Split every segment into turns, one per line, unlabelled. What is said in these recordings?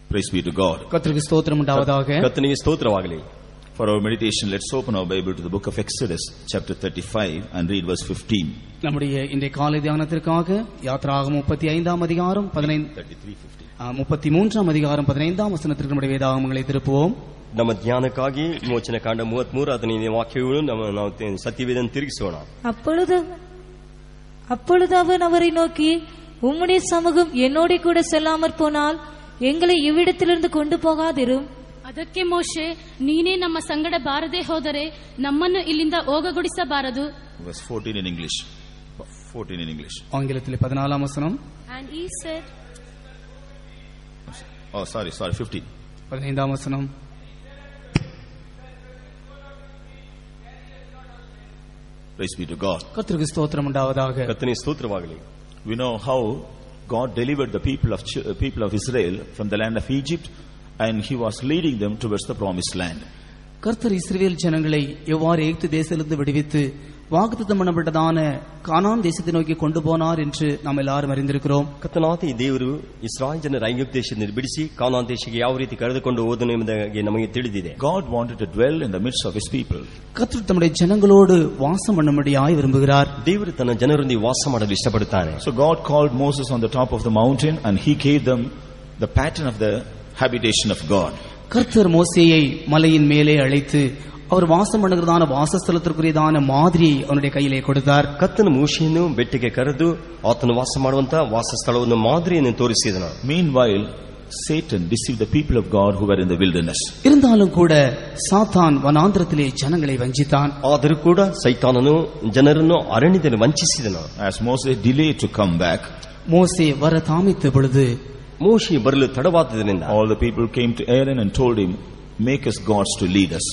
Praise be to God.
கர்த்தருக்கு ஸ்தோத்திரம் உண்டாவதாக.
கர்த்தருக்கு ஸ்தோத்திரமாகಲಿ.
For our meditation, let's open our Bible to the book of Exodus, chapter 35, and read verse 15.
நம்முடைய இன்றைய காலை தியானத்திற்காக யாத்ராகமம் 35ஆம் அதிகாரம் 33ஆம் அதிகாரம் 15ஆம் வசனத்திற்கு நம்முடைய வேதாகமங்களை திருப்புவோம்.
ನಮ್ಮ ಧ್ಯಾನಕ್ಕಾಗಿ ಮೋಚನ ಕಾಂಡ 33 ಅದನ್ನ ವಾಕ್ಯಗಳು ನಾವು ಸತ್ಯವೇದನ ತಿರುಗಿಸೋಣ.
அப்பொழுது அவன் அவரை நோக்கி, உம்முடைய சமூகம் என்னோட கூட செல்லாமற் போனால் எங்களை இவ்விடத்திலிருந்து கொண்டு போகாதிரும்.
ಅದಕ್ಕೆ ಮೋಶೆ, ನೀನೇ ನಮ್ಮ ಸಂಗಡ ಬಾರದೆ ಹೋದರೆ ನಮ್ಮನ್ನು ಇಲ್ಲಿಂದ ಹೋಗಗೊಡಿಸಬಾರದು.
Verse 14 in English. 14 in English.
ஆங்கிலத்தில் 14ஆம் வசனம்.
And he said,
Oh, sorry, 15.
15ஆம் வசனம்.
Praise be to God.
கர்த்தருக்கு ஸ்தோத்திரம் உண்டாவதாக.
கர்த்தருக்கு ஸ்தோத்திரமாகಲಿ.
We know how God delivered the people of Israel from the land of Egypt, and He was leading them towards the promised land.
கர்த்தர் இஸ்ரவேல் ஜனங்களை எவ்வாறு எகிப்து தேசத்திலிருந்து விடுவித்து வாக்குத்தத்தம் பண்ணப்பட்டதான கானான் தேசத்தை நோக்கி கொண்டு போனார் என்று நாம் எல்லாரும் அறிந்திருக்கிறோம்.
ಕರ್ತನಾದ ದೇವರು ಇಸ್ರಾಯೇಲ್ ಜನರ ಐಗುಪ್ತ ದೇಶದಿಂದ ಬಿಡಿಸಿ ಕಾನಾನ್ ದೇಶಕ್ಕೆ ಯಾವ ರೀತಿ ಕರೆದುಕೊಂಡು ಹೋದನು ಎಂಬುದಾಗಿ ನಮಗೆ ತಿಳಿದಿದೆ.
God wanted to dwell in the midst of His people.
கர்த்தர் தம்முடைய ஜனங்களோடு வாசம் பண்ணும்படியாய் விரும்புகிறார்.
ದೇವರು ತನ್ನ ಜನರೊಂದಿಗೆ ವಾಸ ಮಾಡಲು ಇಷ್ಟಪಡುತ್ತಾನೆ.
So God called Moses on the top of the mountain, and He gave them the pattern of the habitation of God.
கர்த்தர் மோசேயை மலையின் மேலே அழைத்து அவர் வாசம் பண்ணுகிறதான வாசஸ்தலத்திற்குரியதான மாதிரியை அவனுடைய கையிலே கொடுத்தார்.
ಕರ್ತನು ಮೋಶೆಯನ್ನು ಬೆಟ್ಟಕ್ಕೆ ಕರೆದು ಆತನು ವಾಸ ಮಾಡುವಂತ ವಾಸಸ್ಥಳವನ್ನು ಮಾದರಿಯನ್ನು ತೋರಿಸಿದನು.
Meanwhile, Satan deceived the people of God who were in the wilderness.
இருந்தாலும் கூட சாத்தான் வனாந்திரத்திலே ஜனங்களை வஞ்சித்தான்.
ಆದರೂ ಕೂಡ ಸೈತಾನನು ಜನರನ್ನು ಅರಣ್ಯದಲ್ಲಿ ವಂಚಿಸಿದನು.
As Moses delayed to come back,
மோசே வர தாமித்த பொழுது
ಮೋಶೆ ಬರಲು ತಡವಾದದರಿಂದ
all the people came to Aaron and told him, make us gods to lead us.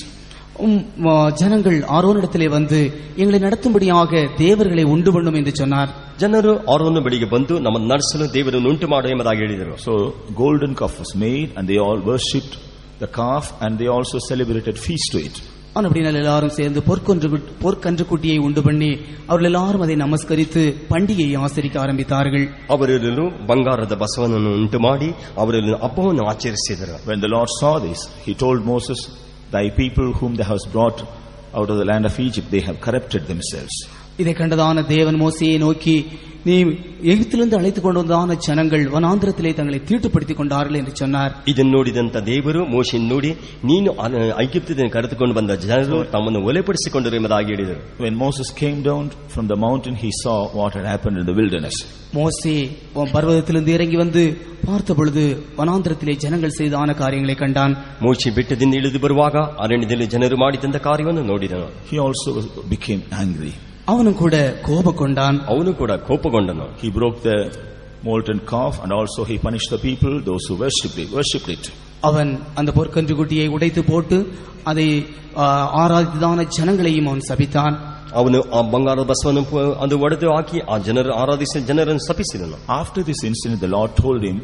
ஜனங்கள் ஆரோனிடத்திலே வந்து எங்களை நடத்தும்படியாக தேவர்களை உண்டு பண்ணும் என்று சொன்னார்.
ಜನರು ಆರೋನ ಬಳಿಗೆ ಬಂದು ನಮ್ಮನ್ನು ನಡೆಸಲು ದೇವರನ್ನು ಉಂಟು ಮಾಡು ಎಂಬುದಾಗಿ ಹೇಳಿದರು.
So golden calf was made, and they all worshipped the calf, and they also celebrated feast to it.
அப்படினால் எல்லாரும் சேர்ந்து பொற்கன்று குட்டியை உண்டு பண்ணி அவர்கள் எல்லாரும் அதை நமஸ்கரித்து பண்டிகையை ஆசரிக்க ஆரம்பித்தார்கள்.
ಅವರೆಲ್ಲರೂ ಬಂಗಾರದ ಬಸವನನ್ನು ಉಂಟು ಮಾಡಿ ಅವರೆಲ್ಲ ಹಬ್ಬವನ್ನು ಆಚರಿಸಿದರು.
When the Lord saw this, He told Moses, thy people whom thou hast brought out of the land of Egypt, they have corrupted themselves.
இதை கண்டதான தேவன் மோசேயை நோக்கி, நீ எகிப்திலிருந்து அழைத்துக் கொண்டு வந்தான ஜனங்கள் வனாந்திரத்திலே தங்களை தீட்டுப்படுத்திக் கொண்டார்கள் என்று சொன்னார்.
ಇದನ್ನು ನೋಡಿದಂತ ದೇವರು ಮೋಶೆಯನ್ನು ನೋಡಿ, ನೀನು ಐಗುಪ್ತದಿಂದ ಕರೆದುಕೊಂಡು ಬಂದ ಜನರು ತಮ್ಮನ್ನು ಒಲೆಪಡಿಸಿಕೊಂಡರು ಎಂಬುದಾಗಿ ಹೇಳಿದರು.
When Moses came down from the mountain, he saw what had happened in the wilderness.
மோசே பர்வதத்திலிருந்து இறங்கி வந்து பார்த்த பொழுது வனாந்திரத்திலே ஜனங்கள் செய்தான காரியங்களை கண்டான்.
ಮೋಶೆ ಬೆಟ್ಟದಿಂದ ಇಳಿದು ಬರುವಾಗ ಅರಣ್ಯದಲ್ಲಿ ಜನರು ಮಾಡಿದಂತ ಕಾರ್ಯವನ್ನು ನೋಡಿದನು.
He also became angry.
அவனும் கூட கோபம்
கோபಗೊಂಡನು.
He broke the molten calf, and also he punished the people, those who worshipped it.
அவன் அந்த பொற்கன்று குட்டியை உடைத்து போட்டு அதை ஆராதித்ததான ஜனங்களையும் அவன் சபித்தான்.
ಅವನು ಆ ಬಂಗಾರದ ಬಸವನ್ನು ಅದು ಒಡೆದು ಹಾಕಿ ಆ ಜನರು ಆರಾಧಿಸಿದ ಜನರನ್ನು ಶಪಿಸಿದನು.
After this incident, the Lord told him,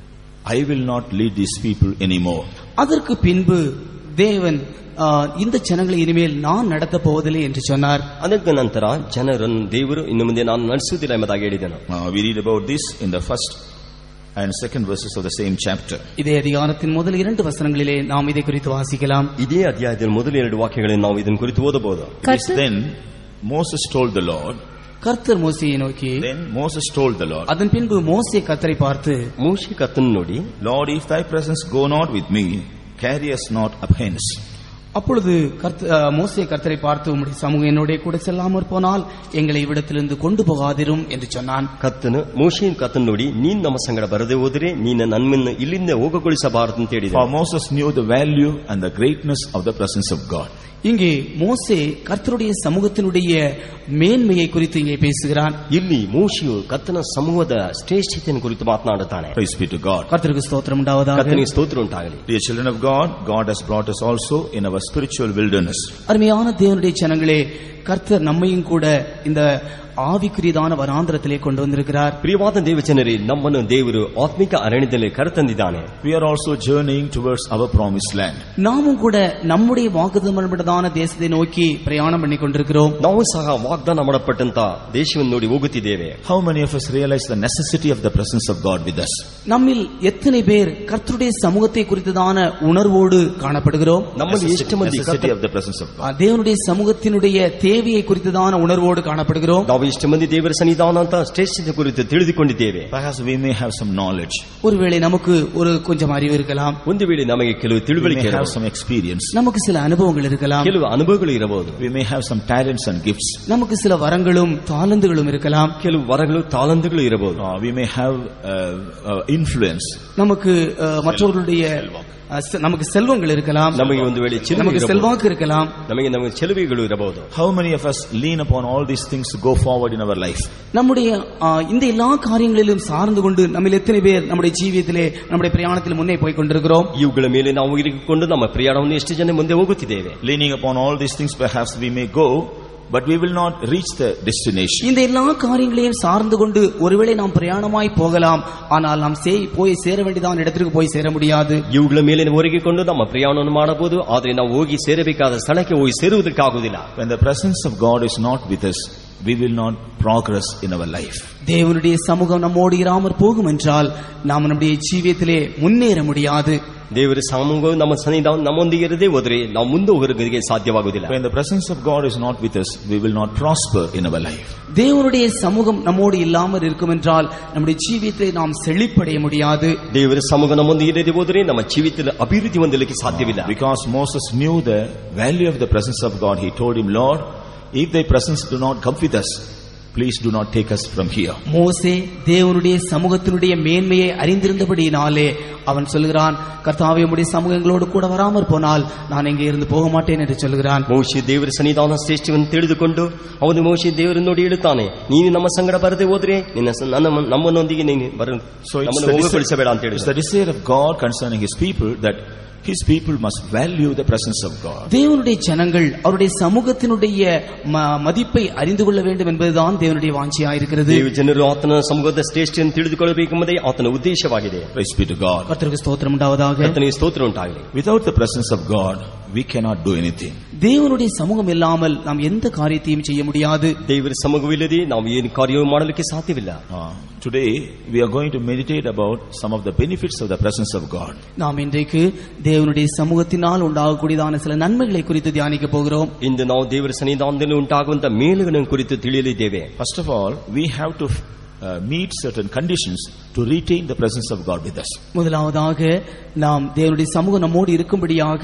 I will not lead these people anymore.
அதற்கு பின்பு தேவன் இந்த ஜனங்களை இனிமேல் நான் நடத்த போவதில்லை என்று சொன்னார்.
ಅದಕ್ಕೆ ನಂತರ ಜನರನ್ನು ದೇವರು ಇನ್ನು ಮುಂದೆ ನಾನು ನಡೆಸುವುದಿಲ್ಲ ಎಂಬುದಾಗಿ ಹೇಳಿದನು.
We read about this in the first and second verses of the same chapter.
இதே அதிகாரத்தின் முதல் 2 வசனங்களிலே நாம் இதை குறித்து வாசிக்கலாம்.
ಇದೇ ಅಧ್ಯಾಯದಲ್ಲಿ ಮೊದಲ 2 ವಾಕ್ಯಗಳನ್ನು ನಾವು ಇದನ್ನು ಕುರಿತು ಓದಬಹುದು.
Then Moses told the Lord.
கர்த்தர் மோசேயை நோக்கி.
Then Moses told the Lord.
அதன் பின்பு மோசே கர்த்தரை பார்த்து,
மோசே கர்த்தனை நோடி,
Lord, if thy presence go not with me, carry us not up hence.
அப்பொழுது மோசே கர்த்தரை பார்த்து, உம்முடைய சமூகம் என்னோட கூட செல்லாமற் போனால் எங்களை இவ்விடத்திலிருந்து கொண்டு போகாதிரும் என்று சொன்னான்.
ಕರ್ತನು ಮೋಶೆಯನ್ನು ಕರ್ತನು ನೋಡಿ, ನೀನು ನಮ್ಮ ಸಂಗಡ ಬರದೆ ಹೋದರೆ ನೀನು ನಮ್ಮನ್ನು ಇಲ್ಲಿಂದ ಹೋಗಗೊಳಿಸಬಾರದು ಅಂತ ಹೇಳಿದ.
For Moses knew the value and the greatness of the presence of God.
இங்கே மோசே கர்த்தருடைய சமூகத்தினுடைய மேன்மையை குறித்து இங்கே பேசுகிறான்.
ಇಲ್ಲಿ ಮೋಶೆಯು ಕರ್ತನ ಸಮೂಹದ ಶ್ರೇಷ್ಠತೆಯನ್ನು ಕುರಿತು ಮಾತನಾಡುತ್ತಾನೆ.
Praise be to God.
கர்த்தருக்கு ஸ்தோத்திரம் உண்டாவதாக.
கர்த்தருக்கு ಸ್ತೋತ್ರ ಉಂಟಾಗಲಿ.
Dear children of God, God has brought us also in our spiritual wilderness.
அருமையான தேவனுடைய ஜனங்களே, கர்த்தர் நம்மையும் கூட இந்த ಆವಿಕುರಿಯದಾನ ವರಾಂತರத்திலே கொண்டு வந்திருக்கிறார்.
ಪ್ರಿಯವಾದ ದೇವಜನರೇ, ನಮ್ಮನ್ನು ದೇವರು ಆತ್ಮಿಕ ಅರಣ್ಯದಲ್ಲಿ ಕರೆತಂದಿದ್ದಾನೆ.
We are also journeying towards our promised land.
நாமும் கூட நம்முடைய வாக்குத்தத்தம் பண்ணப்பட்டதான தேசத்தை நோக்கி பிரயாணம் பண்ணி கொண்டிருக்கிறோம்.
ನಾವು ಸಹ ವಾಗ್ದಾನ ಮಾಡப்பட்டಂತ ದೇಶವನ್ನು ನೋಡಿ ಹೋಗುತ್ತಿದ್ದೇವೆ.
How many of us realize the necessity of the presence of God with us?
நம்மில் எத்தனை பேர் கர்த்தருடைய சமூகத்தை குறித்ததான உணர்வோடு காணப்படுகிறோம்?
ನಮ್ಮಲ್ಲಿ ಎಷ್ಟು ಮಂದಿ
Necessity of the presence of God.
தேவனுடைய சமூகத்தினுடைய தேவையை குறித்ததான உணர்வோடு காணப்படுகிறோம்?
ನಾವು ಎಷ್ಟು ಮಂದಿ ದೇವರ ಸನ್ನಿಧಾನ ಅಂತ ಶ್ರೇಷ್ಠತೆ ಕುರಿತು ತಿಳಿದುಕೊಂಡಿದ್ದೇವೆ.
Perhaps we may have some knowledge.
ஒருவேளை நமக்கு ஒரு கொஞ்சம் அறிவு இருக்கலாம்.
ಒಂದು ವೇಳೆ ನಮಗೆ ಕೆಲವು
We
ತಿಳುವಳಿಕೆ
may have
ಇರಬಹುದು.
some experience.
நமக்கு சில அனுபவங்கள் இருக்கலாம்.
ಕೆಲವು ಅನುಭವಗಳು ಇರಬಹುದು.
We may have some talents and gifts.
நமக்கு சில வரங்களும் தாளந்துகளும் இருக்கலாம்.
ಕೆಲವು ವರಗಳು ತಾಳಂದುಗಳು ಇರಬಹುದು.
We may have influence.
நமக்கு மற்றவர்களுடைய நமக்கு செல்வங்கள் இருக்கலாம்.
ನಮಗೆ ಒಂದು ವೇಳೆ
நமக்கு செல்வாக்கு இருக்கலாம்.
ನಮಗೆ ಚೆಲುವೆಗಳು ಇರಬಹುದು.
How many of us lean upon all these things to go forward in our life?
நம்முடைய இந்த எல்லா காரியங்களிலும் சார்ந்து கொண்டு நம்ம எத்தனை பேர் நம்முடைய ஜீவியத்திலே நம்முடைய பிரயாணத்தில் முன்னே போய் கொண்டிருக்கிறோம்?
ಇವುಗಳ ಮೇಲೆ ನಾವು ಇರಿಕೊಂಡು ನಮ್ಮ ಪ್ರಯಾಣವನ್ನು ಎಷ್ಟು ಜನ ಮುಂದೆ ಹೋಗುತ್ತಿದ್ದೇವೆ?
Leaning upon all these things, perhaps we may go, but we will not reach the destination.
இந்த எல்லா காரியங்களையும் சார்ந்து கொண்டு ஒருவேளை நாம் பிரயாணமாய் போகலாம், ஆனால் நாம் போய் சேர வேண்டியதான இடத்திற்கு போய் சேர முடியாது.
ಇವುಗಳ ಮೇಲೆ ಒರಗಿಕೊಂಡು ನಮ್ಮ ಪ್ರಯಾಣವನ್ನು ಮಾಡಬಹುದು, ಆದರೆ ನಾವು ಹೋಗಿ ಸೇರಬೇಕಾದ ಸ್ಥಳಕ್ಕೆ ಹೋಗಿ ಸೇರುವುದಕ್ಕಾಗುವುದಿಲ್ಲ.
When the presence of God is not with us, we will not progress in our life.
தேவனுடைய சமூகம் நம்மோடு இராமற் போகும் என்றால் நாம் நம்முடைய ஜீவியத்திலே முன்னேற முடியாது.
ದೇವರ ಸಮೂಹವು ನಮ್ಮ ಸನ್ನಿಧಾನ ನಮ್ಮೊಂದಿಗೆ ಇರದೇ ಹೋದರೆ ನಾವು ಮುಂದೆ ಹೋಗೋದಕ್ಕೆ ಸಾಧ್ಯವಾಗುವುದಿಲ್ಲ.
When the presence of God is not with us, we will not prosper in our life.
தேவனுடைய சமூகம் நம்மோடு இல்லாமல் இருக்கும் என்றால் நம்முடைய ஜீவியத்திலே நாம் செழிப்படைய முடியாது.
ದೇವರ ಸಮೂಹ ನಮ್ಮೊಂದಿಗೆ ಇರದೇ ಹೋದರೆ ನಮ್ಮ ಜೀವಿತದಲ್ಲಿ ಅಭಿವೃದ್ಧಿ ಹೊಂದಲಿಕ್ಕೆ ಸಾಧ್ಯವಿಲ್ಲ.
Because Moses knew the value of the presence of God, he told him, Lord, if thy presence do not come with us, please do not take us from here.
மோசே தேவனுடைய சமூகத்தினுடைய மேன்மையை அறிந்திருந்தபடியினாலே அவன் சொல்கிறான், கர்த்தாவே உம்முடைய சமூகங்களோடு கூட வராமற் போனால் நான் இங்கே இருந்து போக மாட்டேன் என்று சொல்கிறான்.
ಮೋಶೆ ದೇವರ ಸನ್ನಿಧಾನ ಶ್ರೇಷ್ಠವನ್ನು ತಿಳಿದುಕೊಂಡು ಅವನು ಮೋಶೆ ದೇವರನ್ನು ನೋಡಿ ಹೇಳುತ್ತಾನೆ, ನೀನು ನಮ್ಮ ಸಂಗಡ ಬರದೆ ಹೋದ್ರೆ ನಮ್ಮನ್ನೊಂದಿಗೆ ನೀನು ನಮ್ಮನ್ನು ಹೋಗಗೊಳಿಸಬೇಡ ಅಂತ ಹೇಳಿ.
It's the desire of God concerning his people that his people must value the presence of God.
தேவனுடைய ஜனங்கள் அவருடைய சமூகத்தினுடைய மதிப்பை அறிந்து கொள்ள வேண்டும் என்பதுதான் தேவனுடைய வாஞ்சியாக இருக்கிறது.
ದೇವ ಜನರು ಆತನ ಸಮೂಹದ ಶ್ರೇಷ್ಠತೆಯನ್ನು ತಿಳಿದುಕೊಳ್ಳಬೇಕೆಂಬುದೇ ಆತನ ಉದ್ದೇಶವಾಗಿದೆ.
Praise be to God.
கர்த்தருக்கு ஸ்தோத்திரம் உண்டாவதாக.
ಕರ್ತನಿಗೆ ಸ್ತೋತ್ರ ಉಂಟಾಗಲಿ.
Without the presence of God, we cannot do anything.
தேவனுடைய சமூகம் இல்லாமல் நாம் எந்த காரியத்தையும் செய்ய முடியாது.
ದೇವರ ಸಮೂಹವಿಲ್ಲದೆ ನಾವು ಏನು ಕಾರ್ಯವೂ ಮಾಡಲಿಕ್ಕೆ ಸಾಧ್ಯವಿಲ್ಲ.
Today we are going to meditate about some of the benefits of the presence of God.
நாம் இன்றைக்கு தேவனுடைய சமூகத்தினால் உண்டாகக்கூடியதான சில நன்மைகளை குறித்து தியானிக்க போகிறோம்.
ಇಂದು ನಾವು ದೇವರ ಸನ್ನಿಧಾನದಲ್ಲಿ ಉಂಟಾಗುವಂತ ಮೇಲುಗಳನ್ನು ಕುರಿತು ತಿಳಿಯಲಿದ್ದೇವೆ.
First of all, we have to meet certain conditions to retain the presence of God with us.
முதலாவதாக நாம் தேவனுடைய சமூகம் நம்மோடு இருக்கும்படியாக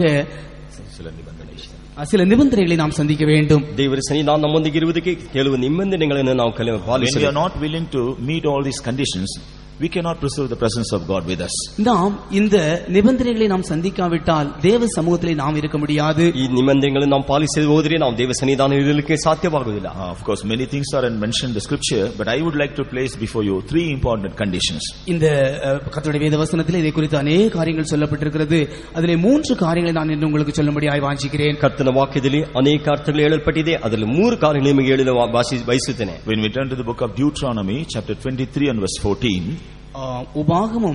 சில நிபந்தனைகளை நாம் சந்திக்க வேண்டும்.
ದೇವರ ಸನ್ನಿಧಾನ ನಮ್ಮೊಂದಿಗೆ ಇರುವುದಕ್ಕೆ ಕೆಲವು ನಿಬಂಧನೆಗಳನ್ನು ನಾವು ಪಾಲಿಸಬೇಕು.
When we are not willing to meet all these conditions, we cannot preserve the presence of God with us.
நாம் இந்த நிபந்தனைகளை நாம் சந்திக்காவிட்டால் தேவ சமூகத்திலே நாம் இருக்க முடியாது.
ಈ ನಿಬಂಧನೆಗಳನ್ನು ನಾವು ಪಾಲಿಸದೆ ಹೋದರೆ ನಾವು ದೇವ ಸನ್ನಿಧಾನ ಇರಲಿಕ್ಕೆ ಸಾಧ್ಯವಾಗುವುದಿಲ್ಲ.
Of course many things are mentioned in the scripture, but I would like to place before you three important conditions.
இந்த கர்த்தருடைய வேத வசனத்திலே இதை குறித்து अनेक காரியங்கள் சொல்லப்பட்டிருக்கிறது. அதிலே மூன்று காரியங்களை நான் இன்று உங்களுக்கு சொல்லும்படியாய் வாஞ்சிக்கிறேன்.
ಕರ್ತನ ವಾಕ್ಯದಲ್ಲಿ ಅನೇಕ ಅರ್ಥಗಳು ಹೇಳಲ್ಪಟ್ಟಿದೆ, ಅದರಲ್ಲಿ ಮೂರು ಕಾರ್ಯಗಳು ನಿಮಗೆ ಹೇಳಲು ಬಯಸುತ್ತೇನೆ.
When we turn to the book of Deuteronomy chapter 23 and verse 14,
உபாகமம்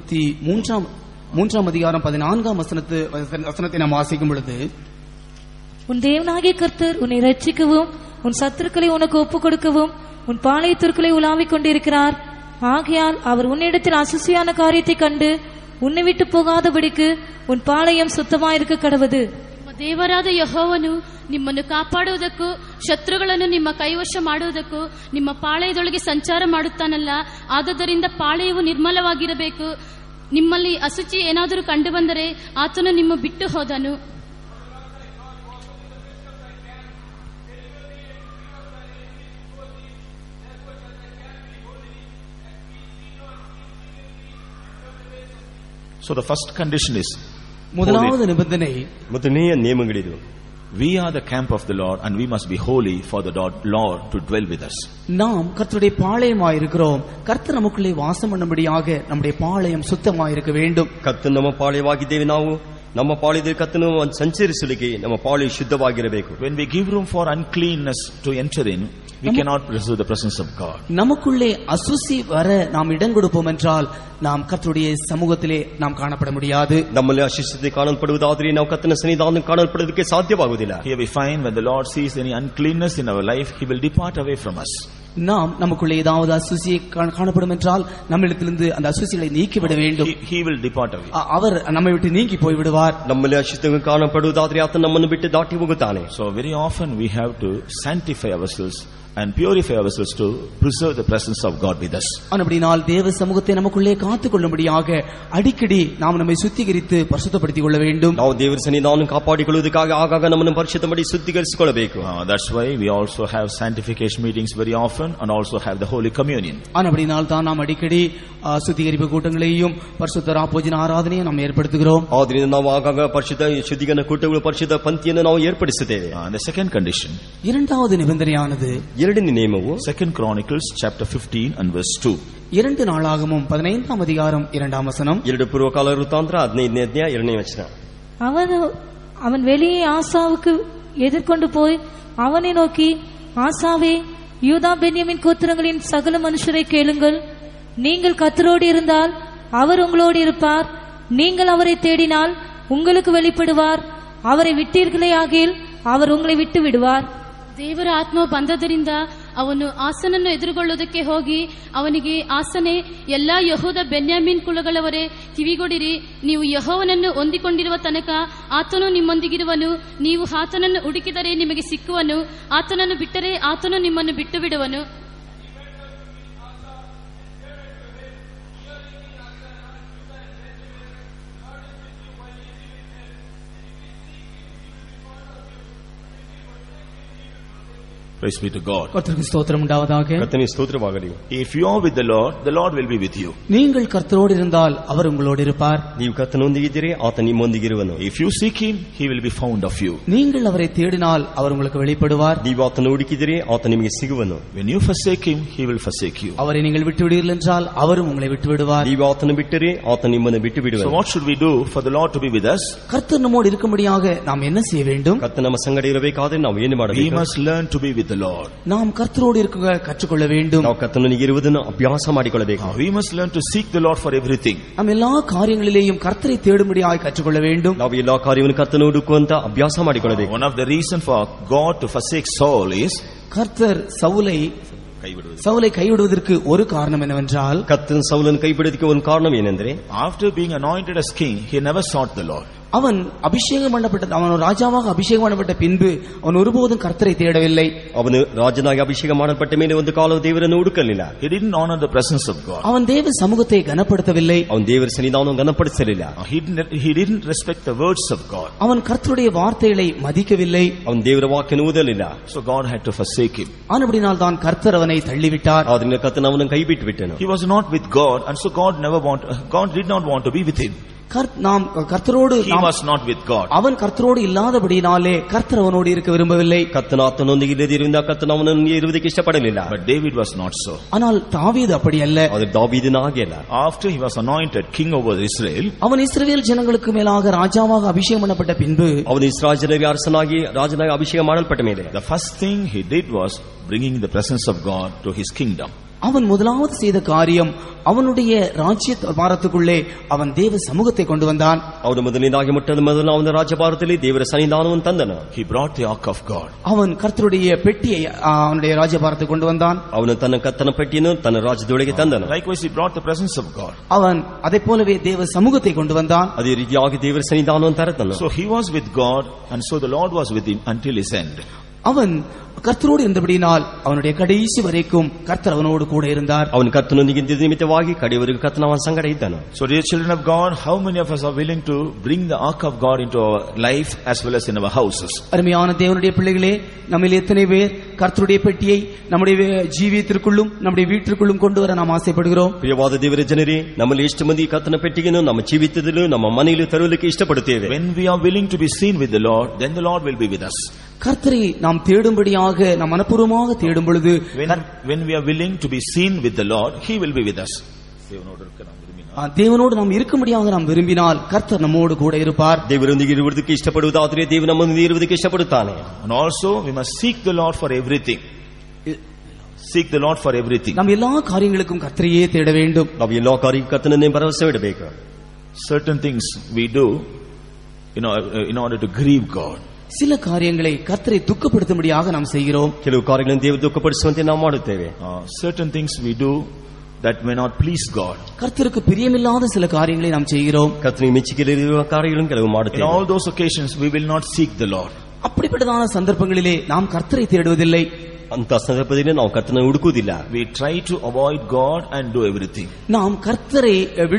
23 அதிகாரம் 14 வசனத்தை நாம் வாசிக்கும் பொழுது,
உன் தேவனாகிய கர்த்தர் உன்னை ரட்சிக்கவும் உன் சத்துருக்களை உனக்கு ஒப்புக் கொடுக்கவும் உன் பாளையத்திற்குள்ளே உலாவிக் கொண்டிருக்கிறார். ஆகையால் அவர் உன்னிடத்தில் அசுசியான காரியத்தை கண்டு உன்னை விட்டு போகாதபடிக்கு உன் பாளையம் சுத்தமாயிருக்க கடவது.
ದೇವರಾದ ಯೆಹೋವನು ನಿಮ್ಮನ್ನು ಕಾಪಾಡುವುದಕ್ಕೂ ಶತ್ರುಗಳನ್ನು ನಿಮ್ಮ ಕೈವಶ ಮಾಡುವುದಕ್ಕೂ ನಿಮ್ಮ ಪಾಳೆಯದೊಳಗೆ ಸಂಚಾರ ಮಾಡುತ್ತಾನಲ್ಲ, ಆದುದರಿಂದ ಪಾಳೆಯವು ನಿರ್ಮಲವಾಗಿರಬೇಕು. ನಿಮ್ಮಲ್ಲಿ ಅಶುಚಿ ಏನಾದರೂ ಕಂಡು ಬಂದರೆ ಆತನು ನಿಮ್ಮ ಬಿಟ್ಟು ಹೋದನು.
so the first condition is
முதலாவது நிபந்தனை,
ಮೊದಲನೆಯ ನಿಯಮಗಳಿದು.
we are the camp of the Lord and we must be holy for the Lord to dwell with us.
நாம் கர்த்தருடைய பாளையமாய் இருக்கிறோம். கர்த்தர் நமக்குள்ளே வாசம் பண்ணும்படியாக நம்முடைய பாளையம் சுத்தமாய் இருக்க வேண்டும்.
ಕರ್ತನ ನಮ್ಮ ಪಾಳೆಯವಾಗಿದ್ದೇವೆ. ನಾವು ನಮ್ಮ ಪಾಳಿದಲ್ಲಿ ಕರ್ತನು ಸಂಚರಿಸಲಿಕ್ಕೆ ನಮ್ಮ ಪಾಳಿ ಶುದ್ಧವಾಗಿರಬೇಕು.
When we give room for uncleanness to enter in, we cannot receive the presence of God.
நமக்குள்ளே அசுசி வர நாம் இடம் கொடுப்போம் என்றால் நாம் கர்த்தருடைய சமூகத்திலே நாம் காணப்பட முடியாது.
ನಮ್ಮಲ್ಲಿ ಅಶುದ್ಧತೆ ಕಾಣಲ್ಪಡುವುದಾದರೆ ನಾವು ಕರ್ತನ ಸನ್ನಿಧಾನ ಕಾಣಲ್ಪಡೋದಕ್ಕೆ ಸಾಧ್ಯವಾಗುವುದಿಲ್ಲ.
Here we find when the Lord sees any uncleanness in our life, He will depart away from us.
நாம் நமக்குள்ளே ஏதாவது அசுசி காணப்படும் என்றால் நம்மிடத்திலிருந்து அந்த அசுசிகளை நீக்கிவிட வேண்டும்.
He will depart away.
அவர் நம்மை விட்டு நீங்கி போய்விடுவார்.
ನಮ್ಮಲ್ಲಿ ಅಶುದ್ಧತೆ ಕಾಣಲ್ಪಡುವುದಾದರೆ ಆತ ನಮ್ಮನ್ನು ಬಿಟ್ಟು ದಾಟಿ ಹೋಗುತ್ತಾನೆ.
So very often we have to sanctify ourselves and purify ourselves to preserve the presence of God with us.
அப்படினால் தேவ சமூகத்தை நமக்குள்ளே காத்துக்கொள்ளும்படியாக அடிக்கடி நாம் நம்மை சுத்திகரித்து பரிசுத்தப்படுத்திக் கொள்ள வேண்டும்.
ನಾವು ದೇವರ ಸನ್ನಿಧಾನವನ್ನು ಕಾಪಾಡಿಕೊಳ್ಳುವುದಕ್ಕಾಗಿ ಆಗಾಗ ನಮ್ಮನ್ನು ಪರಿಶುದ್ಧ ಮಾಡಿ ಶುದ್ಧೀಕರಿಸಿಕೊಳ್ಳಬೇಕು.
That's why we also have sanctification meetings very often and also have the Holy Communion.
அப்படினால் தான் நாம் அடிக்கடி சுத்திகரிப்பு கூட்டங்களையும் பரிசுத்த ராப்போஜன ஆராதனையும் நாம் ஏற்படுத்துகிறோம்.
ಆದ್ದರಿಂದ ನಾವು ಆಗಾಗ ಪರಿಶುದ್ಧ ಶುದ್ಧೀಕರಣ ಕೂಟಗಳು ಪರಿಶುದ್ಧ ಪಂಕ್ತಿಯನ್ನು ನಾವು ಏರ್ಪಡಿಸುತ್ತೇವೆ.
The second condition,
இரண்டாவது நிபந்தனையானது
ಎರಡನೇ ನಿಯಮವು
2 Chronicles chapter 15 and verse 2.
2 நாளாகமம் 15ஆம் அதிகாரம் 2ஆம் வசனம்.
2 ಪೂರ್ವಕಾಲ ವೃತ್ತಾಂತರ 15ನೇ ಅಧ್ಯಾಯ 2ನೇ ವಚನ.
அவன் வெளியே ஆசாவுக்கு எதிர்கொண்டு போய் அவனை நோக்கி, ஆசாவே, யூதா பென்யமின் கோத்திரங்களின் சகல மனுஷரை கேளுங்கள். நீங்கள் கர்த்தரோடு இருந்தால் அவர் உங்களோடு இருப்பார். நீங்கள் அவரை தேடினால் உங்களுக்கு வெளிப்படுவார். அவரை விட்டீர்களே ஆகில் அவர் உங்களை விட்டு விடுவார்.
ದೇವರ ಆತ್ಮ ಬಂದದರಿಂದ ಅವನು ಆಸನನ್ನು ಎದುರುಗೊಳ್ಳುವುದಕ್ಕೆ ಹೋಗಿ ಅವನಿಗೆ, ಆಸನೆ, ಎಲ್ಲಾ ಯಹೂದ ಬೆನ್ಯಾಮೀನ್ ಕುಲಗಳವರೇ ಕಿವಿಗೊಡಿರಿ. ನೀವು ಯೆಹೋವನನ್ನು ಹೊಂದಿಕೊಂಡಿರುವ ತನಕ ಆತನು ನಿಮ್ಮೊಂದಿಗಿರುವನು. ನೀವು ಆತನನ್ನು ಹುಡುಕಿದರೆ ನಿಮಗೆ ಸಿಕ್ಕುವನು. ಆತನನ್ನು ಬಿಟ್ಟರೆ ಆತನು ನಿಮ್ಮನ್ನು ಬಿಟ್ಟು ಬಿಡುವನು.
Praise be to God.
கர்த்தருக்கு ஸ்தோத்திரம் உண்டாவதாக.
கர்த்தருக்கு ஸ்தோத்திரமாகಲಿ.
If you are with the Lord will be with you.
நீங்கள் கர்த்தரோடு இருந்தால் அவர் உங்களோடு இருப்பார்.
ನೀವು ಕರ್ತನೊಂದಿಗಿದ್ದರೆ ಆತ ನಿಮ್ಮೊಂದಿಗಿರುವನು.
If you seek Him, He will be found of you.
நீங்கள் அவரை தேடினால் அவர் உங்களுக்கு வெளிப்படுவார்.
ನೀವು ಆತನ ಹುಡುಕಿದರೆ ಆತ ನಿಮಗೆ ಸಿಗುವನು.
When you forsake Him, He will forsake you.
அவரை நீங்கள் விட்டு விடுவீர்கள் என்றால் அவரும் உங்களை விட்டு விடுவார்.
ನೀವು ಆತನ ಬಿಟ್ಟರೆ ಆತ ನಿಮ್ಮನ್ನು ಬಿಟ್ಟು ಬಿಡುವನು.
So what should we do for the Lord to be with us?
கர்த்தர் நம்மோடு இருக்கும்படியாக நாம் என்ன செய்ய வேண்டும்?
ಕರ್ತನ ನಮ್ಮ ಸಂಗಡ ಇರಬೇಕಾದರೆ ನಾವು ಏನು ಮಾಡಬೇಕು?
We must learn to be with the Lord.
நாம் கர்த்தரோடு இருக்க கற்றுக்கொள்ள வேண்டும்.
ನಾವು ಕರ್ತನಿಗೆ ಇರುವುದನ್ನು ಅಭ್ಯಾಸ ಮಾಡಿಕೊಳ್ಳಬೇಕು.
We must learn to seek the Lord for everything.
நாம் எல்லா காரியங்களிலேயும் கர்த்தரை தேடும்படியாக கற்றுக்கொள்ள வேண்டும்.
ನಾವು ಎಲ್ಲಾ ಕಾರ್ಯವನ್ನು ಕರ್ತನ ಹುಡುಕುವಂತ ಅಭ್ಯಾಸ ಮಾಡಿಕೊಳ್ಳಬೇಕು.
One of the reasons for God to forsake Saul is
கர்த்தர் சவுலை கைவிடுவதற்கு ஒரு காரணம் என்னவென்றால்,
ಕರ್ತನ ಸೌಲನ್ನು ಕೈಬಿಡೋದಕ್ಕೆ ಒಂದು ಕಾರಣ ಏನೆಂದರೆ,
after being anointed as king, he never sought the Lord.
அவன் அபிஷேகம் பண்ணப்பட்ட அவன் ராஜாவாக அபிஷேகம் பண்ணப்பட்ட பின்பு அவன் ஒருபோதும் கர்த்தரை தேடவில்லை.
ಅವನು ರಾಜನಾಗಿ ಅಭಿಷೇಕ ಮಾಡಲ್ಪಟ್ಟ ಮೇಲೆ ಒಂದು ಕಾಲ ದೇವರನ್ನು ಹುಡುಕಲಿಲ್ಲ.
He didn't honor the presence of God.
அவன் தேவ சமூகத்தை கனப்படுத்தவில்லை.
ಅವನು ದೇವರ ಸನ್ನಿಧಾನವನ್ನು ಗಣಪಡಿಸಲಿಲ್ಲ.
He didn't respect the words of God.
அவன் கர்த்தருடைய வார்த்தைகளை மதிக்கவில்லை.
ಅವನು ದೇವರ ವಾಕ್ಯವನ್ನು ಓದಲಿಲ್ಲ.
So God had to forsake him.
ஆனபடியால் தான் கர்த்தர் அவனை தள்ளிவிட்டார்.
ಆದ್ದರಿಂದ ಕರ್ತನು ಅವನನ್ನು ಕೈಬಿಟ್ಟು ಬಿಟ್ಟನು.
He was not with God, and so God did not want to be with him.
நாம் கர்த்தரோடு
He was not with God.
அவன் கர்த்தரோடு இல்லாதபடியினாலே கர்த்தர் அவனோடு இருக்க விரும்பவில்லை.
ಕರ್ತನು ಆತನೊಂದಿಗೆ ಇಲ್ಲದಿರುವುದರಿಂದ ಕರ್ತನು ಅವನೊಂದಿಗೆ ಇರುವುದಕ್ಕೆ ಇಷ್ಟಪಡಲಿಲ್ಲ.
But David was not so.
ஆனால் தாவீது அப்படி அல்ல.
ಆದರೆ ದಾವೀದನ ಹಾಗೆ ಅಲ್ಲ.
After he was anointed king over Israel,
அவன் இஸ்ரவேல் ஜனங்களுக்கு மேலாக ராஜாவாக அபிஷேகம் பண்ணப்பட்ட பின்பு,
ಅವನು ಇಸ್ರಾಯೇಲ್ ಜನರಿಗೆ ಅರಸನಾಗಿ ರಾಜನಾಗಿ ಅಭಿಷೇಕ ಮಾಡಲ್ಪಟ್ಟ ಮೇಲೆ
the first thing he did was bringing the presence of God to his kingdom.
அவன் முதலாவது செய்த காரியம் அவனுடைய ராஜ்ய பாரத்துக்குள்ளே அவன் தேவ சமூகத்தை கொண்டு வந்தான்.
ಅವನು ಮೊದಲನೇದಾಗಿ ಮೊದಲು ಅವನ ರಾಜ್ಯಭಾರದಲ್ಲಿ ದೇವರ ಸನ್ನಿಧಾನವನ್ನು ತಂದನು.
He brought the ark of God.
அவன் கர்த்தருடைய பெட்டியை அவனுடைய ராஜ்யபாரத்தை கொண்டு வந்தான்.
ಅವನು ತನ್ನ ಕರ್ತನ ಪೆಟ್ಟಿಯನ್ನು ತನ್ನ ರಾಜ್ಯದೊಳಗೆ ತಂದನು.
Likewise he brought the presence of God.
அவன் அதை போலவே தேவ சமூகத்தை கொண்டு வந்தான்.
ಅದೇ ರೀತಿಯಾಗಿ ದೇವರ ಸನ್ನಿಧಾನವನ್ನು ತರತನು.
So he was with God, and so the Lord was with him until his end.
அவன் கர்த்தரோடு இருந்தபடியினால் அவனுடைய கடைசி வரைக்கும் கர்த்தர் அவனோடு கூட இருந்தார்.
ಅವನು ಕರ್ತನೊಂದಿಗೆ ಇದ್ದ ನಿಮಿತ್ತವಾಗಿ ಕಡೆಯವರೆಗೂ ಕರ್ತನ ಅವನ ಸಂಗಡ ಇದ್ದನು.
So dear children of God, how many of us are willing to bring the ark of God into our life as well as in our houses?
அருமையான தேவனுடைய பிள்ளைகளே, நம்மில் எத்தனை பேர் கர்த்தருடைய பெட்டியை நம்முடைய ஜீவியத்திற்குள்ளும் நம்முடைய வீட்டிற்குள்ளும் கொண்டு வர நாம் ஆசைப்படுகிறோம்?
ಪ್ರಿಯವಾದ ದೇವರ ಜನರೇ, ನಮ್ಮಲ್ಲಿ ಎಷ್ಟು ಮಂದಿ ಕರ್ತನ ಪೆಟ್ಟಿಗೆಯನ್ನು ನಮ್ಮ ಜೀವಿತದಲ್ಲೂ ನಮ್ಮ ಮನೆಯಲ್ಲೂ ತರಲಿಕ್ಕೆ ಇಷ್ಟಪಡುತ್ತೇವೆ?
When we are willing to be seen with the Lord, then the Lord will be with us.
கர்த்தரை நாம் தேடும்படியாக நாம் மனப்பூர்வமாக தேடும் பொழுது,
when we are willing to be seen with the Lord, he will be with us.
தேவனோடு நாம் இருக்கும்படியாக நாம் விரும்பினால் கர்த்தர் நம்மோடு கூட இருப்பார்.
ದೇವರೊಂದಿಗೆ ಇರುವುದಕ್ಕೆ ಇಷ್ಟಪಡುವುದಾದರೆ ದೇವರು ನಮ್ಮೊಂದಿಗೆ ಇರುವುದಕ್ಕೆ ಇಷ್ಟಪಡುತ್ತಾನೆ.
And also we must seek the Lord for everything. Seek the Lord for everything.
நாம் எல்லா காரியங்களுக்கும் கர்த்தரையே தேட வேண்டும்.
ನಾವು ಎಲ್ಲಾ ಕಾರ್ಯಕ್ಕೂ ಕರ್ತನನ್ನೇ ಭರವಸೆ ಇಡಬೇಕು.
Certain things we do in order to grieve God.
சில காரியங்களை கர்த்தரை துக்கப்படுத்தும்படியாக நாம் செய்கிறோம்.
ಕೆಲವು ಕಾರ್ಯಗಳನ್ನು ದೇವರು ದುಃಖಪಡಿಸುವಂತೆ ನಾವು ಮಾಡುತ್ತೇವೆ.
Certain things we do that may not please God.
கர்த்தருக்கு பிரியமில்லாத சில காரியங்களை நாம் செய்கிறோம்.
ಕರ್ತನಿಗೆ ಮೆಚ್ಚುಗೆಯಿಲ್ಲದ ಕಾರ್ಯಗಳನ್ನು ಕೆಲವು ಮಾಡುತ್ತೇವೆ.
In all those occasions we will not seek the Lord.
அப்படிப்பட்டதான சந்தர்ப்பங்களிலே நாம் கர்த்தரை தேடுவதில்லை.
ಅಂತ ಸಂದರ್ಭದಲ್ಲಿ ನಾವು ಕರ್ತನನ್ನು ಹುಡುಕುವುದಿಲ್ಲ.
We try to avoid God and do everything.
நாம் கர்த்தரை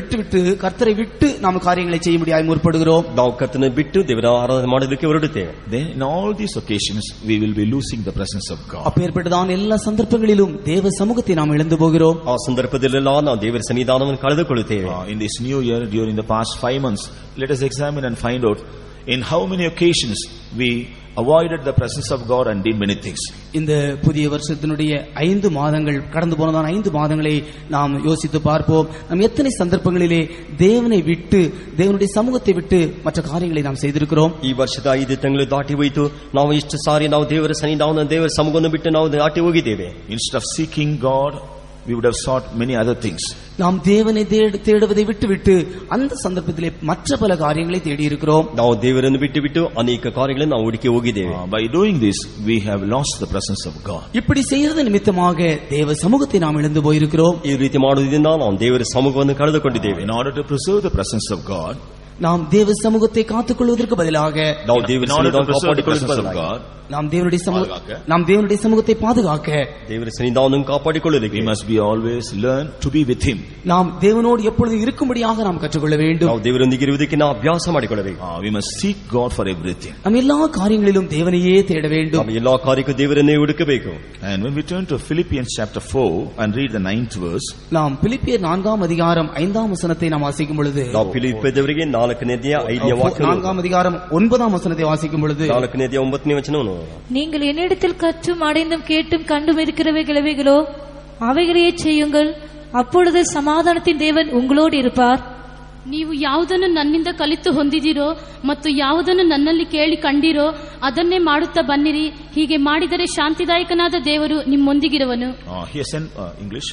விட்டு நாம் காரியங்களை செய்ய முடியாய் முற்படுகிறோம்.
ನಾವು ಕರ್ತನನ್ನು ಬಿಟ್ಟು ದೇವರ ಆರಾಧನೆ ಮಾಡೋದಕ್ಕೆ ಹೊರಡುತ್ತೇವೆ.
Then in all these occasions we will be losing the presence of God.
அப்பேற்பட்டதான எல்லா சந்தர்ப்பங்களிலும் தேவ சமூகத்தை நாம் இழந்து போகிறோம்.
ಆ ಸಂದರ್ಭದಲ್ಲೆಲ್ಲ ನಾವು ದೇವರ ಸನ್ನಿಧಾನವನ್ನು ಕಳೆದುಕೊಳ್ಳುತ್ತೇವೆ.
In this new year, during the past 5 months, let us examine and find out in how many occasions we avoided the presence of God and did many things.
இந்த புதிய வருஷத்தினுடைய 5 மாதங்கள் கடந்து போனதான 5 மாதங்களை நாம் யோசித்து பார்ப்போம். நாம் எத்தனை சந்தர்ப்பங்களிலே தேவனை விட்டு தேவனுடைய சமூகத்தை விட்டு மற்ற காரியங்களை நாம் செய்திருக்கிறோம்.
ಈ ವರ್ಷದ 5 ತಿಂಗಳು ದಾಟಿ ಹೋಯಿತು. ನಾವು ಇಷ್ಟು ಸಾರಿ ನಾವು ದೇವರ ಸನ್ನಿಧಾನ ದೇವರ ಸಮೂಹವನ್ನು ಬಿಟ್ಟು ನಾವು ದಾಟಿ ಹೋಗಿದ್ದೇವೆ.
Instead of seeking God, we would have sought many other things.
நாம் தேவனை தேடுவதை விட்டு அந்த சந்தர்ப்பத்திலே மற்ற பல காரியங்களை தேடி இருக்கிறோம்.
ನಾವು ದೇವರನ್ನು ಬಿಟ್ಟು ಅನೇಕ ಕಾರ್ಯಗಳನ್ನು ನಾವು ಹುಡುಕಿ ಹೋಗಿದ್ದೇವೆ.
By doing this we have lost the presence of God.
இப்படி செய்யறது நிமித்தமாக தேவ சமூகத்தை நாம் இழந்து போயிருக்கிறோம்.
ಈ ರೀತಿ ಮಾಡುವುದರಿಂದ ನಾವು ದೇವರ ಸಮೂಹವನ್ನು ಕಳೆದುಕೊಂಡಿದ್ದೇವೆ.
In order to preserve the presence of God,
நாம் தேவ சமூகத்தை காத்துக்கொள்வதற்கு பதிலாக
ನಾವು ದೇವರ ಸನ್ನಿಧಾನವನ್ನು ಕಾಪಾಡಿಕೊಳ್ಳುವುದಕ್ಕೆ
நாம் தேவனுடைய சமூகத்தை பாதுகாக்க
ದೇವರ ಸನ್ನಿಧಾನವನ್ನು ಕಾಪಾಡಿಕೊಳ್ಳಲಿಕ್ಕೆ
we must be always learn to be with him.
நாம் தேவனோடு எப்பொழுதும் இருக்கும்படியாக நாம் கற்றுக்கொள்ள வேண்டும்.
ನಾವು ದೇವರೊಂದಿಗೆ ಇರುವುದಕ್ಕೆ ನಾವು ಅಭ್ಯಾಸ ಮಾಡಿಕೊಳ್ಳಬೇಕು.
We must seek God for everything.
நாம் எல்லா காரியங்களிலும் தேவனையே தேட வேண்டும்.
ನಾವು ಎಲ್ಲಾ ಕಾರ್ಯಕ್ಕೂ ದೇವರನ್ನೇ ಹುಡುಕಬೇಕು.
And when we turn to Philippians chapter 4 and read the 9th verse,
நாம் பிலிப்பியர் 4ஆம் அதிகாரம் 5ஆம் வசனத்தை நாம் வாசிக்கும் பொழுது,
ನಾವು ಫಿಲಿಪ್ಪದವರಿಗೆ 4ನೇ ಅಧ್ಯಾಯ 5ನೇ ವಾಕ್ಯ,
4ஆம் அதிகாரம் 9ஆம் வசனத்தை வாசிக்கும் பொழுது,
4ನೇ ಅಧ್ಯಾಯ 9ನೇ ವಚನವನ್ನು,
நீங்கள் என்னிடத்தில் கற்றும் அடைந்தும் கேட்டும் கண்டும் இருக்கிறவைகளோ அவைகளையே செய்யுங்கள், அப்பொழுது சமாதானத்தின் தேவன் உங்களோடு இருப்பார்.
ನೀವು ಯಾವುದನ್ನು ನನ್ನಿಂದ ಕಲಿತು ಹೊಂದಿದಿರೋ ಮತ್ತು ಯಾವುದನ್ನು ನನ್ನಲ್ಲಿ ಕೇಳಿ ಕಂಡಿರೋ ಅದನ್ನೇ ಮಾಡುತ್ತಾ ಬನ್ನಿರಿ. ಹೀಗೆ ಮಾಡಿದರೆ ಶಾಂತಿದಾಯಕನಾದ ದೇವರು ನಿಮ್ಮೊಂದಿಗಿರುವನು.
English.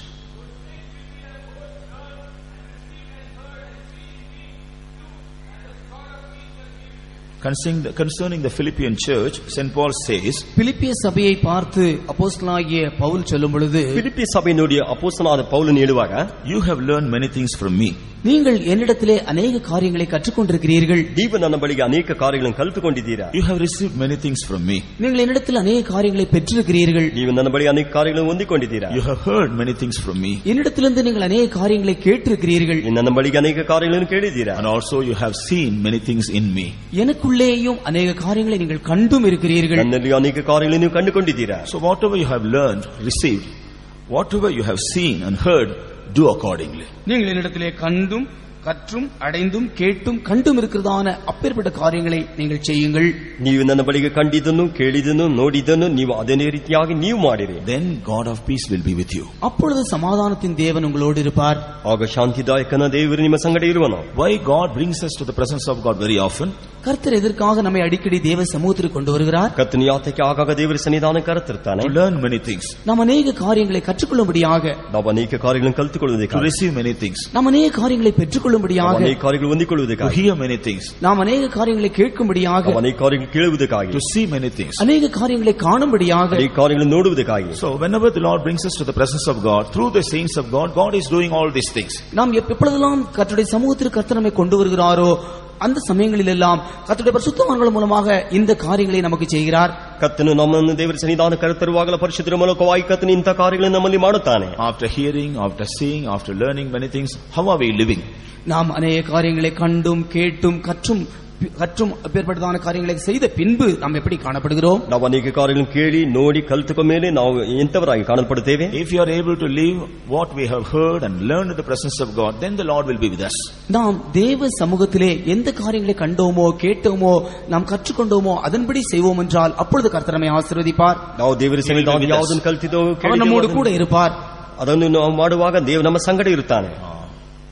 Concerning the Philippian church, St. Paul says,
பிலிப்பிய சபையை பார்த்து அப்போஸ்தலனாகிய பவுல் சொல்லும் பொழுது,
பிலிப்பிய சபையினுடைய அப்போஸ்தலனான பவுல் எழுதுவாங்க,
you have learned many things from me.
நீங்கள் என்னிடத்திலே அநேக காரியங்களை கற்றுக்கொண்டிருக்கிறீர்கள்.
ನೀವು ನನ್ನ ಬಳಿಗೆ ಅನೇಕ ಕಾರ್ಯಗಳನ್ನು ಕಲಿತುಕೊಂಡಿದ್ದೀರಾ.
You have received many things from me.
நீங்கள் என்னிடத்தில் அநேக காரியங்களை பெற்றிருக்கிறீர்கள்.
ನೀವು ನನ್ನ ಬಳಿಗೆ ಅನೇಕ ಕಾರ್ಯಗಳನ್ನು ಹೊಂದಿಕೊಂಡಿದ್ದೀರಾ.
You have heard many things from me.
என்னிடத்திலிருந்து நீங்கள் அநேக காரியங்களை கேட்டிருக்கிறீர்கள்.
ನನ್ನ ಬಳಿಗೆ ಅನೇಕ ಕಾರ್ಯಗಳನ್ನು ಕೇಳಿದ್ದೀರಾ.
And also you have seen many things in me.
எனக்குள்ளேயும் அநேக காரியங்களை நீங்கள் கண்டும் இருக்கிறீர்கள்.
ನನ್ನಲ್ಲಿ ಅನೇಕ ಕಾರ್ಯಗಳನ್ನು ನೀವು ಕಂಡುಕೊಂಡಿದ್ದೀರಾ.
So whatever you have learned, received, whatever you have seen and heard, do accordingly.
நீங்கள் என்னிடத்திலே கண்டும் கற்றும் அடைந்தும் கேட்டும் கண்டும் இருக்கிறதான அப்பேற்பட்ட காரியங்களை நீங்கள் செய்யுங்கள்.
ನೀವು ನನ್ನ ಬಳಿಗೆ ಕಂಡಿದ್ದನ್ನು ಕೇಳಿದನ್ನು ನೋಡಿದ್ದನ್ನು ನೀವು ಅದೇ ರೀತಿಯಾಗಿ ನೀವು ಮಾಡಿರಿ.
Then God of peace will be with you.
அப்பொழுது சமாதானத்தின் தேவன் உங்களோடு இருப்பார்.
ಆಗ ಶಾಂತಿದಾಯಕನ ದೇವರು ನಿಮ್ಮ ಸಂಗಡ ಇರುವನು.
Why God brings us to the presence of God very often?
கர்த்தர் எதற்காக நம்மை அடிக்கடி தேவ சமூகத்திற்கு கொண்டு வருகிறார்?
ಕರ್ತನ ಯಾತಕ್ಕೆ ಆಗಾಗ ದೇವರ ಸನ್ನಿಧಾನಕ್ಕೆ ಕರೆತರ್ತಾನೆ.
To learn many things.
நாம் ಅನೇக காரியங்களை கற்றுக்கொள்ளும்படியாக,
ನಾವು ಅನೇಕ ಕಾರ್ಯಗಳನ್ನು ಕಲಿತುಕೊಳ್ಳುವುದಕ್ಕೆ,
to receive many things.
நாம் ಅನೇக காரியங்களை பெற்றுக்கொள்ளும்படியாக,
ಅನೇಕ ಕಾರ್ಯಗಳನ್ನು ಹೊಂದಿಕೊಳ್ಳುವುದಕ್ಕೆ,
to hear many things.
நாம் ಅನೇக காரியங்களை கேட்கும்படியாக,
ಅನೇಕ ಕಾರ್ಯಗಳನ್ನು ಕೇಳುವುದಕ್ಕಾಗಿ,
to see many things.
ಅನೇக காரியங்களை காணும்படியாக,
ಅನೇಕ ಕಾರ್ಯಗಳನ್ನು ನೋಡುವುದಕ್ಕಾಗಿ.
So whenever the Lord brings us to the presence of God through the saints of God, God is doing all these things.
நாம் எப்பொழுதெல்லாம் கர்த்தருடைய சமூகத்திற்கு கர்த்தர் நம்மை கொண்டு வருகிறாரோ அந்த சமயங்களில் எல்லாம் கர்த்தருடைய பரிசுத்தவான்கள் மூலமாக இந்த காரியங்களை நமக்கு செய்கிறார்.
ಕರ್ತನು ನಮ್ಮನ್ನು ದೇವರ ಸನ್ನಿಧಾನ ಕರೆತರುವಾಗಲ ಪರಿಶುದ್ಧರ ಮೂಲಕವಾಗಿ ಕರ್ತನು ಇಂಥ ಕಾರ್ಯಗಳನ್ನು ನಮ್ಮಲ್ಲಿ ಮಾಡುತ್ತಾನೆ.
After hearing, after seeing, after learning many things, how are we living?
நாம் அநேக காரியங்களை கண்டும் கேட்டும் கற்றும் அப்பேற்பட்டதான காரியங்களை செய்த பின்பு நாம் எப்படி காணப்படுகிறோம்?
ನಾವು ಅನೇಕ ಕಾರ್ಯಗಳನ್ನು ಕೇಳಿ ನೋಡಿ ಕಲಿತುಕೊಂಡ ಮೇಲೆ ನಾವು ಎಂತವರಾಗಿ ಕಾಣಲ್ಪಡುತ್ತೇವೆ.
If you are able to live what we have heard and learned in the presence of God, then the Lord will be with us.
நாம் தேவ சமூகத்திலே எந்த காரியங்களை கண்டோமோ கேட்டோமோ நாம் கற்றுக்கொண்டோமோ அதன்படி செய்வோம் என்றால் அப்பொழுது கர்த்தர் நம்மை ஆசீர்வதிப்பார்.
ನಾವು ದೇವರ ಸನ್ನಿಧಾನದಲ್ಲಿ ಯಾವುದನ್ನು ಕಲಿತಿದ್ದೋ
நம்மோடு கூட இருப்பார்.
ಅದನ್ನು ನಾವು ಮಾಡುವಾಗ ದೇವರು ನಮ್ಮ ಸಂಗಡ ಇರುತ್ತಾನೆ.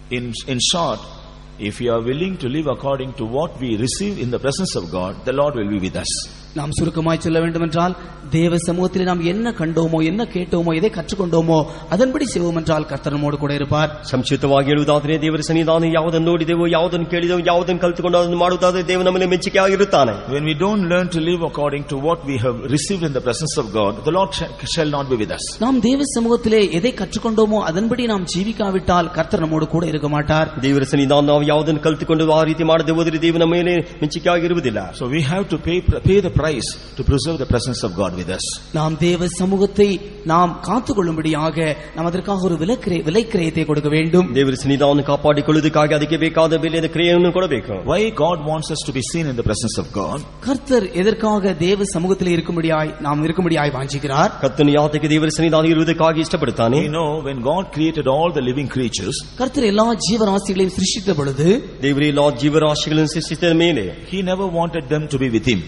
In short, if we are willing to live according to what we receive in the presence of God, the Lord will be with us.
நாம் சுருக்கமாய் சொல்ல வேண்டும் என்றால், தேவ சமூகத்திலே நாம் என்ன கண்டோமோ, என்ன கேட்டோமோ, எதை கற்றுக்கொண்டோமோ அதன்படி செய்வோம் என்றால் கர்த்தர் நம்மோடு கூட இருப்பார்.
ಸಂಕ್ಷಿಪ್ತವಾಗಿ ಹೇಳುವುದಾದರೆ, ದೇವರ ಸನ್ನಿಧಾನ ಯಾವುದನ್ನು ನೋಡಿದೆವೋ, ಯಾವುದನ್ನು ಕೇಳಿದೆವೋ, ಯಾವುದನ್ನು ಕಲಿತುಕೊಂಡು ಅದನ್ನು ಮಾಡುವುದಾದರೆ ದೇವ ನಮ್ಮಲ್ಲಿ ಮೆಚ್ಚುಗೆಯಾಗಿರುತ್ತಾನೆ.
When we don't learn to live according to what we have received in the presence of God, the Lord shall not be with us.
நாம் தேவ சமூகத்திலே எதை கற்றுக்கொண்டோமோ அதன்படி நாம் ஜீவிக்காவிட்டால் கர்த்தர் நம்மோடு கூட இருக்க மாட்டார்.
ದೇವರ ಸನ್ನಿಧಾನ ನಾವು ಯಾವುದನ್ನು ಕಲಿತುಕೊಂಡು ಆ ರೀತಿ ಮಾಡದೆ ಹೋದರೆ ದೇವ ನಮ್ಮ ಮೇಲೆ ಮೆಚ್ಚುಗೆಯಾಗಿರುವುದಿಲ್ಲ.
So we have to pay the price to preserve the presence of God with us.
நாம் தேவ சமூகத்தை நாம் காத்துக்கொள்ளும்படியாக நாம் அதற்காக ஒரு விலைக்கிரயத்தை கொடுக்க வேண்டும்.
ದೇವರ ಸನ್ನಿಧಾನವನ್ನು ಕಾಪಾಡಿಕೊಳ್ಳುವುದಕ್ಕಾಗಿ ಅದಕ್ಕೆ ಬೇಕಾದ ಬೆಲೆಯ ಕ್ರಿಯೆಯನ್ನು ಕೊಡಬೇಕು.
Why God wants us to be seen in the presence of God?
கர்த்தர் எதற்காக தேவ சமூகத்தில் இருக்கும்படியாய் வாஞ்சிக்கிறார்?
ಕರ್ತನು ಯಾತಕ್ಕೆ ದೇವರ ಸನ್ನಿಧಾನ ಇರುವುದಕ್ಕಾಗಿ ಇಷ್ಟಪಡುತ್ತಾನೆ?
You know, when God created all the living creatures,
கர்த்தர் எல்லா ஜீவராசிகளையும் சிருஷ்டித்த பொழுது,
ದೇವರೇ ಎಲ್ಲಾ ಜೀವರಾಶಿಗಳನ್ನು ಸೃಷ್ಟಿಸಿದ ಮೇಲೆ,
He never wanted them to be with Him.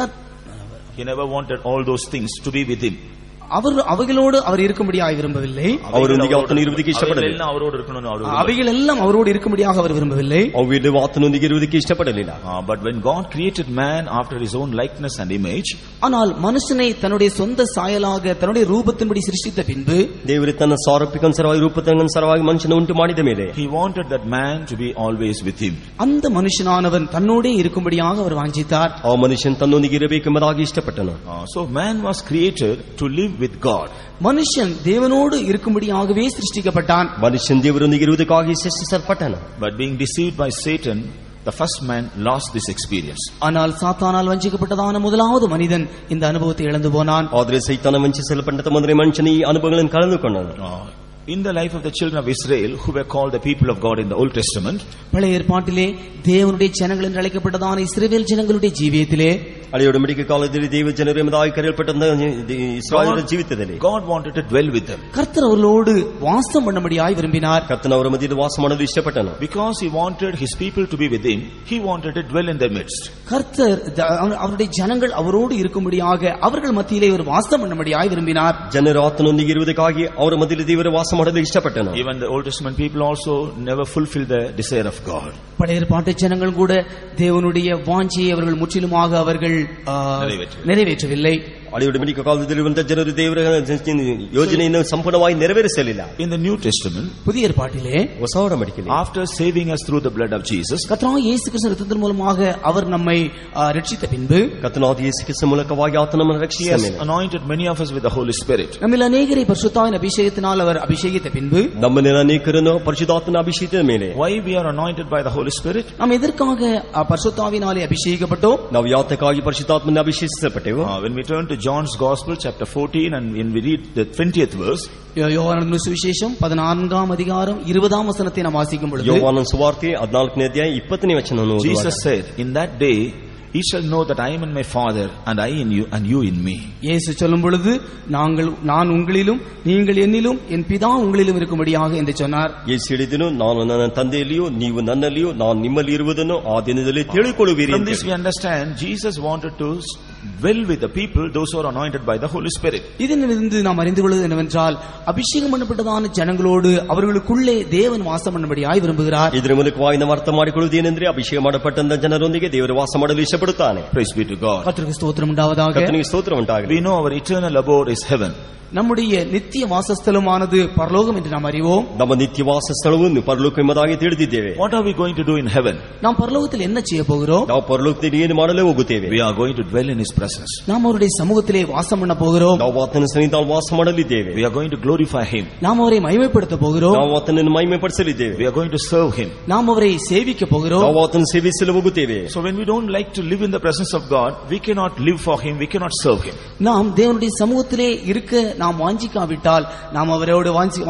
He never wanted all those things to be with Him.
அவைகளோடு அவர் இருக்கும்படியாக விரும்பவில்லை.
அவரೊಂದಿಗೆ ಆತನು ಇರುವುದಕ್ಕೆ ಇಷ್ಟಪಡಲಿಲ್ಲ.
அவைகள் எல்லாம் அவரோடு இருக்கும்படியாக அவர் விரும்பவில்லை.
ಅವೆಲ್ಲವೂ ಆತನೊಂದಿಗೆ ಇರುವುದಕ್ಕೆ ಇಷ್ಟಪಡಲಿಲ್ಲ.
But when God created man after His own likeness and image,
ஆனால் மனுஷனை தன்னுடைய சொந்த சாயலாக தன்னுடைய ரூபத்தின்படி சிருஷ்டித்த பின்பு,
ದೇವರು ತನ್ನ ಸಾರೂಪ್ಯಕ್ಕನುಸಾರವಾಗಿ ರೂಪಕ್ಕನುಸಾರವಾಗಿ ಮನುಷ್ಯನ ಉಂಟು ಮಾಡಿದ ಮೇಲೆ,
He wanted that man to be always with Him.
அந்த மனுஷனானவன் தன்னோடே இருக்கும்படியாக அவர் வாஞ்சித்தார்.
ಆ ಮನುಷ್ಯன் ತನ್ನೊಂದಿಗೆ ಇರಬೇಕೆಂಬುದಾಗಿ ಇಷ್ಟಪಟ್ಟನು.
So man was created to live with God.
மனுஷன் தேவனோடு இருக்கும்படியாகவே சிருஷ்டிக்கப்பட்டான்.
ಮನುಷ್ಯன் ದೇವರೊಂದಿಗೆ ಇರುವುದಕ್ಕಾಗಿ ಸೃಷ್ಟಿಸಲ್ಪಟ್ಟನು.
But being deceived by Satan, the first man lost this experience.
ஆனால் சாத்தானால் வஞ்சிக்கப்பட்டதான முதலாவது மனிதன் இந்த அனுபவத்தை இழந்து போனான்.
ಆದರೆ ಸೈತಾನ ವಂಚಿಸಲ್ಪಟ್ಟ ಮೊದಲನೇ ಮನುಷ್ಯನು ಈ ಅನುಭವಗಳನ್ನು ಕಳೆದುಕೊಂಡನು.
In the life of the children of Israel, who were called the people of God in the Old Testament,
பழைய ஏற்பாட்டிலே தேவனுடைய ஜனங்கள் என்று அழைக்கப்பட்டதான இஸ்ரவேல் ஜனங்களுடைய ஜீவியத்திலே,
ಹಳೆಯ ಒಡಂಬಡಿಕೆ ಕಾಲದಲ್ಲಿ ದೇವ ಜನರು ಎಂಬುದಾಗಿ ಕರೆಯಲ್ಪಟ್ಟ ಇಸ್ರಾಯೇಲರ ಜೀವಿತದಲ್ಲಿ
God wanted to dwell with them.
கர்த்தர் அவர்களோடு வாசம் பண்ணும்படியாய் விரும்பினார்.
ಕರ್ತನ ಅವರ ಮಧ್ಯದಲ್ಲಿ ವಾಸ ಮಾಡಲು ಇಷ್ಟಪಟ್ಟನು.
Because He wanted His people to be with Him, He wanted to dwell in their midst.
கர்த்தர் அவருடைய ஜனங்கள் அவரோடு இருக்கும்படியாக அவர்கள் மத்தியிலே ஒரு வாசம் பண்ணும்படியாய் விரும்பினார்.
ಜನರು ಆತನೊಂದಿಗೆ ಇರುವುದಕ್ಕಾಗಿ ಅವರ ಮಧ್ಯದಲ್ಲಿ ದೇವರ ವಾಸ ಮಾಡಲು ಇಷ್ಟಪಟ್ಟನು.
Even the Old Testament people also never fulfilled the desire of God.
பழைய ஏற்பாட்டு ஜனங்கள் கூட தேவனுடைய வாஞ்சையை அவர்கள் முற்றிலுமாக அவர்கள் நிறைவேற்றவில்லை.
ಹಳೆಯ ಒಡಂಬಡಿಕೆ ಕಾಲದಲ್ಲಿರುವಂತಹ ಜನರು ದೇವರ ಯೋಜನೆಯನ್ನು ಸಂಪೂರ್ಣವಾಗಿ ನೆರವೇರಿಸಲಿಲ್ಲ.
In the New Testament,
புதிய ஏற்பாட்டிலே,
ಹೊಸ ಒಡಂಬಡಿಕೆಯಲ್ಲಿ,
after saving us through the blood of Jesus,
கர்த்தராகிய இயேசு கிறிஸ்துவின் இரத்தத்தின் மூலமாக அவர் நம்மை ரட்சித்த பின்பு,
ಕರ್ತನಾದ ಯೇಸು ಕ್ರಿಸ್ತನ ಮೂಲಕವಾಗಿ ಆತನು ನಮ್ಮನ್ನು ರಕ್ಷಿಸಿದ ಮೇಲೆ,
anointed many of us with the Holy Spirit.
நம்மில் அநேகரை பரிசுத்தாவின் அபிஷேகத்தினால் அவர் அபிஷேகித்த பின்பு,
ನಮ್ಮನ್ನು ಅನೇಕರನ್ನು ಪರಿಶುದ್ಧಾತ್ಮನ ಅಭಿಷೇಕದ ಮೇಲೆ,
why we are anointed by the Holy Spirit?
நாம் எதற்காக பரிசுத்தாவினாலே அபிஷேகிக்கப்பட்டோம்?
ನಾವು ಯಾತಕ್ಕಾಗಿ ಪರಿಶುದ್ಧಾತ್ಮನ ಅಭಿಷೇಕಿಸಲ್ಪಟ್ಟೆವು?
When we turn to John's Gospel chapter 14 and when we read the 20th verse,
யோவானின் சுவிசேஷம் 14ஆம் அதிகாரம் 20ஆம் வசனத்தை நாம் வாசிக்கும் பொழுது,
யோவானின் சுவார்த்தை 14ನೇ ಅಧ್ಯಾಯ 20ನೇ ವಚನವನ್ನು ಓದುವಾಗ,
Jesus said, "In that day ye shall know that I am in my Father and I in you and you in me."
இயேசு சொல்லும் பொழுது, நான் உங்களிலும் நீங்கள் என்னிலும் என் பிதா உங்களிலும் இருக்கும்படியாக என்று சொன்னார்.
ಯೇಸು ಹೇಳಿದನು, ನಾನು ನನ್ನ ತಂದೆಯಲ್ಲಿಯೂ ನೀವು ನನ್ನಲ್ಲಿಯೂ ನಾನು ನಿಮ್ಮಲ್ಲಿ ಇರುವುದನ್ನು ಆ ದಿನದಲ್ಲಿ ತಿಳಿದುಕೊಳ್ಳುವಿರಿ.
From this we understand Jesus wanted to dwell with the people, those who are anointed by the Holy Spirit.
இதிலிருந்து நாம் அறிந்து கொள்வது என்னவென்றால், அபிஷேகம் பண்ணப்பட்டதான ஜனங்களோடு அவர்களுக்குள்ளே தேவன் வாசம் பண்ணும்படியாய் விரும்புகிறார்.
ಇದರ ಮೂಲಕವಾಗಿ ನಾವು ಅರ್ಥ ಮಾಡಿಕೊಳ್ಳುವುದು ಏನೆಂದರೆ, ಅಭಿಷೇಕ ಮಾಡಪಟ್ಟಂತ ಜನರೊಂದಿಗೆ ದೇವರು ವಾಸ ಮಾಡಲು ಇಷ್ಟಪಡುತ್ತಾನೆ.
Praise be to God.
கர்த்தருக்கு ஸ்தோத்திரம் உண்டாவதாக.
ಕರ್ತನಿಗೆ ಸ್ತೋತ್ರ ಉಂಟಾಗಲಿ.
We know our eternal abode is heaven.
நம்முடைய நித்திய வாசஸ்தலமானது பரலோகம் என்று நாம் அறிவோம்.
ನಮ್ಮ ನಿತ್ಯ ವಾಸ ಸ್ಥಳವನ್ನು ಪರಲೋಕ ಎಂಬುದಾಗಿ ತಿಳಿದಿದ್ದೇವೆ.
What are we going to do in heaven?
நாம் பரலோகத்தில் என்ன செய்ய போகிறோம்?
ನಾವು ಪರಲೋಕದಲ್ಲಿ ಏನು ಮಾಡಲು ಹೋಗುತ್ತೇವೆ?
We are going to dwell in His presence.
நாம் அவருடைய சமூகத்திலே வாசம் பண்ண போகிறோம்.
ನಾವು ಆತನ ಸನ್ನಿಧಾನದಲ್ಲಿ ವಾಸ ಮಾಡಲಿದ್ದೇವೆ.
We are going to glorify Him.
நாம் அவரை மகிமைப்படுத்த போகிறோம்.
ನಾವು ಆತನನ್ನು ಮಹಿಮೆಪಡಿಸಲಿದ್ದೇವೆ.
We are going to serve Him.
நாம் அவரை சேவிக்க போகிறோம்.
ನಾವು ಆತನ ಸೇವಿಸಲು ಹೋಗುತ್ತೇವೆ.
So when we don't like to live in the presence of God, we cannot live for Him, we cannot serve Him.
நாம் தேவனுடைய சமூகத்திலே இருக்க நாம் வாஞ்சிக்காவிட்டால் நாம் அவரோடு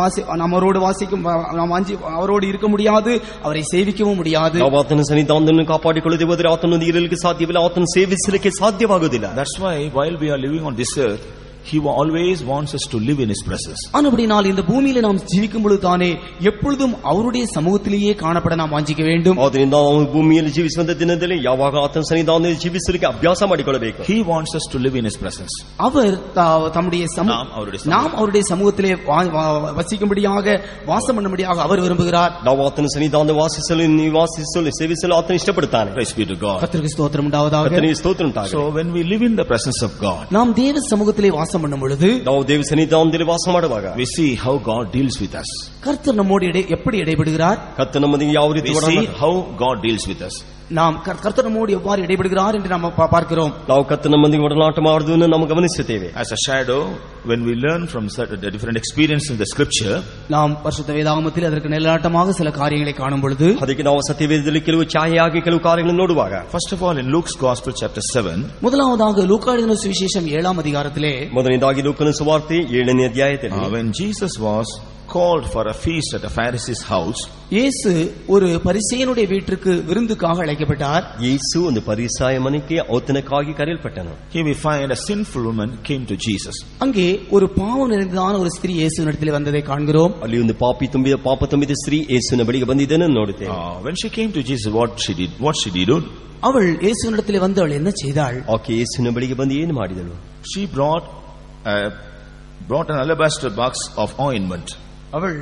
அவரோடு இருக்க முடியாது, அவரை சேவிக்கவும் முடியாது.
ನಾವು ಆತನ ಸನ್ನಿಧಾನವನ್ನು ಕಾಪಾಡಿಕೊಳ್ಳದೆ ಹೋದರೆ ಆತನೊಂದಿಗೆ ಇರಲಿಕ್ಕೆ ಸಾಧ್ಯವಿಲ್ಲ, ಆತನ ಸೇವಿಸಲಿಕ್ಕೆ ಸಾಧ್ಯವಾಗುವುದಿಲ್ಲ.
That's why while we are living on this earth, He always wants us to live in His presence.
ஆனபடியால் இந்த பூமியில நாம் ஜீவிக்கும் பொழுது தானே எப்பொழுதும் அவருடைய சமூகத்திலேயே காணப்பட நாம் வாஞ்சிக்க வேண்டும்.
ಆದ್ದರಿಂದ ನಾವು ಭೂಮಿಯಲ್ಲಿ ಜೀವಿಸುವಂತ ದಿನದಲ್ಲಿ ಯಾವಾಗ ಆತನ ಸನ್ನಿಧಾನದಲ್ಲಿ ಜೀವಿಸಲಿಕ್ಕೆ ಅಭ್ಯಾಸ ಮಾಡಿಕೊಳ್ಳಬೇಕು.
He wants us to live in His presence.
அவர் தம்முடைய நாம் அவருடைய சமூகத்திலே வசிக்கும்படியாக வாசம் பண்ணும்படியாக அவர் விரும்புகிறார்.
ನಾವು ಆತನ ಸನ್ನಿಧಾನದಲ್ಲಿ ವಾಸಿಸಲು ನಿವಾಸಿಸಲು ಸೇವಿಸಲು ಆತನ ಇಷ್ಟಪಡುತ್ತಾನೆ.
Praise be to God.
கர்த்தருக்கு ஸ்தோத்திரம் உண்டாவதாக.
ಕರ್ತನಿಗೆ ಸ್ತೋತ್ರ ಉಂಟಾಗಲಿ.
So when we live in the presence of God,
நாம் தேவ சமூகத்திலே வாசம் பண்ணும் பொழுது,
ನಾವು ದೇವ ಸನ್ನಿಧಾನದಲ್ಲಿ ವಾಸ ಮಾಡುವಾಗ,
we see how God deals with us.
கர்த்தர் நம்மோடு எப்படி இடைபடுகிறார்?
ಕರ್ತನ ನಮ್ಮೊಂದಿಗೆ ಯಾವ ರೀತಿ
we see how God deals with us.
நாம் கர்த்தர் நம்மோடு எவ்வாறு இடைபடுகிறார் என்று நாம் பார்க்கிறோம்.
ನಾವು ಕರ್ತನ ನಮ್ಮೊಂದಿಗೆ ಒಡನಾಟ ಮಾಡುವುದನ್ನು ನಾವು ಗಮನಿಸುತ್ತೇವೆ.
As a shadow, when we learn from certain different experience in the scripture,
நாம் பரிசுத்த வேதாகமத்தில் அதற்கு நிழலாட்டமாக சில காரியங்களை காணும் பொழுது,
ಅದಕ್ಕೆ ನಾವು ಸತ್ಯವೇದದಲ್ಲಿ ಕೆಲವು ಛಾಯೆಯಾಗಿ ಕೆಲವು ಕಾರ್ಯಗಳನ್ನು ನೋಡುವಾಗ,
first of all in Luke's Gospel chapter 7,
முதலாவதாக லூக்கா எழுதின சுவிசேஷம் 7ஆம் அதிகாரத்திலே,
ಮೊದಲನೇದಾಗಿ ಲೂಕನ ಸುವಾರ್ತೆ 7ನೇ ಅಧ್ಯಾಯದಲ್ಲಿ,
when Jesus was called for a feast at a Pharisee's house,
இயேசு ஒரு பரிசேயனுடைய வீட்டுக்கு விருந்துக்காக அழைக்கப்பட்டார்.
ಯೇಸು ಒಂದು ಪರಿಸಾಯ ಮನೆಗೆ ಔತಣಕ್ಕಾಗಿ ಕರೆಯಲ್ಪಟ್ಟನು.
Here we find a sinful woman came to Jesus.
அங்கே ஒரு பாவம் நிறைந்ததான ஒரு ஸ்திரீ இயேசுவினிடத்தில் வந்ததை காண்கிறோம்.
ಅಲ್ಲಿ ಒಂದು ಪಾಪ ತುಂಬಿದ ಸ್ತ್ರೀ ಯೇಸುವಿನ ಬಳಿಗೆ ಬಂದಿದ್ದನ್ನು ನೋಡುತ್ತೇವೆ.
When she came to Jesus, what she did?
அவள் இயேசுவினிடத்தில் வந்து அவள் என்ன செய்தாள்?
ಆಕೆ ಯೇಸುವಿನ ಬಳಿಗೆ ಬಂದು ಏನು ಮಾಡಿದಳು?
She brought an alabaster box of ointment.
அவள்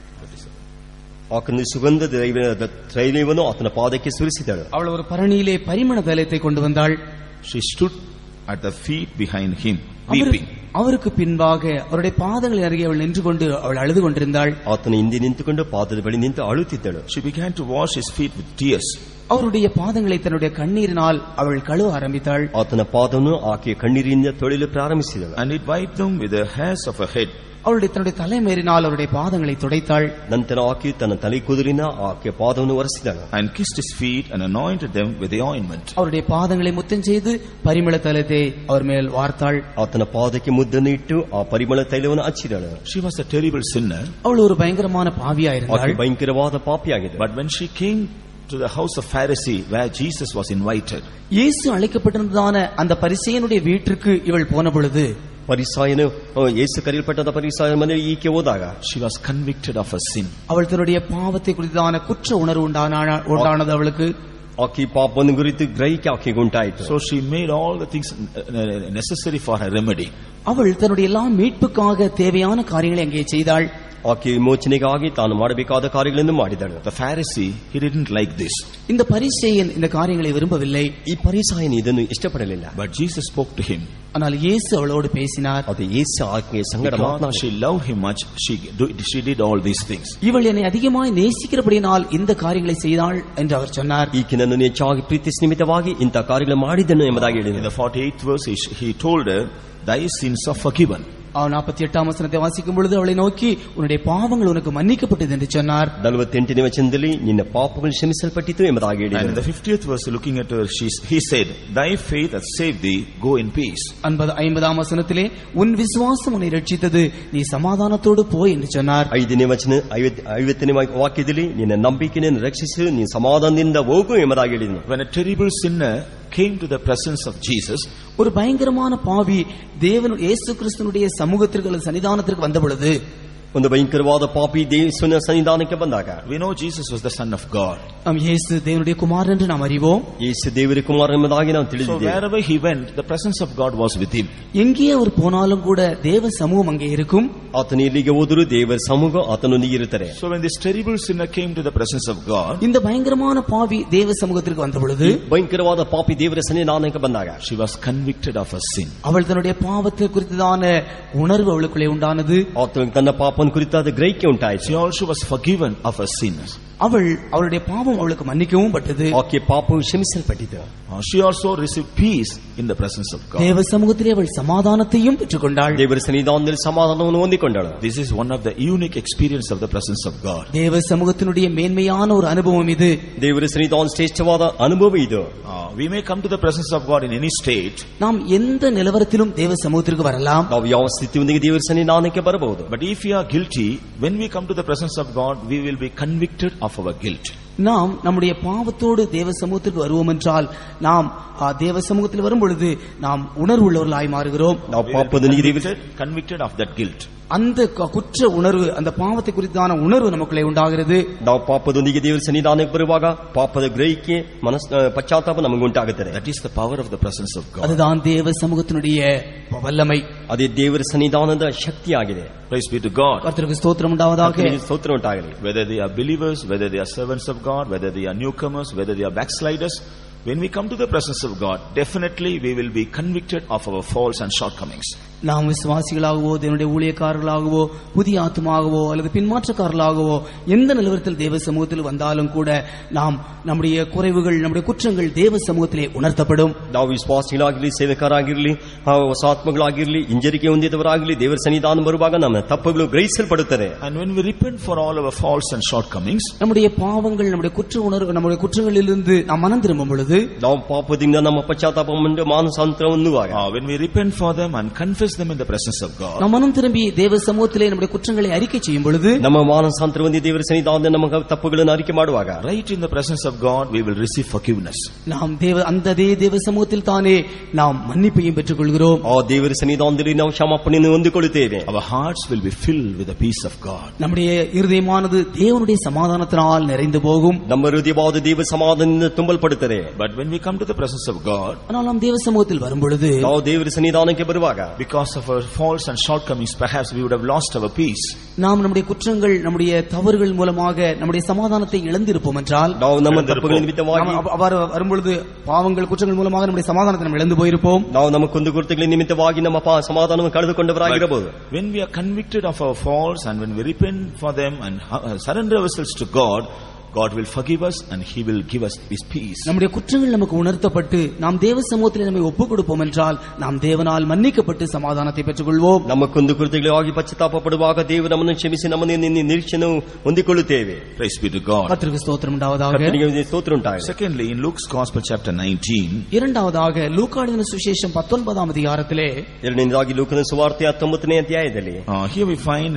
ಆತನ ಸುಗಂಧ ತೈಲವನ್ನು ಆತನ ಪಾದಕ್ಕೆ ಸುರಿಸಿದಳು.
அவள் ஒரு பரணியிலே பரிமள தைலத்தை கொண்டு வந்தாள்.
She stood at the feet behind him weeping.
அவருக்கு பின்பாக அவருடைய பாதங்கள் அருகே அவள் நின்று கொண்டு அவள் அழுது கொண்டிருந்தாள்.
ಆತನ ಹಿಂದೆ ನಿಂತುಕೊಂಡು ಪಾದದ ಬಳಿ ನಿಂತು ಅಳುತ್ತಿದ್ದಳು.
She began to wash his feet with tears.
அவருடைய பாதங்களை தன்னுடைய கண்ணீரினால் அவள் கழுவ ஆரம்பித்தாள்.
ಆತನ ಪಾದವನ್ನು ಆಕೆ ಕಣ್ಣೀರಿನಿಂದ ತೊಳೆಯಲು ಪ್ರಾರಂಭಿಸಿದಳು.
And it wiped them with the hairs of her head.
அவளுடைய தன்னுடைய தலைமேறினால் அவருடைய பாதங்களை துடைத்தாள்.
ನಂತರ ಆಕೆ ತನ್ನ ತಲೆ ಕೂದಲಿನ ಆಕೆ ಪಾದವನ್ನು ಒರೆಸಿದಳು.
And kissed his feet and anointed them with the ointment.
அவருடைய பாதங்களை முத்தம் செய்து பரிமள தைலத்தை அவர் மேல் வார்த்தாள்.
ಆತನ ಪಾದಕ್ಕೆ ಮುದ್ದನ್ನು ಇಟ್ಟು ಆ ಪರಿಮಳ ತೈಲವನ್ನು ಹಚ್ಚಿದಳು.
She was a terrible sinner.
அவள் ஒரு பயங்கரமான பாவியாயிருந்தாள்.
ಆಕೆ ಭಯಂಕರವಾದ ಪಾಪಿಯಾಗಿದ್ದಳು.
But when she came to the house of Pharisee where Jesus was invited,
இயேசு அழைக்கப்பட்டிருந்ததான அந்த பரிசேயனுடைய வீட்டிற்கு இவள் போன பொழுது,
ಪರಿಸಾಯನು ಯೇಸು ಕರೆಯಲ್ಪಟ್ಟದ ಪರಿಸಾಯ ಮನೆಗೆ ಈಕೆ ಹೋದಾಗ,
she was convicted of her sin.
அவள் தன்னுடைய பாவத்தை குறித்தான குற்ற உணர்வு உண்டானது அவளுக்கு.
ಆಕೆ ಪಾಪವನ್ನು ಕುರಿತು ಗ್ರಹಿಕೆ ಆಕೆಗೆ ಉಂಟಾಯಿತು.
So she made all the things necessary for her remedy.
அவள் தன்னுடைய எல்லா மீட்புக்காக தேவையான காரியங்களை அங்கே செய்தாள்.
ಆಕೆ ವಿಮೋಚನೆಗಾಗಿ ತಾನು ಮಾಡಬೇಕಾದ ಕಾರ್ಯಗಳನ್ನು ಮಾಡಿದಳು.
The Pharisee, he didn't like this.
இந்த பரிசேயன் இந்த காரியங்களை விரும்பவில்லை.
ಈ ಪರಿಸಾಯನು ಇದನ್ನು ಇಷ್ಟಪಡಲಿಲ್ಲ.
But Jesus spoke to him.
ஆனால் இயேசு அவளோடு பேசினார்.
ಅದು ಯೇಸು ಆಕೆಯ ಸಂಗಡ ಮಾತನಾಡಿ,
she loved him much, she did all these things.
இவள் என்னை அதிகமாய் நேசிக்கிறபடியால் இந்த காரியங்களை செய்தாள் என்று அவர் சொன்னார்.
ಈಕೆ ನನ್ನನ್ನು ಹೆಚ್ಚಾಗಿ ಪ್ರೀತಿಸಿ ನಿಮಿತ್ತವಾಗಿ ಇಂಥ ಕಾರ್ಯಗಳನ್ನು ಮಾಡಿದನು ಎಂಬುದಾಗಿ ಹೇಳಿದನು.
In the 48th verse he told her, thy sins are forgiven.
48ஆம் வசனத்தை வாசிக்கும் பொழுது அவளை நோக்கி உன்னுடைய பாவங்கள் உனக்கு மன்னிக்கப்பட்டது என்று சொன்னார்.
48ನೇ ವಚನದಲ್ಲಿ ನಿನ್ನ ಪಾಪಗಳು ಕ್ಷಮಿಸಲ್ಪಟ್ಟಿತು ಎಂಬುದಾಗಿ ಹೇಳಿದನು.
And in the 50th verse, looking at her, he said, thy faith hath saved thee, go in peace. 50ஆம்
வசனத்திலே உன் விசுவாசம் உன்னை ரட்சித்தது, நீ சமாதானத்தோடு போய் என்று சொன்னார்.
5ನೇ ವಚನ 50ನೇ ವಾಕ್ಯದಲ್ಲಿ ನಿನ್ನ ನಂಬಿಕೆಯನ್ನು ರಕ್ಷಿಸು, ನೀ ಸಮಾಧಾನದಿಂದ ಹೋಗು ಎಂಬುದಾಗಿ ಹೇಳಿದನು.
When a terrible sinner came to the presence of Jesus,
ஒரு பயங்கரமான பாவி தேவன் இயேசு கிறிஸ்துவினுடைய சமூகத்திற்கு சன்னிதானத்திற்கு வந்த பொழுது,
ಒಂದು ಭಯಂಕರವಾದ ಪಾಪಿ ದೇವನ ಸನ್ನಿಧಾನಕ್ಕೆ ಬಂದಾಗ,
we know Jesus was the son of God.
இயேசு தேவனுடைய குமாரன் என்று நாம் அறிவோம்.
ಯೇಸು ದೇವರ ಕುಮಾರ ಎಂಬುದಾಗಿ ನಾವು ತಿಳಿದಿದ್ದೇವೆ.
So wherever he went, the presence of God was with him.
எங்கே அவர் போனாலும் கூட தேவ சமூகம் அங்கே இருக்கும்.
ಆತನು ಎಲ್ಲಿಗೆ ಹೋದರೂ ದೇವರ ಸಮೂಹ ಆತನೊಂದಿಗೆ ಇರುತ್ತದೆ.
So when this terrible sinner came to the presence of God,
இந்த பயங்கரமான பாவி தேவ சமூகத்திற்கு வந்த பொழுது,
ಭಯಂಕರವಾದ ಪಾಪಿ ದೇವರ ಸನ್ನಿಧಾನಕ್ಕೆ ಬಂದಾಗ,
she was convicted of her sin.
அவள் தன்னுடைய பாவத்தை குறித்ததான உணர்வு அவளுக்குள்ளே உண்டானது.
ಆತನಿಗೆ ತನ್ನ ಪಾಪವನ್ನು ಕುರಿತಾದ ಗ್ರಹಿಕೆ ಉಂಟಾಯಿತು.
She also was forgiven of her sins.
அவளுடைய பாவம் அவளுக்கு மன்னிக்கவும் பட்டது.
ಆಕೆ ಪಾಪವು ಕ್ಷಮಿಸಲ್ಪಟ್ಟಿತು.
She also received peace in the presence of God.
தேவ சமூகத்திலே அவள் சமாதானத்தையும் பெற்றுக்கொண்டாள்.
ದೇವರ ಸನ್ನಿಧಾನದಲ್ಲಿ ಸಮಾಧಾನವನ್ನು ಹೊಂದಿಕೊಂಡಳು.
This is one of the unique experience of the presence of God.
தேவ சமூகத்தினுடைய மேன்மையான ஒரு அனுபவம் இது.
ದೇವರ ಸನ್ನಿಧಾನ ಶ್ರೇಷ್ಠವಾದ ಅನುಭವ ಇದು.
We may come to the presence of God in any state.
நாம் எந்த நிலவரத்திலும் தேவ சமூகத்திற்கு வரலாம்.
ನಾವು ಯಾವ ಸ್ಥಿತಿಯೊಂದಿಗೆ ದೇವರ ಸನ್ನಿಧಾನಕ್ಕೆ ಬರಬಹುದು.
But if we are guilty, when we come to the presence of God, we will be convicted of our guilt.
நாம் நம்முடைய பாவத்தோடு தேவ சமூகத்திற்கு வருவோம் என்றால் நாம் தேவ சமூகத்தில் வரும் பொழுது நாம் உணர்வுள்ளவர்களாய் மாறுகிறோம்.
Convicted of that guilt.
அந்த குற்ற உணர்வு, அந்த பாவத்தை குறித்தான உணர்வு நமக்குள்ளே உண்டாகிறது.
ನಾವು ಪಾಪದೊಂದಿಗೆ ದೇವರ ಸನ್ನಿಧಾನಕ್ಕೆ ಬರುವಾಗ ಪಾಪದ ಗ್ರಹಿಕೆ ಪಶ್ಚಾತ್ತಾಪ ನಮಗೆ ಉಂಟಾಗುತ್ತದೆ.
That is the power of the presence of God.
அதுதான் தேவ சமூகத்தினுடைய வல்லமை.
ಅದೇ ದೇವರ ಸನ್ನಿಧಾನದ ಶಕ್ತಿಯಾಗಿದೆ.
Praise be to God.
கர்த்தருக்கு ஸ்தோத்திரம் உண்டாவதாக.
ಸ್ತೋತ್ರ ಉಂಟಾಗಲಿ.
Whether they are believers, whether they are servants of God, whether they are newcomers, whether they are backsliders, when we come to the presence of God, definitely we will be convicted of our faults and shortcomings.
நாம் விசுவாசிகளாகவோ தேவனுடைய ஊழியக்காரர்களாகவோ புதிய ஆத்மாகவோ அல்லது பின்மாற்றக்காரர்களாகவோ எந்த நிலவரத்தில் தேவ சமூகத்தில் வந்தாலும் கூட நாம் நம்முடைய குறைவுகள், நம்முடைய குற்றங்கள் தேவ சமூகத்திலே உணர்த்தப்படும்.
ನಾವು ವಿಶ್ವಾಸಿಗಳಾಗಿರಲಿ, ಸೇವಕರಾಗಿರಲಿ, ಹೊಸ ಆತ್ಮಗಳಾಗಿರಲಿ, ಹಿಂಜರಿಕೆ ಹೊಂದಿದವರಾಗಲಿ, ದೇವರ ಸನ್ನಿಧಾನ ಬರುವಾಗ ನಮ್ಮ ತಪ್ಪುಗಳು ಗ್ರಹಿಸಲ್ಪಡುತ್ತದೆ.
And when we repent for all our faults and shortcomings,
நம்முடைய பாவங்கள், நம்முடைய குற்ற உணர்வு, நம்முடைய குற்றங்களிலிருந்து நாம் மனம் திரும்பும் பொழுது,
ನಾವು ಪಾಪದಿಂದ ನಮ್ಮ ಪಶ್ಚಾತ್ತಾಪವನ್ನು ಮಾನಸಾಂತರ ಹೊಂದುವಾಗ,
when we repent for them and confess them in the presence of God,
நாம் மனம் திரும்பி தேவ சமூகத்திலே நம்முடைய குற்றங்களை அறிக்கை செய்யும் பொழுது,
ನಮ್ಮ ಮಾನಸಾಂತರ ಹೊಂದಿ ದೇವರ ಸನ್ನಿಧಾನದಲ್ಲಿ ನಮ್ಮ ತಪ್ಪುಗಳನ್ನು ಅರಿಕೆ ಮಾಡುವಾಗ,
right in the presence of God we will receive forgiveness.
நாம் அந்த தேவ சமூகத்தில் தானே நாம் மன்னிப்பையும் பெற்றுக் கொள்கிறோம்.
ಆ ದೇವರ ಸನ್ನಿಧಾನದಲ್ಲಿ ನಾವು ಕ್ಷಮಾಪಣೆಯನ್ನು ಹೊಂದಿಕೊಳ್ಳುತ್ತೇವೆ.
Our hearts will be filled with the peace of God.
நம்முடைய இருதயமானது தேவனுடைய சமாதானத்தினால் நிறைந்து போகும்.
ನಮ್ಮ ಹೃದಯವಾದ ದೇವ ಸಮಾಧಾನದಿಂದ ತುಂಬಲ್ಪಡುತ್ತದೆ.
But when we come to the presence of God,
ஆனால் நாம் தேவ சமூகத்தில் வரும் பொழுது,
ನಾವು ದೇವರ ಸನ್ನಿಧಾನಕ್ಕೆ ಬರುವಾಗ,
because of our faults and shortcomings, perhaps we would have lost our peace.
நாம் நம்முடைய குற்றங்கள், நம்முடைய தவறுகள் மூலமாக நம்முடைய சமாதானத்தை இழந்திருப்போம் என்றால்,
ನಾವು ನಮ್ಮ ತಪ್ಪುಗಳ ನಿಮಿತ್ತವಾಗಿ
அவர் வரும்பொழுது பாவங்கள், குற்றங்கள் மூலமாக நம்முடைய சமாதானத்தை நாம் இழந்து போயிருப்போம்.
ನಾವು ನಮ್ಮ ಕುಂದುಕೊರತೆಗಳ ನಿಮಿತ್ತವಾಗಿ ನಮ್ಮ ಸಮಾಧಾನವನ್ನು ಕಳೆದುಕೊಂಡವರಾಗಿರಬಹುದು.
When we are convicted of our faults and when we repent for them and surrender ourselves to God, God will forgive us and He will give us His peace.
நம்முடைய குற்றங்கள் நமக்கு உணர்த்தப்பட்டு நாம் தேவ சமூகத்தில் நம்மை ஒப்புக் கொடுப்போம் என்றால் நாம் தேவனால் மன்னிக்கப்பட்டு சமாதானத்தை பெற்றுக்கொள்வோம்.
ನಮ್ಮ ಕುಂದುಕೊರತೆಗಳಿಗಾಗಿ ಪಶ್ಚಾತ್ತಾಪ ಪಡುವಾಗ ದೇವರು ನಮ್ಮನ್ನು ಕ್ಷಮಿಸಿ ನಮ್ಮನ್ನು ನಿರೀಕ್ಷೆಯನ್ನು ಹೊಂದಿಕೊಳ್ಳುತ್ತೇವೆ.
Praise be to God.
கர்த்தருக்கு ஸ்தோத்திரம் உண்டாவதாக.
ಕರ್ತನಿಗೆ ಸ್ತೋತ್ರ ಉಂಟಾಗಲಿ.
Secondly, in Luke's Gospel chapter 19,
இரண்டாவதாக லூக்கா எழுதின சுவிசேஷம் 19ஆம் அதிகாரத்திலே,
ಎರಡನೇದಾಗಿ ಲೂಕನ ಸುವಾರ್ತೆ 19ನೇ ಅಧ್ಯಾಯದಲ್ಲಿ,
here we find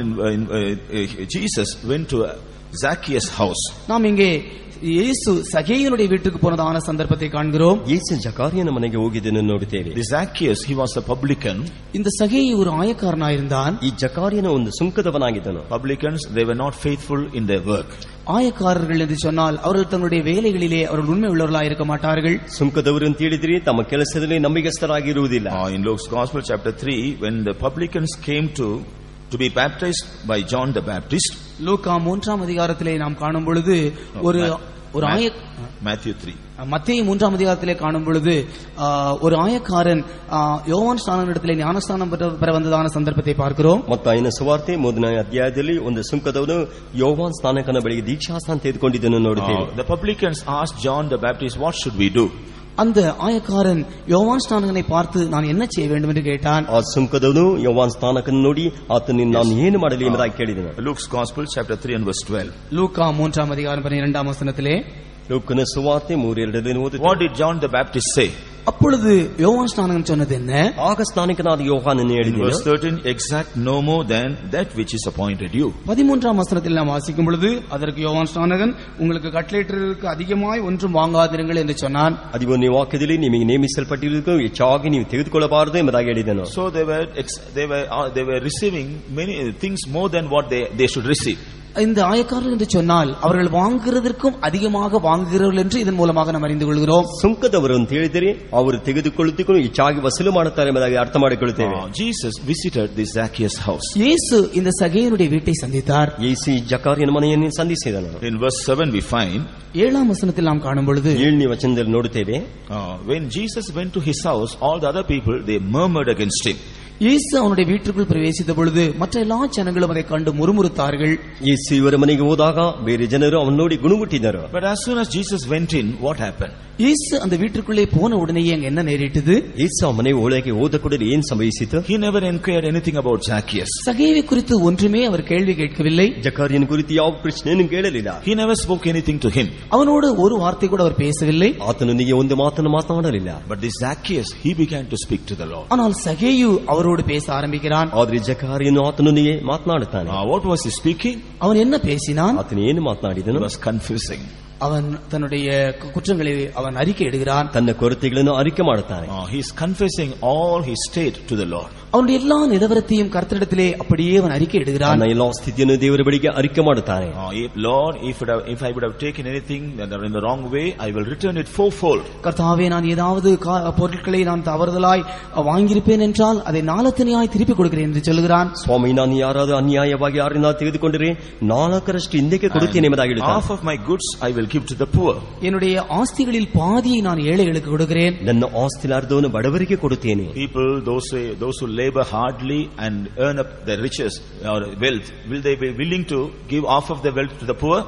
Jesus went to Zacchaeus' house.
நாம் இங்கே இயேசு சகேயனுடைய வீட்டுக்கு போனதான சந்தர்ப்பத்தை காண்கிறோம்.
ಯೇಸು ಜಕಾರಿಯನ ಮನೆಗೆ ಹೋಗಿದ್ದನ್ನು ನೋಡುತ್ತೇವೆ.
The Zacchaeus, he was a publican.
இந்த சகேயு ஒரு ஆயக்காரனாயிருந்தான்.
ಈ ಜಕಾರಿಯನ ಒಂದು ಸುಂಕದವನಾಗಿದ್ದನು.
Publicans, they were not faithful in their work.
ஆயக்காரர்கள் என்று சொன்னால் அவர்கள் தங்களுடைய வேலைகளிலே அவர்கள் உண்மை உள்ளவர்களாக இருக்க மாட்டார்கள்.
ಸುಂಕದವರು ಅಂತ ಹೇಳಿದ್ರೆ ತಮ್ಮ ಕೆಲಸದಲ್ಲಿ ನಂಬಿಗಸ್ತರಾಗಿರುವುದಿಲ್ಲ.
In Luke's Gospel chapter 3, when the publicans came to be baptized by John the Baptist,
லூக்கா 3ஆம் அதிகாரத்திலே நாம் காணும் பொழுது
Matthew 3,
மத்தேயு 3ஆம் அதிகாரத்திலே காணும் பொழுது ஒரு ஆயக்காரன் யோவான் ஸ்நானனிடத்திலே ஞானஸ்நானம் பெற வந்ததான சந்தர்ப்பத்தை பார்க்கிறோம்.
ಮತ್ತಾಯನ ಸುವಾರ್ತೆ 3ನೇ ಅಧ್ಯಾಯದಲ್ಲಿ ಒಂದು ಸುಂಕದವನು ಯೋವಾನ್ ಸ್ನಾನಕನ ಬಳಿಗೆ ದೀಕ್ಷಾಸ್ನಾನ ತೆಗೆದುಕೊಂಡಿದ್ದನ್ನು ನೋಡುತ್ತೇವೆ.
The publicans asked John the Baptist, what should we do?
அந்த ஆயக்காரன் யோவான் ஸ்நானகனை பார்த்து நான் என்ன செய்ய வேண்டும் என்று கேட்டான்.
ಆ ಸುಂಕದವನು ಯೋವಾನ್ ಸ್ನಾನಕನ ನೋಡಿ ಆತನಿಗೆ ನಾನು ಏನು ಮಾಡಲಿ ಎಂಬುದಾಗಿ ಕೇಳಿದನು.
Luke's Gospel chapter 3 and verse 12.
லூக்கா 3ஆம் அதிகாரம் 12ஆம் வசனத்திலே,
ಲೂಕನ ಸುವಾರ್ತೆ 3:2 ಓದುತ್ತೇವೆ.
What did John the Baptist say?
அப்பொழுது யோவான் ஸ்நானகன் சொன்னது என்ன?
ಆಗ ಸ್ನಾನಿಕನಾದ ಯೋಹಾನನು ಹೇಳಿದನು.
Verse 13, exact no more than that which is appointed you.
13ஆம் வசனத்தில் நாம் வாசிக்கும் பொழுது, அதற்கு யோவான் ஸ்நானகன் உங்களுக்கு கட்டளையிட்டதற்கு அதிகமாய் ஒன்றும் வாங்காதிருங்கள் என்று சொன்னான்.
11ನೇ ವಾಕ್ಯದಲ್ಲಿ ನಿಮಗೆ ನೇಮಿಸಲ್ಪಟ್ಟಿರುವುದಕ್ಕೂ ಹೆಚ್ಚಾಗಿ ನೀವು ತೆಗೆದುಕೊಳ್ಳಬಾರದು ಎಂಬುದಾಗಿ ಹೇಳಿದನು.
So they were receiving many things more than what they should receive.
இந்த ஆயக்காரர்கள் என்று சொன்னால் அவர்கள் வாங்குகிறதற்கும் அதிகமாக வாங்குகிறவர்கள் என்று இதன் மூலமாக நாம் அறிந்து கொள்கிறோம்.
ಸುಂಕದವರು ಅಂತ ಹೇಳಿದರೆ ಅವರು ತೆಗೆದುಕೊಳ್ಳುವುದಕ್ಕೂ ಹೆಚ್ಚಾಗಿ ವಸೂಲು ಮಾಡುತ್ತಾರೆ ಎಂಬುದಾಗಿ ಅರ್ಥ ಮಾಡಿಕೊಳ್ಳುತ್ತೇವೆ.
Jesus visited the Zacchaeus house.
இயேசு இந்த சகேயனுடைய வீட்டை சந்தித்தார்.
ಯೇಸು ಜಕಾರಿಯನ ಮನೆಯನ್ನು ಸಂಧಿಸಿದನು.
In verse 7 we find,
7ஆம் வசனத்தில் நாம் காணும் பொழுது,
7ನೇ ವಚನದಲ್ಲಿ ನೋಡುತ್ತೇವೆ,
when Jesus went to his house, all the other people they murmured against him.
இயேசு அவனுடைய வீட்டுக்குள் பிரவேசித்த பொழுது மற்ற எல்லா ஜனங்களும் அதை கண்டு முறுமுறுத்தார்கள்.
ಯೇಸು ಇವರ ಮನೆಗೆ ಹೋದಾಗ ಬೇರೆ ಜನರು ಅವನು ನೋಡಿ ಗುಣಗುಟ್ಟಿದರು.
But as soon as Jesus went in, what happened?
இயேசு அந்த வீட்டுக்குள்ளே போன உடனேயே அங்க என்ன நேரிட்டது?
ಯೇಸು ಆ ಮನೆ ಒಳಗೆ ಹೋದ ಕೂಡಲೇ ಏನು ಸಂಭವಿಸಿತು?
He never inquired anything about Zacchaeus.
சகேயை குறித்து ஒன்றுமே அவர் கேள்வி கேட்கவில்லை.
ಜಕಾರಿಯನ ಕುರಿತು ಯಾವ ಪ್ರಶ್ನೆಯನ್ನು ಕೇಳಲಿಲ್ಲ.
He never spoke anything to him.
அவனோடு ஒரு வார்த்தை கூட அவர் பேசவில்லை.
ಆತನೊಂದಿಗೆ ಒಂದು ಮಾತನ್ನು ಮಾತನಾಡಲಿಲ್ಲ.
But this Zacchaeus, he began to speak to the Lord.
ஆனால் சகேயு அவரோடு அவனோடு பேச ஆரம்பிக்கிறான்.
ಆದ್ರೆ ಜಕರಿಯನು ಆತನೊಂದಿಗೆ ಮಾತನಾಡುತ್ತಾನೆ.
What was he speaking?
அவன் என்ன பேசினான்?
ಆತನು ಏನು ಮಾತನಾಡಿದನು?
He was confessing.
அவன் தன்னுடைய குற்றங்களை அவன் அறிக்கை இடுகிறான்.
ತನ್ನ ಕೊರತೆಗಳನ್ನು ಅರಿಕೆ ಮಾಡುತ್ತಾನೆ.
He is confessing all his state to the Lord.
அவனுடைய எல்லா நிலவரத்தையும் கர்த்தரிடத்திலே அப்படியே அவன் அறிக்கை இடுகிறான்.
ತನ್ನ ಎಲ್ಲಾ ಸ್ಥಿತಿಯನ್ನು ದೇವರ ಬಳಿಗೆ ಅರಿಕೆ ಮಾಡುತ್ತಾನೆ.
Lord, if I would have taken anything in the wrong way, I will return it fourfold.
கர்த்தாவே, நான் ஏதாவது பொருட்களை நான் தவறுதலாய் வாங்கியிருப்பேன் என்றால் அதை நாலத்தனையாய் திருப்பி கொடுக்கிறேன் என்று சொல்கிறான்.
ಸ್ವಾಮಿ, ನಾನು ಯಾರಾದರೂ ಅನ್ಯಾಯವಾಗಿ ಯಾರನ್ನ ತೆಗೆದುಕೊಂಡರೆ 4ರಷ್ಟು ಹಿಂದಕ್ಕೆ ಕೊಡುತ್ತೇನೆ ಎಂಬುದಾಗಿ ಹೇಳುತ್ತಾನೆ.
Half of my goods I will give to the poor.
என்னுடைய ஆஸ்திகளில் பாதியை நான் ஏழைகளுக்கு கொடுக்கிறேன்.
ನನ್ನ ಆಸ್ತಿಯ ಅರ್ಧವನ್ನು ಬಡವರಿಗೆ ಕೊಡುತ್ತೇನೆ.
People, those who labor hardly and earn up their riches or wealth, will they be willing to give half of their wealth to the poor?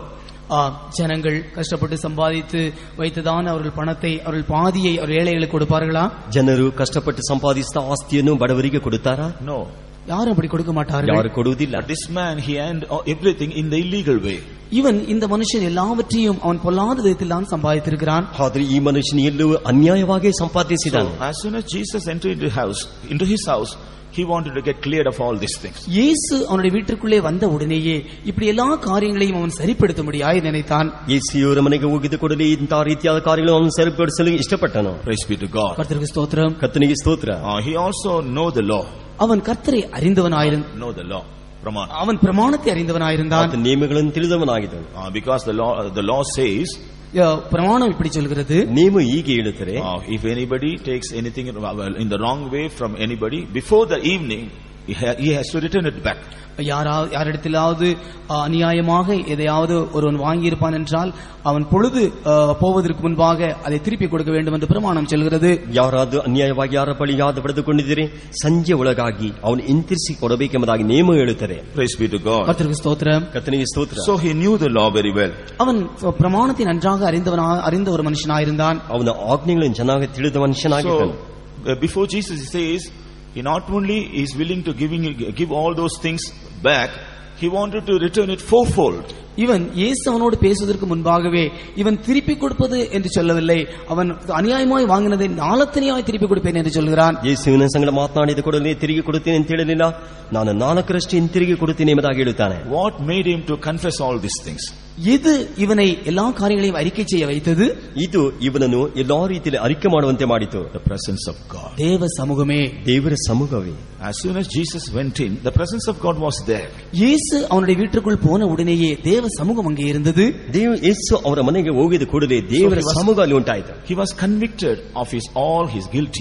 ஜனங்கள் கஷ்டப்பட்டு சம்பாதித்து வைத்ததான அவர்கள் பணத்தை அவர்கள் பாதியை அவர் ஏழைகளுக்கு கொடுப்பார்களா?
ಜನರು ಕಷ್ಟಪಟ್ಟು ಸಂಪಾದಿಸಿದ ಆಸ್ತಿಯನ್ನು ಬಡವರಿಗೆ ಕೊಡುತ್ತಾರಾ?
No.
யாரும் அப்படி கொடுக்க மாட்டார்கள்.
ಯಾರು ಕೊಡುವುದಿಲ್ಲ.
This man, he earned everything in the illegal way.
இவன் இந்த மனுஷன் எல்லாவற்றையும் அவன் பொல்லாத விதத்தில் தான் சம்பாதித்திருக்கிறான்.
ಆದರೆ ಈ ಮನುಷ್ಯನು ಎಲ್ಲವೂ ಅನ್ಯಾಯವಾಗಿ ಸಂಪಾದಿಸಿದ್ದಾನೆ.
As soon as Jesus entered into his house, he wanted to get cleared of all these things.
இயேசு அவனுடைய வீட்டுக்குள்ளே வந்த உடனேயே இப்படி எல்லா காரியங்களையும் அவன் சரிப்படுத்தும்படியாய் நினைத்தான்.
ಯೇಸುವಿನ ಮನೆಗೆ ಹೋಗಿದ್ದ ಕೂಡಲೇ ಇಂತಹ ರೀತಿಯಾದ ಕಾರ್ಯಗಳನ್ನು ಅವನು ಸರಿಪಡಿಸಲು ಇಷ್ಟಪಟ್ಟನು.
Praise be to God.
கர்த்தருக்கு ஸ்தோத்திரம்.
ಕರ್ತನಿಗೆ ಸ್ತೋತ್ರ.
He also know the law.
அவன் கர்த்தரை அறிந்தவனாயிருந்தான்.
Know the law.
அவன் பிரமாணத்தை அறிந்தவனாயிருந்தான்.
ನಿಯಮಗಳನ್ನು ತಿಳಿದವನಾಗಿದ್ದನು.
Because the law says,
பிரமாணம் இப்படி சொல்கிறது,
ನೀವು ಹೀಗೆ ಹೇಳುತ್ತಾರೆ,
if anybody takes anything in the wrong way from anybody before the evening, he has to return it back.
யாரிடத்திலாவது அநியாயமாக எதையாவது ஒருவன் வாங்கியிருப்பான் என்றால் அவன் பொழுது போவதற்கு முன்பாக அதை திருப்பி கொடுக்க வேண்டும் என்று பிரமாணம் சொல்கிறது.
ಯಾರಾದರೂ ಅನ್ಯಾಯವಾಗಿ ಯಾರ ಬಳಿಯಾದ ಪಡೆದುಕೊಂಡಿದ್ದರೆ ಸಂಜೆ ಒಳಗಾಗಿ ಅವನು ಹಿಂತಿರಿಸಿ ಕೊಡಬೇಕೆಂಬುದಾಗಿ ನೇಮ ಹೇಳುತ್ತಾರೆ.
Praise be to God.
கர்த்தருக்கு ஸ்தோத்திரம்.
ಕರ್ತನಿಗೆ ಸ್ತೋತ್ರ.
So he knew the law very well.
அவன் பிரமாணத்தை நன்றாக அறிந்த ஒரு மனுஷனாயிருந்தான்.
ಅವನ ಆಜ್ಞೆಗಳನ್ನು ಚೆನ್ನಾಗಿ ತಿಳಿದ ಮನುಷ್ಯನಾಗಿದ್ದನು.
So before Jesus says, he not only is willing to give all those things back, he wanted to return it fourfold.
இவன் இயேசு அவனோடு பேசுவதற்கு முன்பாகவே இவன் திருப்பி கொடுப்பது என்று சொல்லவில்லை, அவன் அநியாயமாய் வாங்கினதை நாலத்தனையாய் திருப்பி கொடுப்பேன் என்று சொல்கிறான்.
ಯೇಸುವಿನ ಸಂಗಡ ಮಾತನಾಡಿದ ಕೂಡಲೇ ತಿರುಗಿ ಕೊಡುತ್ತೇನೆ ಅಂತ ಹೇಳಲಿಲ್ಲ, ನಾನು 4ರಷ್ಟು ಹಿಂತಿರುಗಿ ಕೊಡುತ್ತೇನೆ ಎಂಬುದಾಗಿ ಹೇಳುತ್ತಾನೆ.
What made him to confess all these things?
இது இவனை எல்லா காரியங்களையும் அறிக்கை செய்ய வைத்தது.
ಇದು ಇವನನ್ನು ಎಲ್ಲಾ ರೀತಿಯಲ್ಲಿ ಅರಿಕೆ ಮಾಡುವಂತೆ ಮಾಡಿತು.
The presence of God.
தேவ சமூகமே.
ದೇವರ ಸಮ್ಮುಖವೇ.
As soon as Jesus went in, the presence of God was there.
இயேசு அவனுடைய வீட்டுக்குள் போன உடனேயே தேவ சமூகம் அங்கே இருந்தது.
ಯೇಸು ಅವರ ಮನೆಗೆ ಹೋಗಿದ ಕೂಡಲೇ ದೇವರ ಸಮ್ಮುಖ ಅಲ್ಲಿ ಉಂಟಾಯಿತು.
He was convicted of all his guilt.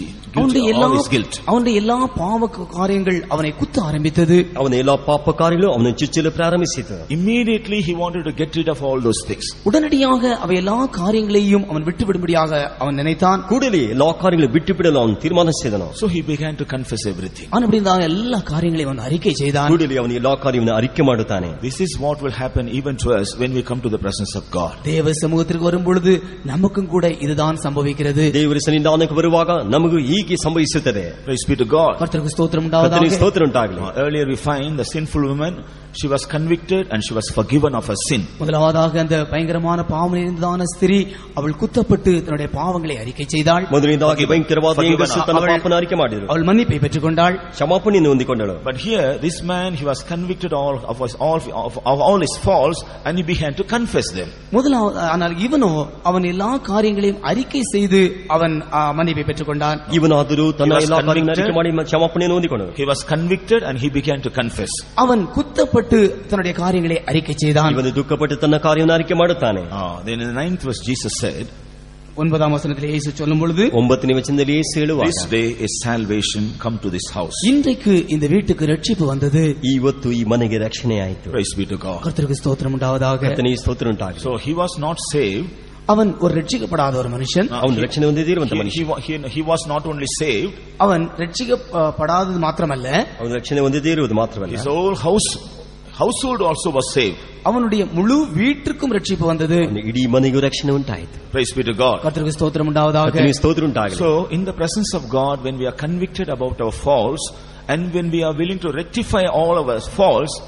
அவனுடைய எல்லா பாவ காரியங்கள் அவனை குத்த ஆரம்பித்தது.
ಅವನ ಎಲ್ಲಾ ಪಾಪ ಕಾರ್ಯಗಳು ಅವನನ್ನು ಚುಚ್ಚಲು ಪ್ರಾರಂಭಿಸಿತು.
Immediately he wanted to get rid of all those things.
உடனடியாக அவை எல்லா காரியங்களையும் அவன் விட்டுவிடும்படியாக அவன் நினைத்தான்.
ಕೂಡಲೇ ಎಲ್ಲಾ ಕಾರ್ಯಗಳು ಬಿಟ್ಟುಬಿಡಲು ಅವನು ತೀರ್ಮಾನಿಸಿದನು.
So he began to confess everything.
அப்படிதான் எல்லா காரியங்களையும் அவன் அறிக்கை செய்தான்.
ಕೂಡಲೇ ಅವನು ಎಲ್ಲಾ ಕಾರ್ಯವನ್ನು ಅರಿಕೆ ಮಾಡುತ್ತಾನೆ.
This is what will happen even to us when we come to the presence of God.
தேவ சமூகத்திற்கு வரும்பொழுது நமக்கும் கூட இதுதான் சம்பவிக்கிறது.
ದೇವರ ಸನ್ನಿಧಾನಕ್ಕೆ ಬರುವಾಗ ನಮಗೂ ಹೀಗೆ ಸಂಭವಿಸುತ್ತದೆ.
Praise be to God.
கர்த்தருக்கு ஸ்தோத்திரம் உண்டாவதாக.
ಕರ್ತನಿಗೆ ಸ್ತೋತ್ರ ಉಂಟಾಗಲಿ.
Earlier we find the sinful woman, she was convicted and she was forgiven of her sin.
முதலாவதாக அந்த பயங்கரமான பாவம் நிறைந்ததான ஸ்திரீ அவள் குத்தப்பட்டு தன்னுடைய பாவங்களை அறிக்கை செய்தாள்.
ಮೊದಲನೇದಾಗಿ ಭಯಂಕರವಾದ ಹೆಂಗಸು ತನ್ನ ಪಾಪವನ್ನು ಅರಿಕೆ ಮಾಡಿದಳು.
ಅವಳು ಮನ್ನಿப்பை பெற்றுக்கொண்டாள்.
ಕ್ಷಮಾಪಣೆಯನ್ನು ಹೊಂದಿಕೊಂಡಳು.
But here this man, he was convicted of all his faults and he began to confess them.
முதலாவது ஆனால் இவனோ அவன் எல்லா காரியங்களையும் அறிக்கை செய்து அவன் மன்னிப்பை பெற்றுக்கொண்டான்.
ಇವನಾದರೂ ತನ್ನ ಎಲ್ಲಾ ಕಾರ್ಯಗಳನ್ನು ಅರಿಕೆ ಮಾಡಿ ಕ್ಷಮಾಪಣೆಯನ್ನು ಹೊಂದಿಕೊಂಡನು.
He was convicted and he began to confess.
அவன் குத்தப்பட்டு தன்னுடைய காரியங்களை அறிக்கை செய்தான்.
ಇವನು ದುಃಖಪಟ್ಟು ತನ್ನ ಕಾರ್ಯವನ್ನು ಅರಿಕೆ ಮಾಡುತ್ತಾನೆ.
Then in the 9th verse Jesus said,
9ஆம் வசனத்திலே இயேசு சொல்லும் பொழுது,
9ನೇ ವಚನದಲ್ಲಿ ಯೇಸು ಹೇಳುವಾಗ,
This day is salvation come to this house.
இன்றைக்கு இந்த வீட்டுக்கு ரட்சிப்பு வந்தது.
ಇವತ್ತು ಈ ಮನೆಗೆ ರಕ್ಷಣೆ ಆಯಿತು.
Praise be to God.
கர்த்தருக்கு ஸ்தோத்திரம் உண்டாவதாக.
ಕರ್ತನಿಗೆ ಸ್ತೋತ್ರ ಉಂಟಾಗಲಿ.
So he was not saved.
அவன் ஒரு ரட்சிக்கப்படாத ஒரு மனுஷன்.
ಅವನು ರಕ್ಷಣೆ ಹೊಂದಿದಿರುವಂತ ಮನುಷ್ಯ.
He was not only saved,
அவன் ரட்சிக்கப்படாதது மாத்திரமல்ல,
ಅವನು ರಕ್ಷಣೆ ಹೊಂದಿದಿರುವುದು ಮಾತ್ರವಲ್ಲ,
his whole household also was saved.
அவனுடைய முழு வீட்டுக்கும் ரட்சிப்பு வந்தது.
ಇಡೀ ಮನೆಗೂ ರಕ್ಷಣೆ ಉಂಟಾಯಿತು.
Praise be to God.
கர்த்தருக்கு ஸ்தோத்திரம் உண்டாவதாக.
ಕರ್ತನಿಗೆ ಸ್ತೋತ್ರ ಉಂಟಾಗಲಿ.
So in the presence of God, when we are convicted about our faults and when we are willing to rectify all of our faults,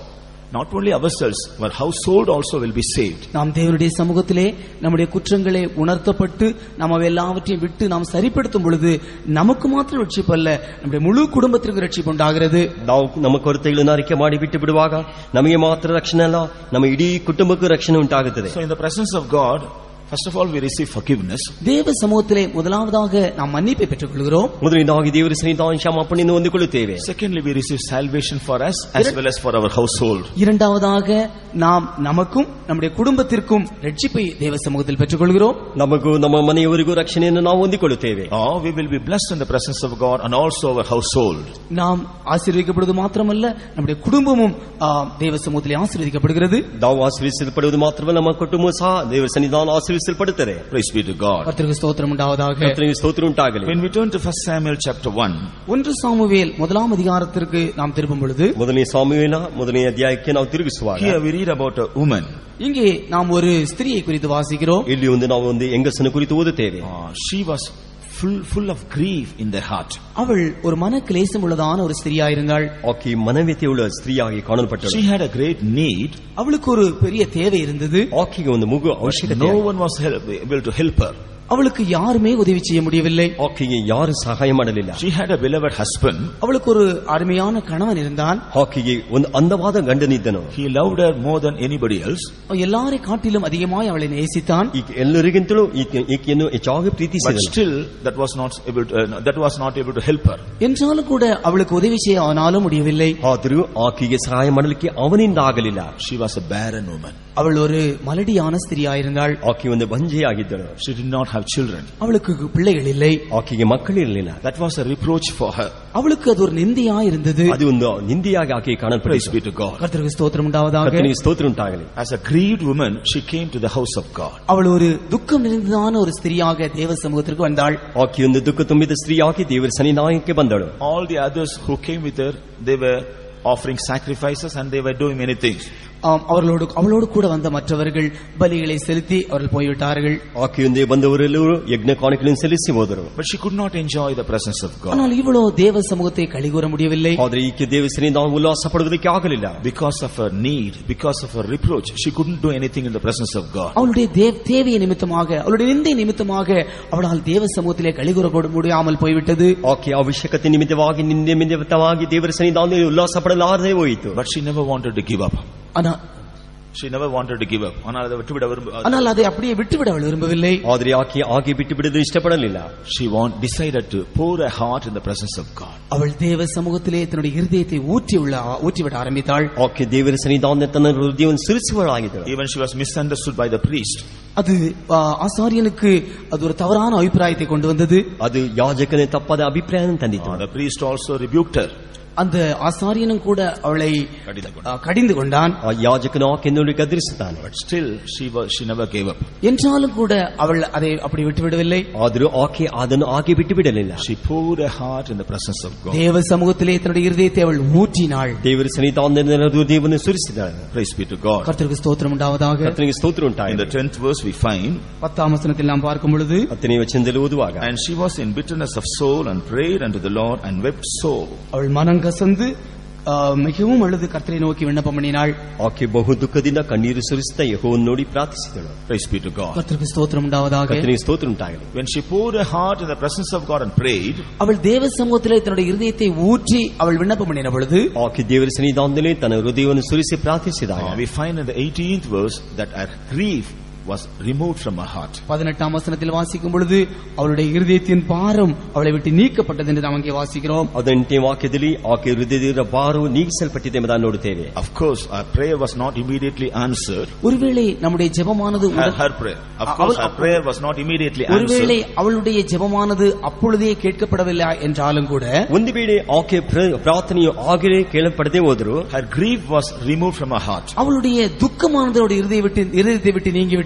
not only ourselves, our household also will be saved.
நாம் தேவனுடைய சமூகத்திலே நம்முடைய குற்றங்களை உணர்த்தப்பட்டு நாம் எல்லாவற்றையும் விட்டு நாம் சரிப்படுத்தும் பொழுது நமக்கு மாத்திரம் ரட்சிப்பு அல்ல, நம்முடைய முழு குடும்பத்திற்கு ரட்சிப்பு உண்டாகிறது.
ನಾವು ನಮ್ಮ ಕೊರತೆಗಳನ್ನು ಅರಿಕೆ ಮಾಡಿ ಬಿಟ್ಟು ಬಿಡುವಾಗ ನಮಗೆ ಮಾತ್ರ ರಕ್ಷಣೆ ಅಲ್ಲ, ನಮ್ಮ ಇಡೀ ಕುಟುಂಬಕ್ಕೂ ರಕ್ಷಣೆ ಉಂಟಾಗುತ್ತದೆ.
So in the presence of God, first of all we receive forgiveness.
தேவ சமூகத்திலே முதலாவதாக நாம் மன்னிப்பை பெற்றுக்கொள்கிறோம்.
ಮೊದಲನೇದಾಗಿ ದೇವರ ಸನ್ನಿಧಾನ ಕ್ಷಮಾಪಣೆಯನ್ನು ಹೊಂದಿಕೊಳ್ಳುತ್ತೇವೆ.
Secondly, we receive salvation for us as well as for our household.
இரண்டாவதாக நாம் நமக்கும் நம்முடைய குடும்பத்திற்கும் ரட்சிப்பை தேவ சமூகத்தில் பெற்றுக்கொள்கிறோம்.
ನಮಗೂ ನಮ್ಮ ಮನೆಯವರಿಗೂ ರಕ್ಷಣೆಯನ್ನು ನಾವು ಹೊಂದಿಕೊಳ್ಳುತ್ತೇವೆ.
Oh, we will be blessed in the presence of God and also our household.
நாம் ஆசீர்வதிக்கப்படுவது மாத்திரமல்ல, நம்முடைய குடும்பமும் தேவ சமூகத்திலே ஆசீர்வதிக்கப்படுகிறது.
ನಾವು ಆಶೀರ್ವದಿಸಲ್ಪಡುವುದು ಮಾತ್ರವಲ್ಲ, ನಮ್ಮ ಕುಟುಂಬ ಸಹ ದೇವರ ಸನ್ನಿಧಾನ ಆಶೀರ್ವದಿಸಲ್ಪಡುತ್ತದೆ.
Praise be to God.
கர்த்தருக்கு ஸ்தோத்திரம் உண்டாவதாக.
ಕರ್ತನಿಗೆ ಸ್ತೋತ್ರ ಉಂಟಾಗಲಿ.
When we turn to 1 Samuel chapter 1,
1 Samuel முதலாம் அதிகாரத்திற்கு நாம் திரும்பும் பொழுது
ಮೊದಲನೇ ಸಾಮುವೇಲ ಮೊದಲನೇ ಅಧ್ಯಾಯಕ್ಕೆ ನಾವು ತಿರುಗಿಸುವಾಗ
here we read about a woman.
இங்கே நாம் ஒரு ஸ்திரியை குறித்து வாசிக்கிறோம்.
ಇಲ್ಲಿ ನಾವು ಒಂದು ಹೆಂಗಸನ್ನು ಕುರಿತು ಓದುತ್ತೇವೆ.
She was full of grief in their heart.
அவள் ஒரு மன கிளேசம் உள்ளதான ஒரு ஸ்திரியாயிருந்தாள்.
ಆಕೆ ಮನವ್ಯತೆಯುಳ್ಳ ಸ್ತ್ರೀಯಾಗಿ ಕಾಣಲ್ಪಟ್ಟಳು.
She had a great need.
அவளுக்கு ஒரு பெரிய தேவை இருந்தது.
ಆಕೆಗೆ ಒಂದು ಮಗು ಅವಶ್ಯಕತೆ.
No one was able to help her.
அவளுக்கு யாருமே உதவி செய்ய முடியவில்லை.
ಆಕೆಗೆ ಯಾರು ಸಹಾಯ ಮಾಡಲಿಲ್ಲ.
She had a beloved husband.
அவளுக்கு ஒரு அருமையான கணவன் இருந்தான்.
ಆಕೆಗೆ ಒಂದು ಅಂದವಾದ ಗಂಡನಿದ್ದನು.
He loved her more than anybody else.
எல்லாரை காட்டிலும் அதிகமாய் அவளை நேசித்தான்.
ಎಲ್ಲರಿಗಿಂತಲೂ ಈಕೆಯನ್ನು ಹೆಚ್ಚಾಗಿ
But
ಪ್ರೀತಿಸಿದನು.
still that was not able to help her.
என்றாலும் கூட அவளுக்கு உதவி செய்ய அவனாலும் முடியவில்லை.
ಆದರೂ ಆಕೆಗೆ ಸಹಾಯ ಮಾಡಲಿಕ್ಕೆ ಅವನಿಂದ ಆಗಲಿಲ್ಲ.
She was a barren woman.
அவள் ஒரு மலடியான ஸ்திரியாயிருந்தாள்.
ಆಕೆ ಒಂದು ಬಂಜೆಯಾಗಿದ್ದಳು.
She did not have children.
அவளுக்கு பிள்ளைகள் இல்லை.
ಆಕೆಗೆ ಮಕ್ಕಳಿರಲಿಲ್ಲ.
That was a reproach for her.
அவளுக்கு அது ஒரு நிந்தையாயிருந்தது.
ಅದು ಒಂದು ನಿಂದೆಯಾಗಿ ಆಕೆ
Praise
ಕಾಣಲ್ಪಟ್ಟಿತು.
be to God.
கர்த்தருக்கு ஸ்தோத்திரம் உண்டாவதாக.
ಕರ್ತನಿಗೆ ಸ್ತೋತ್ರ ಉಂಟಾಗಲಿ.
As a grieved woman, she came to the house of God.
அவள் ஒரு துக்கம் நிறைந்ததான ஒரு ஸ்திரியாக தேவ சமூகத்திற்கு வந்தாள்.
ಆಕೆ ಒಂದು ದುಃಖ ತುಂಬಿದ ಸ್ತ್ರೀಯಾಗಿ ದೇವರ ಸನ್ನಿಧಾನಕ್ಕೆ ಬಂದಳು.
All the others who came with her, they were offering sacrifices and they were doing many things.
அவளோடு கூட வந்த மற்றவர்கள் பலிகளை செலுத்தி அவர்கள் போய்விட்டார்கள்.
ಆಕೆಯೊಂದೇ ಬಂದವರೆಲ್ಲರೂ ಯಜ್ಞ ಕಾಣಿಕೆಗಳನ್ನು ಸಲ್ಲಿಸಿ ಹೋದರು.
But she could not enjoy the presence of God.
ஆனால் இவளோ தேவ சமூகத்தை கழிகூற முடியவில்லை.
ಆದರೆ ಈಕೆ ದೇವ ಸನ್ನಿಧಾನ ಉಲ್ಲಾಸ ಪಡುವುದಕ್ಕೆ ಆಗಲಿಲ್ಲ.
Because of her need, because of her reproach, she couldn't do anything in the presence of God.
அவளுடைய தேவையை நிமித்தமாக, அவளுடைய நிந்தை நிமித்தமாக அவளால் தேவ சமூகத்திலே கழிகூற முடியாமல் போய்விட்டது.
ಆಕೆ ಅವಶ್ಯಕತೆ ನಿಮಿತ್ತವಾಗಿ ನಿಂದೆ ನಿಮಿತ್ತವಾಗಿ ದೇವರ ಸನ್ನಿಧಾನದಲ್ಲಿ ಉಲ್ಲಾಸ ಪಡಲಾರದೆ ಹೋಯಿತು.
But she never wanted to give up. She never wanted to give up.
ஆனால் அதை அப்படியே விட்டுவிட அவள் விரும்பவில்லை.
ಆದರೆ ಆಕೆ ಆಕೆ ಬಿಟ್ಟು ಬಿಡಲು ಇಷ್ಟಪಡಲಿಲ್ಲ.
She decided to pour her heart in the presence of God.
அவள் தேவ சமூகத்திலே தன்னுடைய இருதயத்தை ஊற்றிவிட ஆரம்பித்தாள்.
ಆಕೆ ದೇವರ ಸನ್ನಿಧಾನದಲ್ಲಿ ತನ್ನ ಹೃದಯವನ್ನು ಸುರಿಸುವಳಾಗಿದ್ದಳು.
Even she was misunderstood by the priest.
அது ஆசாரியனுக்கு அது ஒரு தவறான அபிப்பிராயத்தை கொண்டு வந்தது.
ಅದು ಯಾಜಕನೇ ತಪ್ಪಾದ ಅಭಿಪ್ರಾಯವನ್ನು ತಂದಿತು.
The priest also rebuked her.
அந்த ஆசாரியனும் கூட அவளை கடிந்து கொண்டான்.
ಯಾಜಕನು ಆಕೆಯನ್ನು ಗದರಿಸುತ್ತಾನೆ.
But still she never gave up.
என்றாலும் கூட அவள் அதை அப்படி விட்டுவிடவில்லை.
ಆದರೂ ಆಕೆ ಅದನ್ನು ಆಕೆ ಬಿಟ್ಟು ಬಿಡಲಿಲ್ಲ.
She poured her heart in the presence of God.
தேவ சமூகத்திலே தன்னுடைய இருதயத்தை அவள் ஊற்றினாள்.
ದೇವರ ಸನ್ನಿಧಾನದಲ್ಲಿ ಹೃದಯವನ್ನು ಸುರಿಸಿದಳು.
Praise be to God.
கர்த்தருக்கு ஸ்தோத்திரம் உண்டாவதாக.
ಕರ್ತನಿಗೆ ಸ್ತೋತ್ರ
In
ಉಂಟಾಗಲಿ.
the 10th verse we find,
10ஆம் வசனத்தில் நாம் பார்க்கும் பொழுது,
10ನೇ ವಚನದಲ್ಲಿ ಓದುವಾಗ,
and she was in bitterness of soul and prayed unto the Lord and wept sore.
அவள் மனம் கசந்து மிகவும் அழுது கர்த்தரை நோக்கி விண்ணப்பம் பண்ணினாள்.
ಆಕೆ ಬಹು ದುಃಖದಿಂದ ಕಣ್ಣೀರು ಸುರಿಸುತ್ತಾ ಯೆಹೋವನನ್ನು ನೋಡಿ ಪ್ರಾರ್ಥಿಸಿದಳು.
Praise be to God.
கர்த்தருக்கு ஸ்தோத்திரம் உண்டாவதாக.
ಕರ್ತನಿಗೆ ಸ್ತೋತ್ರ ಉಂಟಾಗಲಿ.
When she poured her heart in the presence of God and prayed,
அவள் தேவ சமூகத்திலே தன்னுடைய இருதயத்தை ஊற்றி அவள் விண்ணப்பம் பண்ணின பொழுது,
ಆಕೆ ದೇವರ ಸನ್ನಿಧಾನದಲ್ಲಿ ತನ್ನ ಹೃದಯವನ್ನು ಸುರಿಸಿ ಪ್ರಾರ್ಥಿಸಿದಾಗ,
we find in the 18th verse that her grief was removed from her heart.
18ஆம் வசனத்தில் வாசிக்கும் பொழுது அவளுடைய இருதயத்தின் பாரம் அவளை விட்டு நீக்கப்பட்டது என்று நாம் அங்கே வாசிக்கிறோம்.
18ನೇ ವಾಕ್ಯದಲ್ಲಿ ಆಕೆ ಹೃದಯದ ಭಾರವು ನೀಗಿಸಲ್ಪಟ್ಟಿದೆ ಎಂಬುದನ್ನು ನೋಡುತ್ತೇವೆ.
Of course our prayer was not immediately answered.
ஒருவேளை நம்முடைய ஜெபமானது
her prayer, of course our prayer was not immediately answered.
ஒருவேளை அவளுடைய ஜெபமானது அப்பொழுதே கேட்கப்படவில்லை என்றாலும் கூட,
ಒಂದು ವೇಳೆ ಆಕೆ ಪ್ರಾರ್ಥನೆಯು ಆಗಲೇ ಕೇಳಲ್ಪಡದೆ ಹೋದರೂ,
her grief was removed from her heart.
அவளுடைய துக்கமானது அவளுடைய இருதயத்தை விட்டு நீங்கிவிட்டது.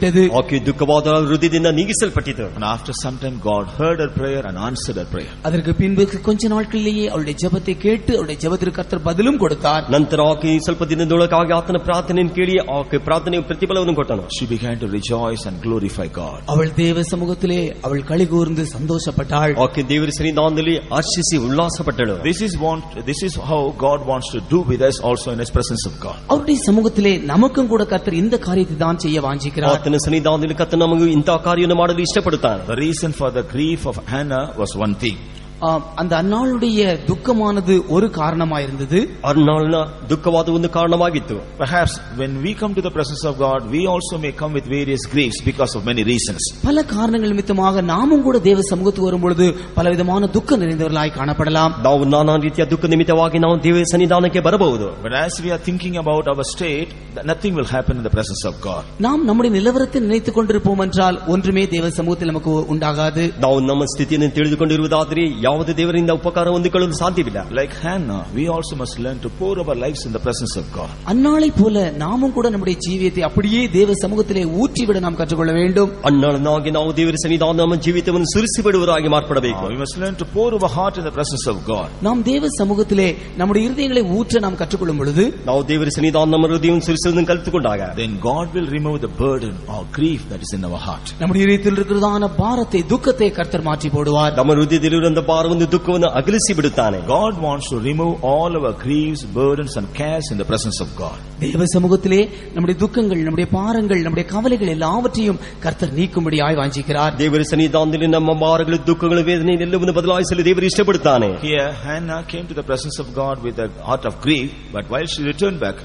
நீக்கப்பட்டது.
ಆಕೆ ದುಃಖವಾದ ಹೃದಯದಿಂದ ನೀಗಿಸಲ್ಪಟ್ಟಿತು.
And after some time God heard her prayer and answered her prayer.
அதற்கு பின்பு கொஞ்ச நாட்களிலேயே அவளுடைய ஜெபத்தை கேட்டு அவளுடைய ஜெபத்திற்கு கர்த்தர் பதிலும் கொடுத்தார்.
ನಂತರ ಆಕೆ ಸ್ವಲ್ಪ ದಿನದೊಳಗಾಗಿ ಆತನ ಪ್ರಾರ್ಥನೆಯನ್ನು ಕೇಳಿ ಆಕೆ ಪ್ರಾರ್ಥನೆಯ ಪ್ರತಿಫಲವನ್ನು ಕೊಟ್ಟನು.
She began to rejoice and glorify God.
அவள் தேவ சமூகத்திலே அவள் களிகூர்ந்து சந்தோஷப்பட்டாள்.
ಆಕೆ ದೇವರ ಸನ್ನಿಧಾನದಲ್ಲಿ ಹರ್ಷಿಸಿ ಉಲ್ಲಾಸಪಟ್ಟಳು.
This is how God wants to do with us also in His presence of God.
அவருடைய சமூகத்திலே நமக்கும் கூட கர்த்தர் இந்த காரியத்தை தான் செய்ய வாஞ்சிக்கிறார்.
ಆತನ ಸನ್ನಿಧಾನದಲ್ಲಿ ಕರ್ತನು ನಮಗೆ ಇಂತಹ ಕಾರ್ಯವನ್ನು ಮಾಡಲು ಇಷ್ಟಪಡುತ್ತಾನೆ.
The reason for the grief of Hannah was one thing.
அந்த அன்னாளுடைய துக்கமானது ஒரு காரணமாயிருந்தது.
ಅರ್ನಾಳನ ದುಃಖವಾದ ಒಂದು ಕಾರಣವಾಗಿತ್ತು.
Perhaps when we come to the presence of God, we also may come with various griefs because of many reasons.
பல காரணங்கள் நிமித்தமாக நாமும் கூட தேவ சமூகத்துக்கு வரும்பொழுது பலவிதமான துக்கம் நிறைந்தவர்களாய் காணப்படலாம்.
ನಾವು ನಾನಾ ರೀತಿಯ ದುಃಖ ನಿಮಿತ್ತವಾಗಿ ನಾವು ದೇವರ ಸನ್ನಿಧಾನಕ್ಕೆ ಬರಬಹುದು.
But as we are thinking about our state, nothing will happen in the presence of God.
நாம் நம்முடைய நிலவரத்தை நினைத்துக் கொண்டிருப்போம் என்றால் ஒன்றுமே தேவ சமூகத்தில் நமக்கு உண்டாகாது.
ನಾವು ನಮ್ಮ ಸ್ಥಿತಿಯನ್ನು ತಿಳಿದುಕೊಂಡಿರುವುದಾದರೆ ಯಾವುದೇ ದೇವರಿಂದ ಉಪಕಾರ ಹೊಂದಿಕೊಳ್ಳಲು ಸಾಧ್ಯವಿಲ್ಲ.
Like Hannah, we also must learn to pour our lives in the presence of God.
அன்னாளை போல நாமும் கூட நம்முடைய ஜீவியத்தை அப்படியே தேவ சமூகத்திலே ஊற்றிவிட நாம் கற்றுக்கொள்ள வேண்டும்.
ಅನ್ನಾಳನಾಗಿ ನಾವು ದೇವರ ಸನ್ನಿಧಾನ ನಮ್ಮ ಜೀವಿತವನ್ನು ಸುರಿಸಿ ಬಿಡುವರಾಗಿ ಮಾಡಿಕೊಡಬೇಕು.
We must learn to pour our heart in the presence of God.
நாம் தேவ சமூகத்திலே நம்முடைய இருதயங்களை ஊற்ற நாம் கற்றுக்கொள்ளும் பொழுது
ನಾವು ದೇವರ ಸನ್ನಿಧಾನ ನಮ್ಮ ಹೃದಯವನ್ನು ಸುರಿಸುವುದನ್ನು ಕಲಿತುಕೊಂಡಾಗ
then God will remove the burden or grief that is in our heart.
நம்முடைய இதயத்தில் இருக்கிறதான பாரத்தை துக்கத்தை கர்த்தர் மாற்றி போடுவார்.
ನಮ್ಮ ಹೃದಯದಲ್ಲಿರುವಂತಹ ಭಾರವನ್ನು ದುಃಖವನ್ನು ಅಗಲಿಸಿ ಬಿಡುತ್ತಾನೆ.
God wants to remove all our griefs, burdens and cares in the presence of God.
தேவ சமூகத்திலே நம்முடைய துக்கங்கள், நம்முடைய பாரங்கள், நம்முடைய கவலைகள் எல்லாவற்றையும் கர்த்தர் நீக்கும்படியாய் வாஞ்சிக்கிறார்.
ದೇವರ ಸನ್ನಿಧಾನದಲ್ಲಿ ನಮ್ಮ ಭಾರಗಳು, ದುಃಖಗಳು, ವೇದನೆ ಎಲ್ಲವನ್ನೂ ಬದಲಾಯಿಸಲು ದೇವರು ಇಷ್ಟಪಡುತ್ತಾನೆ.
Here Hannah came to the presence of God with a heart of grief, but while she returned back,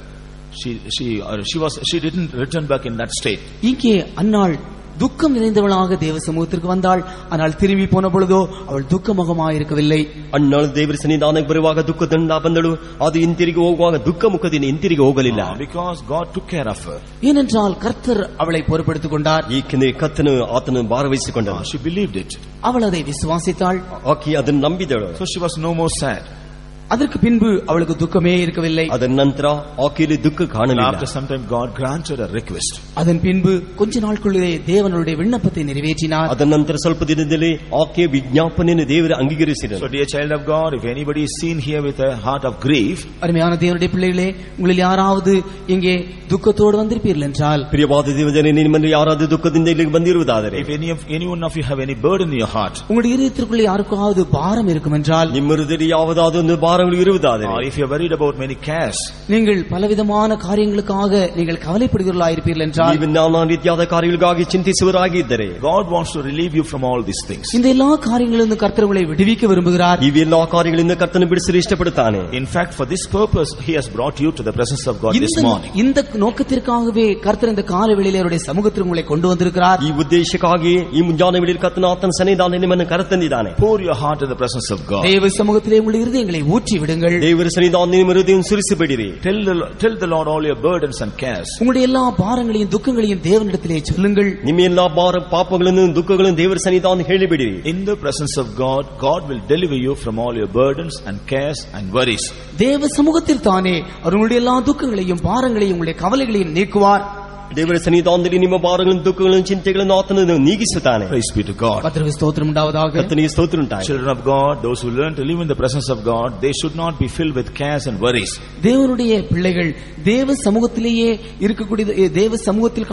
she didn't return back in that state.
இங்கே அன்னாள் துக்கம் நிறைந்தவளாக தேவ சமூகத்திற்கு வந்தாள். ஆனால் திரும்பி போன பொழுதோ அவள் துக்கமுகமாக இருக்கவில்லை.
ಅನ್ನಾಳು ದೇವರ ಸನ್ನಿಧಾನಕ್ಕೆ ಬರುವಾಗ ದುಃಖದಿಂದ ಬಂದಳು. ಅದು ಹಿಂತಿರುಗಿ ಹೋಗುವಾಗ ದುಃಖ ಮುಖದಿಂದ ಹಿಂತಿರುಗಿ ಹೋಗಲಿಲ್ಲ.
Because God took care of her.
ஏனென்றால் கர்த்தர் அவளை பொறுப்பெடுத்துக் கொண்டார்.
ಏಕೆಂದರೆ ಕರ್ತನು ಆತನು ಭಾರವಹಿಸಿಕೊಂಡನು.
She believed it.
அவள் அதை விசுவாசித்தாள்.
ಆಕೆ ಅದನ್ನು ನಂಬಿದಳು.
So she was no more sad.
அதற்கு பின்பு அவளுக்கு துக்கமே இருக்கவில்லை.
ಅದರ ನಂತರ ಆಕೆಯಲ್ಲಿ ದುಃಖ ಕಾಣಲಿಲ್ಲ.
After some time God granted her request.
அதன் பின்பு கொஞ்ச நாட்களுக்குள்ளே தேவனுடைய விண்ணப்பத்தை நிறைவேற்றினார்.
ಅದರ ನಂತರ ಸ್ವಲ್ಪ ದಿನದಲ್ಲಿ ಆಕೆ ವಿಜ್ಞಾಪನೆಯನ್ನು ದೇವರು ಅಂಗೀಕರಿಸಿದರು.
So dear child of God, if anybody is seen here with a heart of grief,
அருமையான தேவனுடைய பிள்ளைகளே, உங்களில் யாராவது இங்கே துக்கத்தோடு வந்திருப்பீர்கள் என்றால்,
ಪ್ರಿಯವಾದ ದೇವಜನರೇ, ನಿಮ್ಮಲ್ಲಿ ಯಾರಾದರೂ ದುಃಖದಿಂದ ಇಲ್ಲಿಗೆ ಬಂದಿರುವುದಾದರೆ,
if any one of you have any burden in your heart,
உங்களுடைய இதயத்திற்குள்ளே யாருக்காவது பாரம் இருக்கும் என்றால்,
ನಿಮ್ಮ ಹೃದಯದಲ್ಲಿ ಯಾವುದಾದರೂ ಒಂದು ಭಾರಗಳು ಇರುವುದಾದರೆ,
or if you are worried about many cares,
நீங்கள் பலவிதமான காரியங்களுக்காக நீங்கள் கவலைப்படுகிறவர்களாயிருப்பீர்கள் என்றால்,
ನೀವು ನಾನಾ ರೀತಿಯಾದ ಕಾರ್ಯಗಳಿಗಾಗಿ ಚಿಂತಿಸುವರಾಗಿದ್ದರೆ,
God wants to relieve you from all these things.
இந்த எல்லா காரியங்களிலிருந்து கர்த்தர் உங்களை விடுவிக்க விரும்புகிறார்.
ಇವೆಲ್ಲಾ ಕಾರ್ಯಗಳಿಂದ ಕರ್ತನು ಬಿಡಿಸಲು ಇಷ್ಟಪಡುತ್ತಾನೆ.
In fact, for this purpose he has brought you to the presence of God this morning.
இந்த நோக்கத்திற்காகவே கர்த்தர் இந்த காலவேளையிலே அவருடைய சமூகத்திற்கு உங்களை கொண்டு வந்திருக்கிறார்.
ಈ ಉದ್ದೇಶಕ್ಕಾಗಿ ಈ ಮುಂಜಾನೆ ವೇಳೆಯಲ್ಲಿ ಕರ್ತನು ಆತನ ಸನ್ನಿಧಾನದಲ್ಲಿ ನಿಮ್ಮನ್ನು ಕರೆತಂದಿದ್ದಾನೆ.
Pour your heart in the presence of God.
தேவ சமூகத்திலே உங்களுடைய இருதயங்களை ஊற்றி விடுங்கள்.
ದೇವರ ಸನ್ನಿಧಾನದಲ್ಲಿ ನಿಮ್ಮ ಹೃದಯವನ್ನು ಸುರಿಸಿಬಿಡಿರಿ.
Tell the Lord all your burdens and cares.
உங்களுடைய எல்லா பாரங்களையும் துக்கங்களையும் தேவனிடத்திலே சொல்லுங்கள்.
ನಿಮ್ಮ ಎಲ್ಲಾ ಭಾರ, ಪಾಪಗಳನ್ನು, ದುಃಖಗಳನ್ನು ದೇವರ ಸನ್ನಿಧಾನದಲ್ಲಿ ಹೇಳಿಬಿಡಿರಿ.
In the presence of God, God will deliver you from all your burdens and cares and worries.
தேவ சமூகத்தில் தானே அவர் உங்களுடைய எல்லா துக்கங்களையும் பாரங்களையும் உங்களுடைய கவலைகளையும் நீக்குவார்.
ದೇವರ ಸನ್ನಿಧಾನದಲ್ಲಿ ನಿಮ್ಮ ಭಾರಗಳನ್ನು, ದುಃಖಗಳನ್ನು, ಚಿಂತೆಗಳನ್ನು ಆತನು ನೀಗಿಸುತ್ತಾನೆ.
Praise be to God.
கர்த்தருக்கு ஸ்தோத்திரம் உண்டாவதாக.
ಕರ್ತನಿಗೆ ಸ್ತೋತ್ರ ಉಂಟಾಗಲಿ.
Children of God, those who learn to live in the presence of God, they should not be filled with cares and worries.
தேவனுடைய பிள்ளைகள் தேவ சமூகத்திலேயே இருக்கக்கூடிய தேவ சமூகத்தில்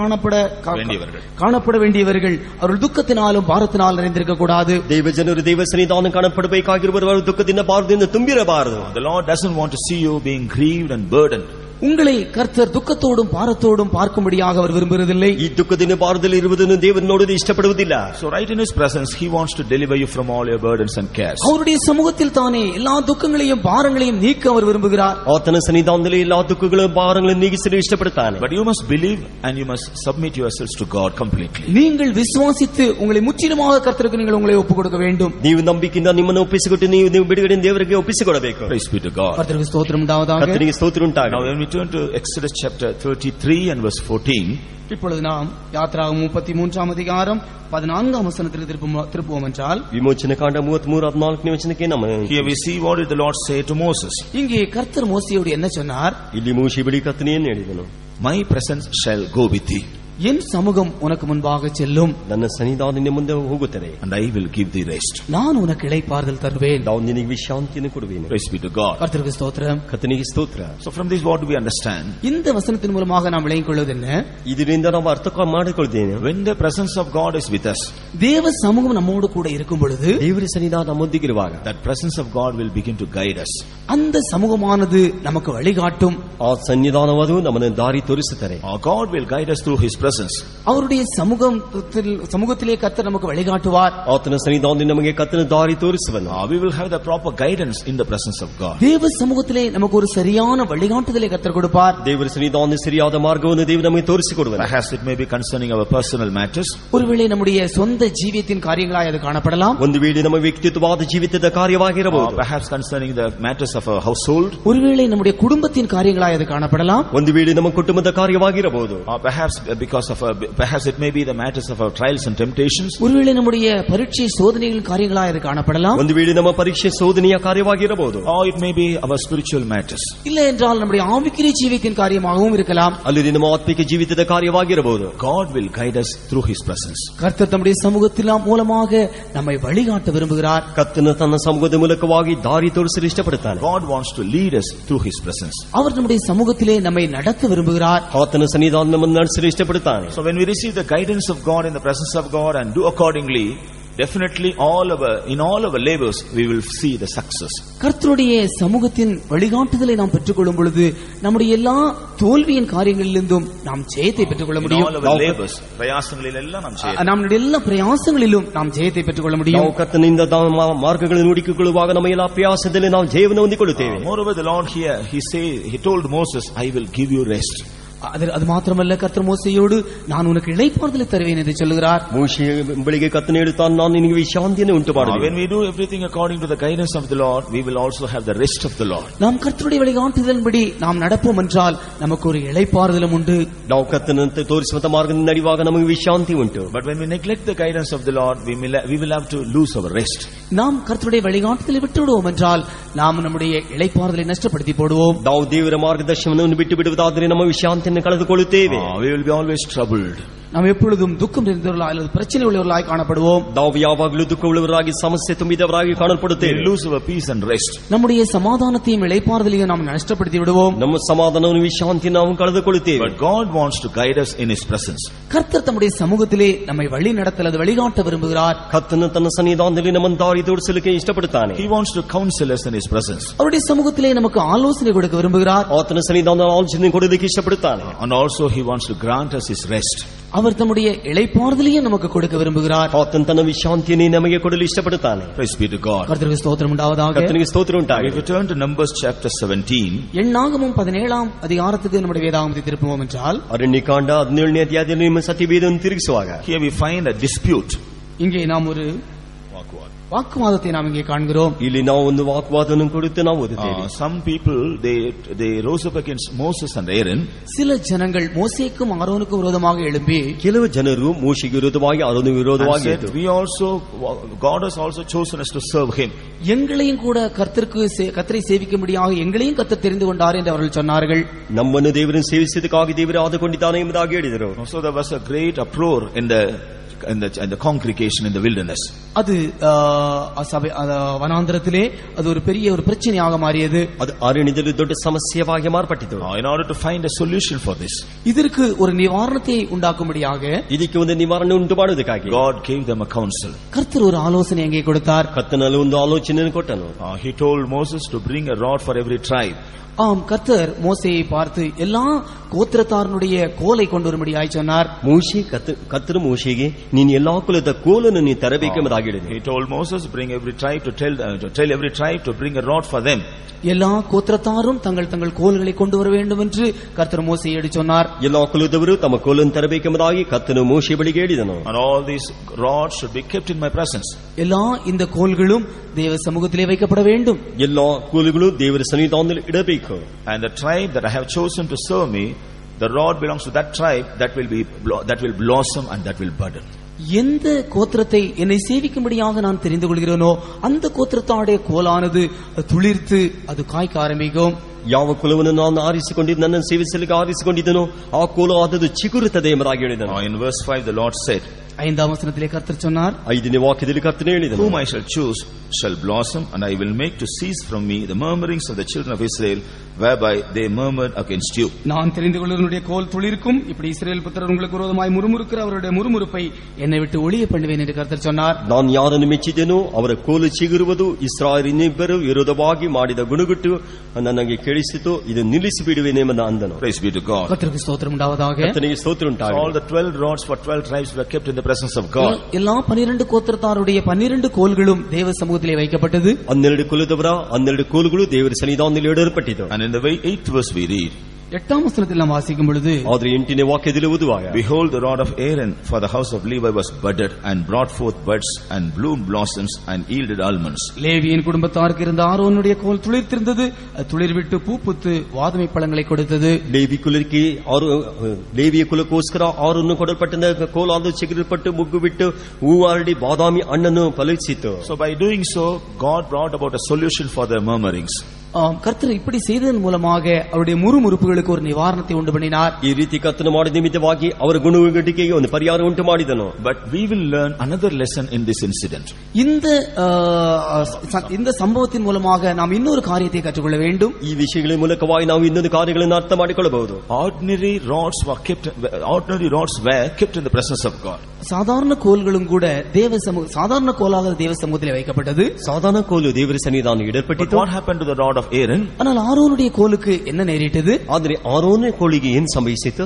காணப்பட வேண்டியவர்கள் அவர்கள் துக்கத்தினாலும் பாரத்தினால் நிறைந்திருக்க கூடாது.
ದೇವ ಜನರು ದೇವ ಸನ್ನಿಧಾನ ಕಾಣಪಡಬೇಕಾಗಿರುವವರು ದುಃಖದಿಂದ, ಭಾರದಿಂದ ತುಂಬಿರಬಾರದು.
The Lord doesn't want to see you being grieved and burdened.
உங்களை கர்த்தர் துக்கத்தோடும் பாரத்தோடும் பார்க்கும்படியாக அவர் விரும்புவதில்லை.
ಈ ದುಃಖದಿಂದ ಭಾರದಲ್ಲಿ ಇರುವುದನ್ನು ದೇವರು ನೋಡಲು ಇಷ್ಟಪಡುವುದಿಲ್ಲ.
So right in his presence he wants to deliver you from all your burdens and cares.
அவருடைய சமூகத்தில் தானே எல்லா துக்கங்களையும் பாரங்களையும் நீக்க அவர் விரும்புகிறார்.
ಆತನ ಸನ್ನಿಧಾನದಲ್ಲಿ ಎಲ್ಲಾ ದುಃಖಗಳು, ಭಾರಗಳನ್ನು ನೀಗಿಸಲು ಇಷ್ಟಪಡುತ್ತಾನೆ.
But you must believe and you must submit yourselves to God completely.
நீங்கள் விசுவாசித்து உங்களை முற்றிலுமாக கர்த்தருக்கு நீங்கள் உங்களை ஒப்புக் கொடுக்க வேண்டும்.
ನೀವು ನಂಬಿಕೆಯಿಂದ ನಿಮ್ಮನ್ನು ಒಪ್ಪಿಸಿಕೊಟ್ಟು ನೀವು ಬಿಡುಗಡೆಯಿಂದ ದೇವರಿಗೆ ಒಪ್ಪಿಸಿಕೊಡಬೇಕು.
Praise be to God.
கர்த்தருக்கு ஸ்தோத்திரம் உண்டாவதாக.
ಕರ್ತನಿಗೆ ಸ್ತೋತ್ರ ಉಂಟಾಗಲಿ.
Now when we turn to Exodus chapter 33 and verse 14,
இப்பொழுது நாம் யாத்ராகமம் 33ஆம் அதிகாரம் 14ஆம் வசனத்திற்கு திருப்புவோம் என்றால்,
ವಿಮೋಚನ ಕಾಂಡ 33:14ನೇ ವಚನಕ್ಕೆ ನಮ್ಮ
here we see what did the Lord say to Moses.
இங்கே கர்த்தர் மோசேயோடு என்ன சொன்னார்?
ಇಲ್ಲಿ ಮೋಶೆ ಬಳಿ ಕರ್ತನು ಏನು ಹೇಳಿದನು?
My presence shall go with thee.
என் சமூகம் உனக்கு முன்பாக செல்லும்,
ನನ್ನ ಸನ್ನಿಧಾನ ನಿನ್ನ ಮುಂದೆ ಹೋಗುತ್ತದೆ,
and I will give thee rest.
நான் உனக்கு இளைப்பாறுதல் தருவேன்.
ನಾವು ನಿನಗೆ ವಿಶ್ರಾಂತಿಯನ್ನು ಕೊಡುವೆನು.
Praise be to God.
கர்த்தருக்கு ஸ்தோத்திரம்.
ಕರ್ತನಿಗೆ ಸ್ತೋತ್ರ.
So from this what do we understand?
இந்த வசனத்தின் மூலமாக நாம் விளங்கிக் கொள்வது என்ன?
ಇದರಿಂದ ನಾವು ಅರ್ಥ ಮಾಡಿಕೊಳ್ಳುತ್ತೇವೆ.
When the presence of God is with us,
தேவ சமூகம் நம்மோடு கூட இருக்கும் பொழுது,
ದೇವರ ಸನ್ನಿಧಾನ ನಮ್ಮೊಂದಿಗಿರುವಾಗ,
that presence of God will begin to guide us.
அந்த சமூகமானது நமக்கு வழிகாட்டும்.
ಆ ಸನ್ನಿಧಾನವಾದು ನಮ್ಮನ್ನು ದಾರಿ ತೋರಿಸುತ್ತದೆ.
God will guide us through His presence.
அவருடைய சமூகத்திலே கர்த்தர் நமக்கு வழிகாட்டுவார்.
ಆತನ ಸನ್ನಿಧಾನದಲ್ಲಿ ನಮಗೆ ಕರ್ತನ ದಾರಿ ತೋರಿಸುವನು.
We will have the proper guidance in the presence of God.
தேவ சமூகத்திலே நமக்கு ஒரு சரியான வழிகாட்டுதலை கர்த்தர் கொடுப்பார்.
ದೇವರ ಸನ್ನಿಧಾನದಲ್ಲಿ ಸರಿಯಾದ ಮಾರ್ಗವನ್ನು ದೇವರು ನಮಗೆ ತೋರಿಸಿಕೊಡುವನು.
Perhaps it may be concerning our personal matters.
ஒருவேளை நம்முடைய சொந்த ஜீவியத்தின் காரியங்களாய் அது காணப்படலாம்.
ಒಂದು ವೇಳೆ ನಮ್ಮ ವ್ಯಕ್ತಿತ್ವವಾದ ಜೀವಿತದ ಕಾರ್ಯವಾಗಿರಬಹುದು.
Perhaps concerning the matters of our household.
ஒருவேளை நம்முடைய குடும்பத்தின் காரியங்களாய் அது காணப்படலாம்.
ಒಂದು ವೇಳೆ ನಮ್ಮ ಕುಟುಂಬದ ಕಾರ್ಯವಾಗಿರಬಹುದು.
Perhaps it may be the matters of our trials and temptations.
ஒருவேளை நம்முடைய பரீட்சை சோதனைகளின் காரியங்களாய் அது காணப்படலாம்.
ಒಂದು ವೇಳೆ ನಮ್ಮ ಪರೀಕ್ಷೆ ಶೋಧನೆಯ ಕಾರ್ಯವಾಗಿರಬಹುದು.
Or it may be our spiritual matters.
இல்லை என்றால் நம்முடைய ஆவிக்குரிய ஜீவியத்தின் காரியமாகவும் இருக்கலாம்.
ಅಲ್ಲಿ ನಮ್ಮ ಆತ್ಮಿಕ ಜೀವಿತದ ಕಾರ್ಯವಾಗಿರಬಹುದು.
God will guide us through His presence.
கர்த்தர் தம்முடைய சமூகத்தின் மூலமாக நம்மை வழிகாட்ட விரும்புகிறார்.
ಕರ್ತನ ತನ್ನ ಸಮೂಹದ ಮೂಲಕವಾಗಿ ದಾರಿ ತೋರಿಸಲು ಇಷ್ಟಪಡುತ್ತಾನೆ.
God wants to lead us through His presence.
அவர் நம்முடைய சமூகத்திலே நம்மை நடத்த விரும்புகிறார்.
ಆತನ ಸನ್ನಿಧಾನ ನಮ್ಮನ್ನು ನಡೆಸಲು ಇಷ್ಟಪಡುತ್ತಾನೆ.
So when we receive the guidance of God in the presence of God and do accordingly, definitely in all our labors we will see the success.
கர்த்தருடைய சமூகத்தின் வழிகாட்டுதலை நாம் பெற்றுக்கொள்ளும் பொழுது நம்முடைய எல்லா தோல்வியின் காரியங்களிலிருந்தும் நாம் ஜெயத்தை பெற்றுக்கொள்ள முடியும். நம்முடைய எல்லா பிரயாசங்களிலும் நாம் ஜெயத்தை பெற்றுக்கொள்ள முடியும்.
ಕರ್ತನಿಂದ ಮಾರ್ಗಗಳನ್ನು ಹುಡುಕಿಕೊಳ್ಳುವಾಗ ನಮ್ಮ ಎಲ್ಲಾ ಪ್ರಯಾಸದಲ್ಲಿ ನಾವು ಜಯವನ್ನು ಹೊಂದಿಕೊಳ್ಳುತ್ತೇವೆ.
Moreover, the Lord here he told Moses, I will give you rest.
அது மாத்திரமல்ல, கர்த்தர் மோசேயோடு நான் உனக்கு இளைப்பாறுதலை தருவேன் என்று சொல்கிறார்.
மோசே ಬೆಳಿಗ್ಗೆ ಕರ್ತನು ಹೇಳುತ್ತಾನೆ, ನಾನು ನಿನಗೆ ವಿಶ್ರಾಂತಿಯನ್ನು ಉಂಟು ಮಾಡುವೆನು.
When we do everything according to the guidance of the Lord, we will also have the rest of the Lord.
நாம் கர்த்தருடைய வழிகாட்டுதலின்படி நாம் நடப்போம் என்றால் நமக்கு ஒரு இளைப்பாறுதலும் உண்டு.
ನಾವು ಕರ್ತನಂತೆ ತೋರಿಸುವಂತ ಮಾರ್ಗದಲ್ಲಿ ನಡೆಯುವಾಗ ನಮಗೆ ವಿಶ್ರಾಂತಿ ಉಂಟು.
But when we neglect the guidance of the Lord, we will have to lose our rest.
நாம் கர்த்தருடைய வழிகாட்டுதலை விட்டுவிடுவோம் என்றால் நாம் நம்முடைய இளைப்பாறுதலை நஷ்டப்படுத்தி போடுவோம்.
ನಾವು ದೇವರ ಮಾರ್ಗದರ್ಶನವನ್ನು ಬಿಟ್ಟು ಬಿಡುವುದಾದರೆ ನಮ್ಮ ವಿಶ್ರಾಂತಿ ಕಳೆದುಕೊಳ್ಳುತ್ತೇವೆ.
We will be always troubled.
நாம் எப்பொழுதும் துக்கம் நிறைந்தவர்களாய் அல்லது பிரச்சனை உள்ளவர்களாய் காணப்படுவோம்.
ನಾವು ಯಾವಾಗಲೂ ದುಃಖ உள்ளவರಾಗಿ ಸಮಸ್ಯೆ ತುಂಬಿದವರಾಗಿ ಕಾಣಲ್ಪಡುತ್ತೇವೆ.
We lose our peace and rest.
நம்முடைய சமாதானத்தையும் இளைப்பாறுதலையும் நாம் நஷ்டப்படுத்தி விடுவோம்.
ನಮ್ಮ ಸಮಾಧಾನವನ್ನು ವಿಶ್ರಾಂತಿಯನ್ನು ನಾವು ಕಳೆದುಕೊಳ್ಳುತ್ತೇವೆ.
But God wants to guide us in His presence.
கர்த்தர் தம்முடைய சமூகத்திலே நம்மை வழி நடத்த அல்லது வழிகாட்ட விரும்புகிறார்.
ಕರ್ತನು ತನ್ನ ಸನ್ನಿಧಾನದಲ್ಲಿ ನಮ್ಮನ್ನು ದಾರಿ ತೋರಿಸಲಿಕ್ಕೆ ಇಷ್ಟಪಡುತ್ತಾನೆ.
He wants to counsel us in His presence.
அவருடைய சமூகத்திலே நமக்கு ஆலோசனை கொடுக்க விரும்புகிறார்.
ಆತನ ಸನ್ನಿಧಾನದಲ್ಲಿ ಆಲೋಚನೆ ಕೊಡಲಿಕ್ಕೆ ಇಷ್ಟಪಡುತ್ತಾನೆ.
And also He wants to grant us His rest.
அவர் தம்முடைய இளைப்பாறுதலையும் நமக்கு கொடுக்க விரும்புகிறார்.
ಆತನು ತನ್ನ ವಿಶ್ರಾಂತಿಯನ್ನು ನಮಗೆ ಕೊಡಲು ಇಷ್ಟಪಡುತ್ತಾನೆ.
Praise be to God.
கர்த்தருக்கு ஸ்தோத்திரம் உண்டாவதாக.
கர்த்தருக்கு ஸ்தோத்திரம் உண்டாகட்டும்.
If we turn to Numbers chapter 17,
எண்ணாகமம் 17ஆம் அதிகாரத்துக்கு நம்முடைய வேதாகமத்தை திருப்புவோம் என்றால்,
ಅರಣ್ಯಕಾಂಡ 17ನೇ ಅಧ್ಯಾಯದಲ್ಲಿ ನಿಮ್ಮ ಸತ್ಯವೇದವನ್ನು ತಿರುಗಿಸುವಾಗ
here we find a dispute.
இங்கே நாம் ஒரு வாக்குவாதத்தை நாம் இங்கே காண்கிறோம்.
ಇಲ್ಲಿ ನಾವು ಒಂದು ವಾಕ್ವಾದವನ್ನು ಕುರಿತು ನಾವು ಓದುತ್ತೇವೆ.
Some people they rose up against Moses and Aaron.
சில ஜனங்கள் மோசேக்கும் ஆரோனுக்கும் விரோதமாக எழும்பி,
ಕೆಲವು ಜನರು ಮೋಶೆಗೆ ವಿರೋಧವಾಗಿ ಆರೋನಿಗೆ ವಿರೋಧವಾಗಿ
God has also chosen us to serve Him.
எங்களையும் கூட கர்த்தரை சேவிக்கும்படியாக எங்களையும் கர்த்தர் தெரிந்து கொண்டார் என்று அவர்கள் சொன்னார்கள்.
ನಮ್ಮನ್ನು ದೇವರನ್ನು ಸೇವಿಸುವುದಕ್ಕಾಗಿ ದೇವರು ಆದುಕೊಂಡಿದ್ದಾನೆ ಎಂಬುದಾಗಿ ಹೇಳಿದರು.
So there was a great uproar in the congregation in the wilderness.
அது வனாந்தரத்திலே அது ஒரு பெரிய ஒரு பிரச்சனையாக மாறியது.
அது அரண்யದಲ್ಲಿ ದೊಡ್ಡ ಸಮಸ್ಯೆಯಾಗಿ ಮಾರ್ಪಟ್ಟಿತು.
In order to find a solution for this,
இதற்கு ஒரு நிவாரணத்தை உண்டாக்கும்படியாக,
ಇದಕ್ಕೆ ಒಂದು ನಿವಾರಣೆ ಉಂಟು ಮಾಡುವುದಕ್ಕಾಗಿ
God gave them a counsel.
கர்த்தர் ஒரு ஆலோசனை அங்கே கொடுத்தார்.
ಕರ್ತನಲ್ಲಿ ಒಂದು ಆಲೋಚನೆಯನ್ನು ಕೊಟ್ಟನು.
He told Moses to bring a rod for every tribe.
ஆம், கர்த்தர் மோசேயை பார்த்து எல்லா கோத்திரத்தாரனுடைய கோலை கொண்டு வரும்படியாய் சொன்னார்.
கர்த்தர் மோசேಗೆ ನೀನು ಎಲ್ಲಾ ಕುಲದ ಕೋಲನ್ನು ನೀ ತರಬೇಕೆಂಬುದಾಗಿ ಹೇಳಿದನು.
He told Moses, bring every tribe to tell every tribe to bring a rod for them.
எல்லா கோத்திரத்தாரும் தங்கள் தங்கள் கோல்களை கொண்டு வர வேண்டும் என்று கர்த்தர் மோசேயிடம் சொன்னார்.
எல்லா ಕುಲದವರು ತಮ್ಮ ಕೋಲನ್ನು ತರಬೇಕೆಂಬುದಾಗಿ ಕರ್ತನು ಮೋಶೆ ಬಳಿಗೆ ಹೇಳಿದನು.
And all these rods should be kept in my presence.
எல்லா இந்த கோல்களும் தேவ சமூகத்திலே வைக்கப்பட வேண்டும்.
எல்லா கோல்களும் தேவರ ಸನ್ನಿಧಾನದಲ್ಲಿ ಇಡಬೇಕು.
And the tribe that I have chosen to serve me, the rod belongs to that tribe that will blossom and that will burden.
எந்த கோத்திரத்தை என்னை சேவிக்கும்படியாக நான் தெரிந்து கொள்கிறேனோ அந்த கோத்திரத்தாடைய கோலானது துளிர்த்து அது காய்க்க ஆரம்பிக்கும்.
ಯಾವ ಕುಲವನ್ನು ನಾನು ಆರಿಸಿಕೊಂಡಿದ್ದು ನನ್ನನ್ನು ಸೇವಿಸಲಿಕ್ಕೆ ಆರಿಸಿಕೊಂಡಿದ್ದನೋ ಆ ಕುಲ ಅದು ಚಿಗುರುತ್ತದೆ ಎಂಬುದಾಗಿ ಹೇಳಿದನು.
In verse 5 the Lord said,
5th வசனத்திலே கர்த்தர் சொன்னார்,
5ನೇ ವಾಕ್ಯದಲ್ಲಿ ಕರ್ತನು ಹೇಳಿದನು,
whom I shall choose shall blossom, and I will make to cease from me the murmurings of the children of Israel, whereby they murmured against you.
நான் தெரிந்து கொள்ளுவனுடைய கோல் துளிர்க்கும், இப்படி இஸ்ரவேல் புத்திரர் உங்களுக்கு விரோதமாய் முறுமுறுக்கிற அவருடைய முறுமுறுப்பை என்னை விட்டு ஒழிய பண்ணுவேன் என்று கர்த்தர் சொன்னார்.
ನಾನು ಯಾರನ್ನು ಮೆಚ್ಚಿದೆನೋ ಅವರ ಕೋಲು ಚಿಗುರುವುದು, ಇಸ್ರಾಯೇಲಿನಿಬ್ಬರು ವಿರೋಧವಾಗಿ ಮಾಡಿದ ಗುಣಗುಟ್ಟು ನನಗೆ ಕೇಳಿಸಿತು, ಇದು ನಿಲ್ಲಿಸಿ ಬಿಡುವೆನೆಂಬ ಅಂದನು.
Praise be to God.
கர்த்தருக்கு ஸ்தோத்திரம் உண்டாவதாக.
ಕರ್ತನಿಗೆ ಸ್ತೋತ್ರ ಉಂಟಾಗಲಿ.
All the 12 rods for 12 tribes were kept in the presence of God.
எல்லா 12 கோத்திரத்தாருடைய 12 கோல்களும் தேவ சமூகத்திலே வைக்கப்பட்டது.
12 ಕುಲದವರ 12 ಕೋಲುಗಳು ದೇವರ ಸನ್ನಿಧಾನದಲ್ಲಿ ಇಡಲ್ಪಟ್ಟಿತು.
And in the 8th verse we read,
8th வசனத்தில் நாம் வாசிக்கும் பொழுது,
ಆದರೆ 8ನೇ ವಾಕ್ಯದಲ್ಲಿ ಓದುವಾಗ,
behold, the rod of Aaron for the house of Levi was budded and brought forth buds and bloomed blossoms and yielded almonds.
லேவியின் குடும்பத்தாருக்கு இருந்த ஆரோனுடைய கோல் துளிர்த்திருந்தது, துளிர்விட்டு பூப்புத்து வாதுமை பழங்களை கொடுத்தது.
ಲೇವಿಯ ಕುಲಕ್ಕೋಸ್ಕರ ಆರೋನು ಕೊಡಲ್ಪಟ್ಟ ಕೋಲಾದ ಚಿಗುರಿಪಟ್ಟು ಮುಗ್ಗು ಬಿಟ್ಟು ಹೂವಾರಡಿ ಬಾದಾಮಿ ಹಣ್ಣನ್ನು ಫಲಿಸಿತು.
So by doing so, God brought about a solution for their murmurings.
கர்த்தர் இப்படி செய்ததன் மூலமாக அவருடைய முறுமுறுப்புகளுக்கு ஒரு நிவாரணத்தை உண்டு பண்ணினார்.
ಈ ರೀತಿ ಕರ್ತನು ಮಾಡಿದ ನಿಮಿತ್ತವಾಗಿ ಅವರ ಗುಣಗಟ್ಟಿಕೆಗೆ ಒಂದು ಪರಿಹಾರ ಉಂಟು ಮಾಡಿದನು.
But we will learn another lesson in this incident.
இந்த சம்பவத்தின் மூலமாக நாம் இன்னொரு காரியத்தை கற்றுக்கொள்ள வேண்டும்.
ಈ ವಿಷಯಗಳ ಮೂಲಕವಾಗಿ ನಾವು ಇನ್ನೊಂದು ಕಾರ್ಯಗಳನ್ನು ಅರ್ಥ ಮಾಡಿಕೊಳ್ಳಬಹುದು.
Ordinary rods were kept in the presence of God.
சாதாரண கோல்களும் கூட சாதாரண கோலாக தேவ சமூகத்திலே வைக்கப்பட்டது.
சாதாரண கோಲು ದೇವರ ಸನ್ನಿಧಾನದಲ್ಲಿ ಇಡಲ್ಪಟ್ಟಿತು.
What happened to the rod of Aaron?
ஆனால் ஆரோனுடைய கோலுக்கு என்ன நேரிட்டது?
ಆದರೆ ಆರೋನನ ಕೋಲಿಗೆ ಏನು ಸಂಭವಿಸಿತು?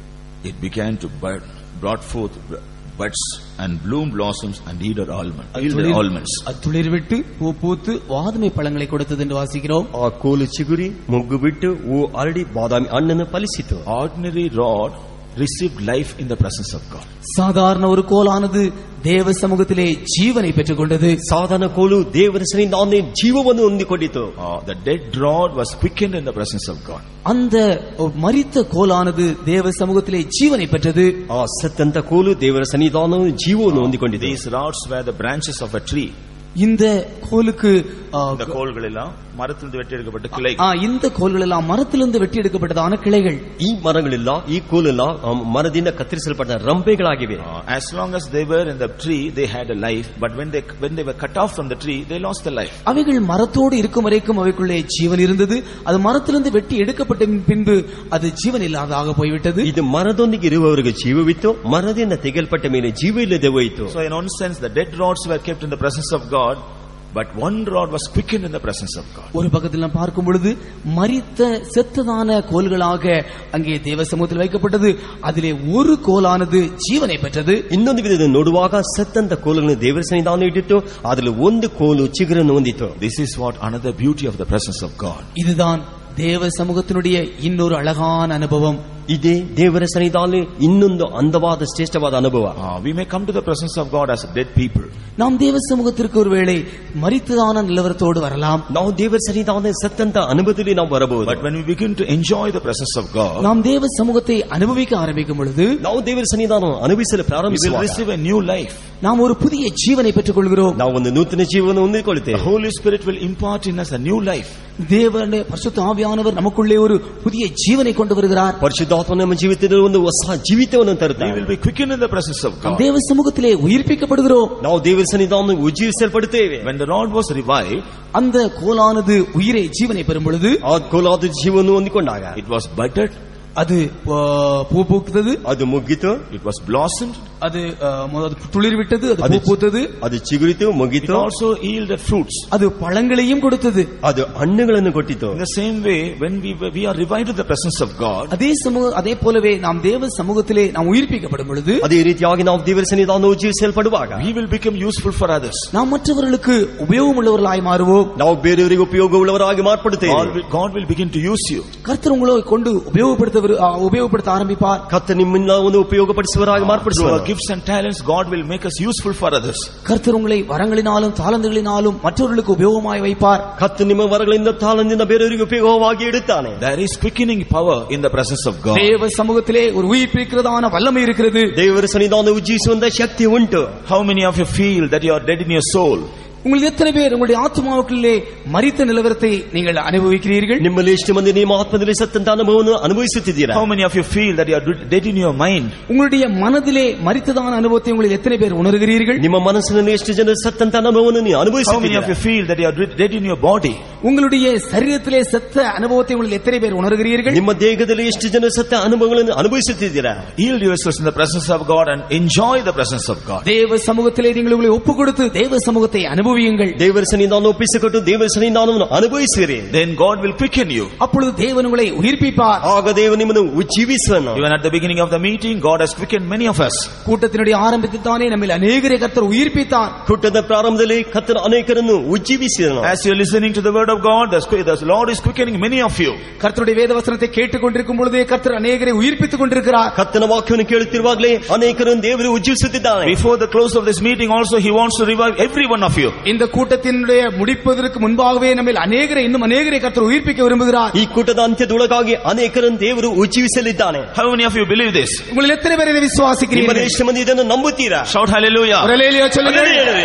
It began to bud, brought forth buds and bloomed blossoms and yielded almonds.
துளிர்விட்டு பூ பூத்து வாதுமை பழங்களை கொடுத்தது என்று வாசிக்கிறோம்.
ಆ ಕೋಲು ಚಿಗುರಿ ಮುಗ್ಗು ಬಿಟ್ಟು ಹೂ ಅರಳಿ ಬಾದಾಮಿ ಹಣ್ಣನ್ನು ಫಲಿಸಿತು.
Ordinary rod received life in the presence of God.
சாதாரண ஒரு கோலானது தேவ சமூகத்திலே ஜீவனை பெற்றுக்கொண்டது.
சாதாரண கோಲು ದೇವರ ಸನ್ನಿಧಾನದಲ್ಲಿ ಜೀವವನ್ನು ಹೊಂದಿಕೊಂಡಿತು.
The dead rod was quickened in the presence of God.
அந்த மரித்த கோலானது தேவ சமூகத்திலே ஜீவனை பெற்றது.
ಆ ಸತ್ತಂತ ಕೋಲು ದೇವರ ಸನ್ನಿಧಾನದಲ್ಲಿ ಜೀವವನ್ನು ಹೊಂದಿಕೊಂಡಿತು.
These rods were the branches of a tree.
இந்த கோலுக்கு
இந்த கோல்கள் எல்லாம் மரத்திலிருந்து வெட்டி எடுக்கப்பட்ட கிளை.
இந்த கோல்கள் எல்லாம் மரத்திலிருந்து வெட்டி எடுக்கப்பட்டதான கிளைகள்.
ಈ ಮರಗಳೆಲ್ಲ ಈ ಕೋಲೆಲ್ಲ ಮರದಿಂದ ಕತ್ತರಿಸಲ್ಪಟ್ಟ ರಂಬೆಗಳಾಗಿವೆ.
As long as they were in the tree they had a life, but when they were cut off from the tree they lost their life.
அவைகள் மரத்தோடு இருக்கும் வரைக்கும் அவைக்குள்ளே ஜீவன் இருந்தது. அது மரத்திலிருந்து வெட்டி எடுக்கப்பட்ட பின்பு அது ஜீவன் இல்லாததாக போய்விட்டது.
ಇದು ಮರದೊಂದಿಗೆ ಇರುವವರಿಗೆ ಜೀವವಿತ್ತು, ಮರದಿಂದ ತೆಗೆಯಲ್ಪಟ್ಟ ಮೇಲೆ ಜೀವ ಇಲ್ಲದೆ ಹೋಯಿತು.
So in one sense the dead rods were kept in the presence of God, but one rod was quickened in the presence of God.
ஒரு பக்கத்தில் நாம் பார்க்கும் பொழுது மரித்த செத்ததான கோல்களாக அங்கே தேவ சமூகத்தில் வைக்கப்பட்டது. அதிலே ஒரு கோலானது ஜீவனை பெற்றது.
ಇನ್ನೊಂದು ವಿಧದಲ್ಲಿ ನೋಡುವಾಗ ಸತ್ತಂತ ಕೋಲನ್ನು ದೇವರ ಸನ್ನಿಧಾನದಲ್ಲಿ ಇಟ್ಟಿತ್ತು, ಅದರಲ್ಲಿ ಒಂದು ಕೋಲು ಚಿಗುರನ್ನು ಹೊಂದಿತು.
This is what another beauty of the presence of God.
இதுதான் தேவ சமூகத்தினுடைய இன்னொரு அழகான அனுபவம்.
ಇದೇ ದೇವರ ಸನ್ನಿಧಾನದಲ್ಲಿ ಇನ್ನೊಂದು ಅಂದವಾದ ಶ್ರೇಷ್ಠವಾದ ಅನುಭವ.
We may come to the presence of God as dead people.
நாம் தேவ சமூகத்திற்கு ஒருவேளை மரித்ததான நிலவரத்தோடு வரலாம்.
ನಾವು ದೇವರ ಸನ್ನಿಧಾನದಲ್ಲಿ ಸತ್ತಂತ ಅನುಭವದಲ್ಲಿ ನಾವು ಬರಬಹುದು.
But when we begin to enjoy the presence of God,
நாம் தேவ சமூகத்தை அனுபவிக்க ஆரம்பிக்கும் பொழுது,
ನಾವು ದೇವರ ಸನ್ನಿಧಾನವನ್ನು ಅನುಭವಿಸಲು ಪ್ರಾರಂಭಿಸುವಾಗ,
we will receive a new life.
நாம் ஒரு புதிய ஜீவனை பெற்றுக்கொள்கிறோம்.
ನಾವು ಒಂದು ನೂತನ ಜೀವನವನ್ನು ಹೊಂದಿಕೊಳ್ಳುತ್ತೇವೆ.
The Holy Spirit will impart in us a new life.
தேவனுடைய பரிசுத்த ஆவியானவர் நமக்குள்ளே ஒரு புதிய ஜீவனை கொண்டு வருகிறார்.
ಪರಿಶುದ್ಧಾತ್ಮ ನಮ್ಮ ಜೀವಿತದಲ್ಲಿ ಒಂದು ಹೊಸ ಜೀವಿತವನ್ನು ತರುತ್ತಾನೆ.
We will be quickened in the presence of God.
தேவ சமூகத்திலே உயிர்ப்பிக்கப்படுகிறோம்.
ನಾವು ದೇವರ ಸನ್ನಿಧಾನದಲ್ಲಿ ಉಜ್ಜೀವಿಸಲ್ಪಡುತ್ತೇವೆ.
When the rod was revived,
அந்த கோலானது உயிரை ஜீவனை பெறும் பொழுது,
ಆ ಕೋಲಾದ ಜೀವವನ್ನು ಹೊಂದಿಕೊಂಡಾಗ,
it was budded,
அது பூ பூத்தது,
ಅದು ಮುಗ್ಗಿತು,
it was blossomed,
அது துளிர் விட்டது, அது பூ பூத்தது,
ಅದು ಚಿಗುರಿತು, ಮುಗಿತು,
it also yielded fruits,
அது பழங்களையும் கொடுத்தது,
ಅದು ಹಣ್ಣುಗಳನ್ನು ಕೊಟ್ಟಿತು.
In the same way, when we are revived in the presence of God,
அதே போலவே நாம் தேவ சமூகத்திலே நாம் உயிர்ப்பிக்கப்படும் பொழுது,
ಅದೇ ರೀತಿಯಾಗಿ ನಾವು ದೇವರ ಸನ್ನಿಧಾನದಲ್ಲಿ ಉಜ್ಜೀವಿಸಲ್ಪಡುವಾಗ,
we will become useful for others.
நாம் மற்றவர்களுக்கு உபயோகமுள்ளவர்களாய் மாறுவோம்.
ನಾವು ಬೇರೆಯವರಿಗೆ ಉಪಯೋಗವುಳ್ಳವರಾಗಿ ಮಾರ್ಪಡುತ್ತೇವೆ.
God will begin to use you.
கர்த்தர் உங்களை கொண்டு உபயோகப்படுத்த ஆரம்பிப்பார்.
ಕರ್ತನು ನಿಮ್ಮನ್ನು ಒಂದು ಉಪಯೋಗಪಡಿಸುವವರಾಗಿ ಮಾರ್ಪಡಿಸುವರು.
Gifts and talents, God will make us useful for others.
கர்த்தர் உங்களை வரங்களினாலும் தாளந்துகளினாலும் மற்றவர்களுக்கு உபயோகமாய் வைப்பார்.
ಕರ್ತನು ನಿಮ್ಮ ವರಗಳಿಂದ ತಾಳಂದಿಂದ ಬೇರೆಯವರಿಗೆ ಉಪಯೋಗವಾಗಿ ಇಡುತ್ತಾನೆ.
There is quickening power in the presence of God.
தேவ சமூகத்திலே ஒரு உயிர்ப்பிக்கிறதான வல்லமை இருக்கிறது.
ದೇವರ ಸನ್ನಿಧಾನದಲ್ಲಿ ಉಜ್ಜೀವಿಸುವಂತ ಶಕ್ತಿ ಉಂಟು.
How many of you feel that you are dead in your soul?
உங்கள் எத்தனை பேர் உங்களுடைய ஆத்மாவுக்குள்ளே மரித்த நிலவரத்தை நீங்கள் அனுபவிக்கிறீர்கள்?
ನಿಮ್ಮಲ್ಲಿ ಎಷ್ಟು ಮಂದಿ ನಿಮ್ಮ ಆತ್ಮದಲ್ಲಿ ಸತ್ತಂತ ಅನುಭವವನ್ನು ಅನುಭವಿಸುತ್ತಿದ್ದೀರಾ?
How many of you feel that you are dead in your mind?
உங்களுடைய மனதிலே மரித்ததான அனுபவத்தை உங்களில் எத்தனை பேர் உணர்கிறீர்கள்?
ನಿಮ್ಮ ಮನಸ್ಸಿನಲ್ಲಿ ಎಷ್ಟು ಜನರು ಸತ್ತಂತ ಅನುಭವವನ್ನು ನೀವು
How many
ಅನುಭವಿಸುತ್ತಿದ್ದೀರಾ?
of you feel that you are dead in your body?
உங்களுடைய சரீரத்திலே செத்த அனுபவத்தை உங்களில் எத்தனை பேர் உணர்கிறீர்கள்?
ನಿಮ್ಮ ದೇಹದಲ್ಲಿ ಎಷ್ಟು ಜನರು ಸತ್ತ ಅನುಭವಗಳನ್ನು ಅನುಭವಿಸುತ್ತಿದ್ದೀರಾ?
Yield yourselves in the presence of God and enjoy the presence of God.
தேவ சமூகத்திலே நீங்கள் உங்களை ஒப்புக்கொடுத்து தேவ சமூகத்தை அனுபவியுங்கள்.
ದೇವರ ಸನ್ನಿಧಾನ ಒಪ್ಪಿಸಿಕೊಟ್ಟು ದೇವರ ಸನ್ನಿಧಾನವನ್ನು ಅನುಭವಿಸಿರಿ.
Then God will quicken you.
அப்பொழுது தேவன் உங்களை உயிர்ப்பிப்பார்.
ಆಗ ದೇವರು ನಿಮ್ಮನ್ನು ಉಜ್ಜೀವಿಸುವನು.
Even at the beginning of the meeting, God has quickened many of us.
கூட்டத்தினுடைய ஆரம்பத்தில் தானே நம்மில் அநேகரை கர்த்தர் உயிர்ப்பித்தார்.
ಕೂಟದ ಪ್ರಾರಂಭದಲ್ಲಿ ಕರ್ತನು ಅನೇಕರನ್ನು ಉಜ್ಜೀವಿಸಿದನು.
As you are listening to the word of God, the Lord is quickening many of you.
கர்த்தருடைய வேத வசனத்தை கேட்டுக்கொண்டிருக்கும் பொழுதே கர்த்தர் அநேகரை உயிர்ப்பித்துக் கொண்டிருக்கிறார்.
ಕರ್ತನ ವಾಕ್ಯವನ್ನು ಕೇಳುತ್ತಿರುವಾಗಲೇ ಅನೇಕರನ್ನು ದೇವರು ಉಜ್ಜೀವಿಸುತ್ತಿದ್ದಾನೆ.
Before the close of this meeting also, He wants to revive every one of you.
இந்த கூட்டத்தினுடைய முடிப்பதற்கு முன்பாகவே நம்மில் அநேகரை இன்னும் அநேகரை கர்த்தர் உயிர்ப்பிக்க விரும்புகிறார்.
ಈ ಕೂಟದ ಅಂತ್ಯದೊಳಗಾಗಿ ಅನೇಕರನ್ನು ದೇವರು ಉಜ್ಜೀವಿಸಲಿದ್ದಾನೆ.
How many of you believe this?
உங்களில் எத்தனை பேர் இதை விசுவாசிக்கிறீர்கள்?
ಎಷ್ಟು ಮಂದಿ ಇದನ್ನು ನಂಬುತ್ತೀರಾ?
Shout hallelujah.
ஹல்லேலூயா சொல்லுங்கள்.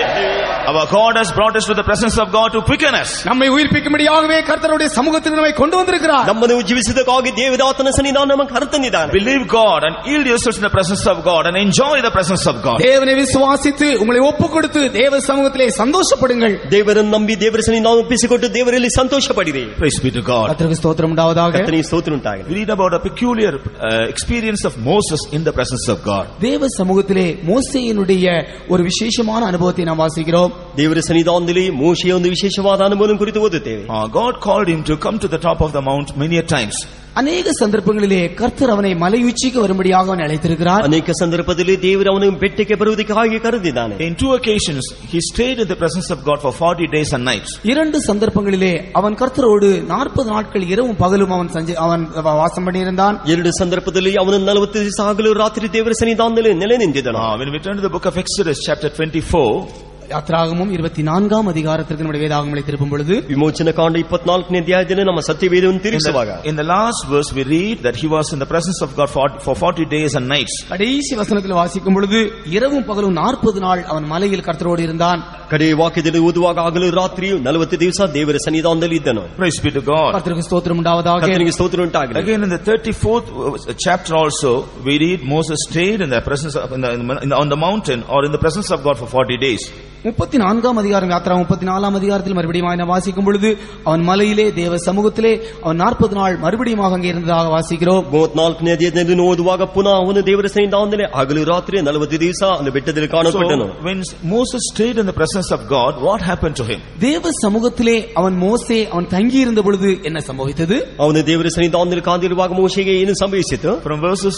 Our God has brought us to the presence of God to quicken us.
நம்மை உயிர்ப்பிக்கும்படியாகவே கர்த்தருடைய சமூகத்துக்கு நம்மை கொண்டு வந்திருக்கிறார்.
ನಮ್ಮನ್ನು ಉಜ್ಜೀವಿಸಿದಕ್ಕಾಗಿ ದೇವದಾತನ ಸನ್ನಿಧಾನ ನಮಗೆ ಕರೆತಂದಿದ್ದಾನೆ.
Believe God and yield yourselves in the presence of God and enjoy the presence of God.
தேவனை விசுவாசித்து உங்களை ஒப்புக்கொடுத்து தேவ சமூகத்திலே சந்தோஷப்படுங்கள்.
ದೇವರನ್ನು ನಂಬಿ ದೇವರ ಸನ್ನಿಧಾನ ಒಪ್ಪಿಸಿಕೊಟ್ಟು ದೇವರಲ್ಲಿ ಸಂತೋಷ ಪಡಿರಿ.
Praise be to God.
கர்த்தருக்கு ஸ்தோத்திரம் உண்டாவதாக.
ಕರ್ತನಿಗೆ ಸ್ತೋತ್ರ ಉಂಟಾಗಲಿ.
We read about a peculiar experience of Moses in the presence of God.
தேவ சமூகத்திலே மோசேயினுடைய ஒரு விசேஷமான அனுபவத்தை நாம் வாசிக்கிறோம்.
ದೇವರ ಸನ್ನಿಧಾನದಲ್ಲಿ ಮೋಶೆಯ ಒಂದು ವಿಶೇಷವಾದ ಅನುಭವವನ್ನು ಕುರಿತು ಓದುತ್ತೇವೆ.
God called him to come to the top of the mount many a times.
அநேக சந்தர்ப்பங்களிலே கர்த்தர் அவனை மலையுச்சிக்கு வரும்படியாக அவனை அழைத்திருக்கிறார்.
ಅನೇಕ ಸಂದರ್ಭದಲ್ಲಿ ದೇವರು ಅವನು ಬೆಟ್ಟಕ್ಕೆ ಬರುವುದಕ್ಕಾಗಿ ಕರೆದಿದ್ದಾನೆ.
In 2 occasions he stayed in the presence of God for 40 days and nights.
இரண்டு சந்தர்ப்பங்களிலே அவன் கர்த்தரோடு 40 நாட்கள் இரவும் பகலும் அவன் வாசம் பண்ணியிருந்தான்.
ಎರಡು ಸಂದರ್ಭದಲ್ಲಿ ಅವನು 40 ದಿವಸ ಹಗಲು ರಾತ್ರಿ ದೇವರ ಸನ್ನಿಧಾನದಲ್ಲಿ ನೆಲೆ ನಿಂತಿದ್ದನು.
When we turn to the book of Exodus chapter 24,
யாத்ராகமம் 24ஆம் அதிகாரத்திற்கு நம்முடைய வேதாகமத்தை திருப்பும் பொழுது
ವಿಮೋಚನ ಕಾಂಡ 24ನೇ ಅಧ್ಯಾಯದಲ್ಲಿ ನಮ್ಮ ಸತ್ಯವೇದವನ್ನು ತಿರುಗಿಸುವಾಗ
in the last verse we read that he was in the presence of God for 40 days and nights.
கடைசி வசனத்தில் வாசிக்கும் பொழுது இரவும் பகலும் 40 நாள் அவன் மலையில் கர்த்தரோடு இருந்தான்.
ಕಡೆಯ ವಾಕ್ಯದಲ್ಲಿ ಓದುವಾಗ ಹಗಲು ರಾತ್ರಿಯು 40 ದಿವಸ ದೇವರ ಸನ್ನಿಧಾನದಲ್ಲಿ ಇದ್ದನು.
Praise be to God.
கர்த்தருக்கு ஸ்தோத்திரம் உண்டாவதாக.
ಕರ್ತನಿಗೆ ಸ್ತೋತ್ರ ಉಂಟಾಗಲಿ.
Again in the 34th chapter also we read Moses stayed in the presence of on the mountain or in the presence of God for 40 days.
34ஆம் அதிகாரம் யாத்ரா 34ஆம் அதிகாரத்தில் மறுபடியும் அவனை வாசிக்கும் பொழுது அவன் மலையிலே தேவ சமூகத்திலே அவன் 40 நாள் மறுபடியும் அங்கே இருந்ததாக வாசிக்கிறோம்.
34ನೇ ಅಧ್ಯಾಯದಲ್ಲಿ ಓದುವಾಗ ಪುನಃ ಅವನು ದೇವರ ಸನ್ನಿಧಾನದಲ್ಲಿ ಹಗಲು ರಾತ್ರಿ 40 ದಿವಸ அந்த ಬೆಟ್ಟದಲ್ಲಿ ಕಾಣಲ್ಪಟ್ಟನು.
When Moses stayed in the presence of God, what happened to him?
தேவ சமூகத்திலே அவன் தங்கி இருந்த பொழுது என்ன சம்பவித்தது?
ಅವನು ದೇವರ ಸನ್ನಿಧಾನದಲ್ಲಿ ಕಾದಿರುವಾಗ ಮೋಶೆಗೆ ಏನು ಸಂಭವಿಸಿತು?
From verses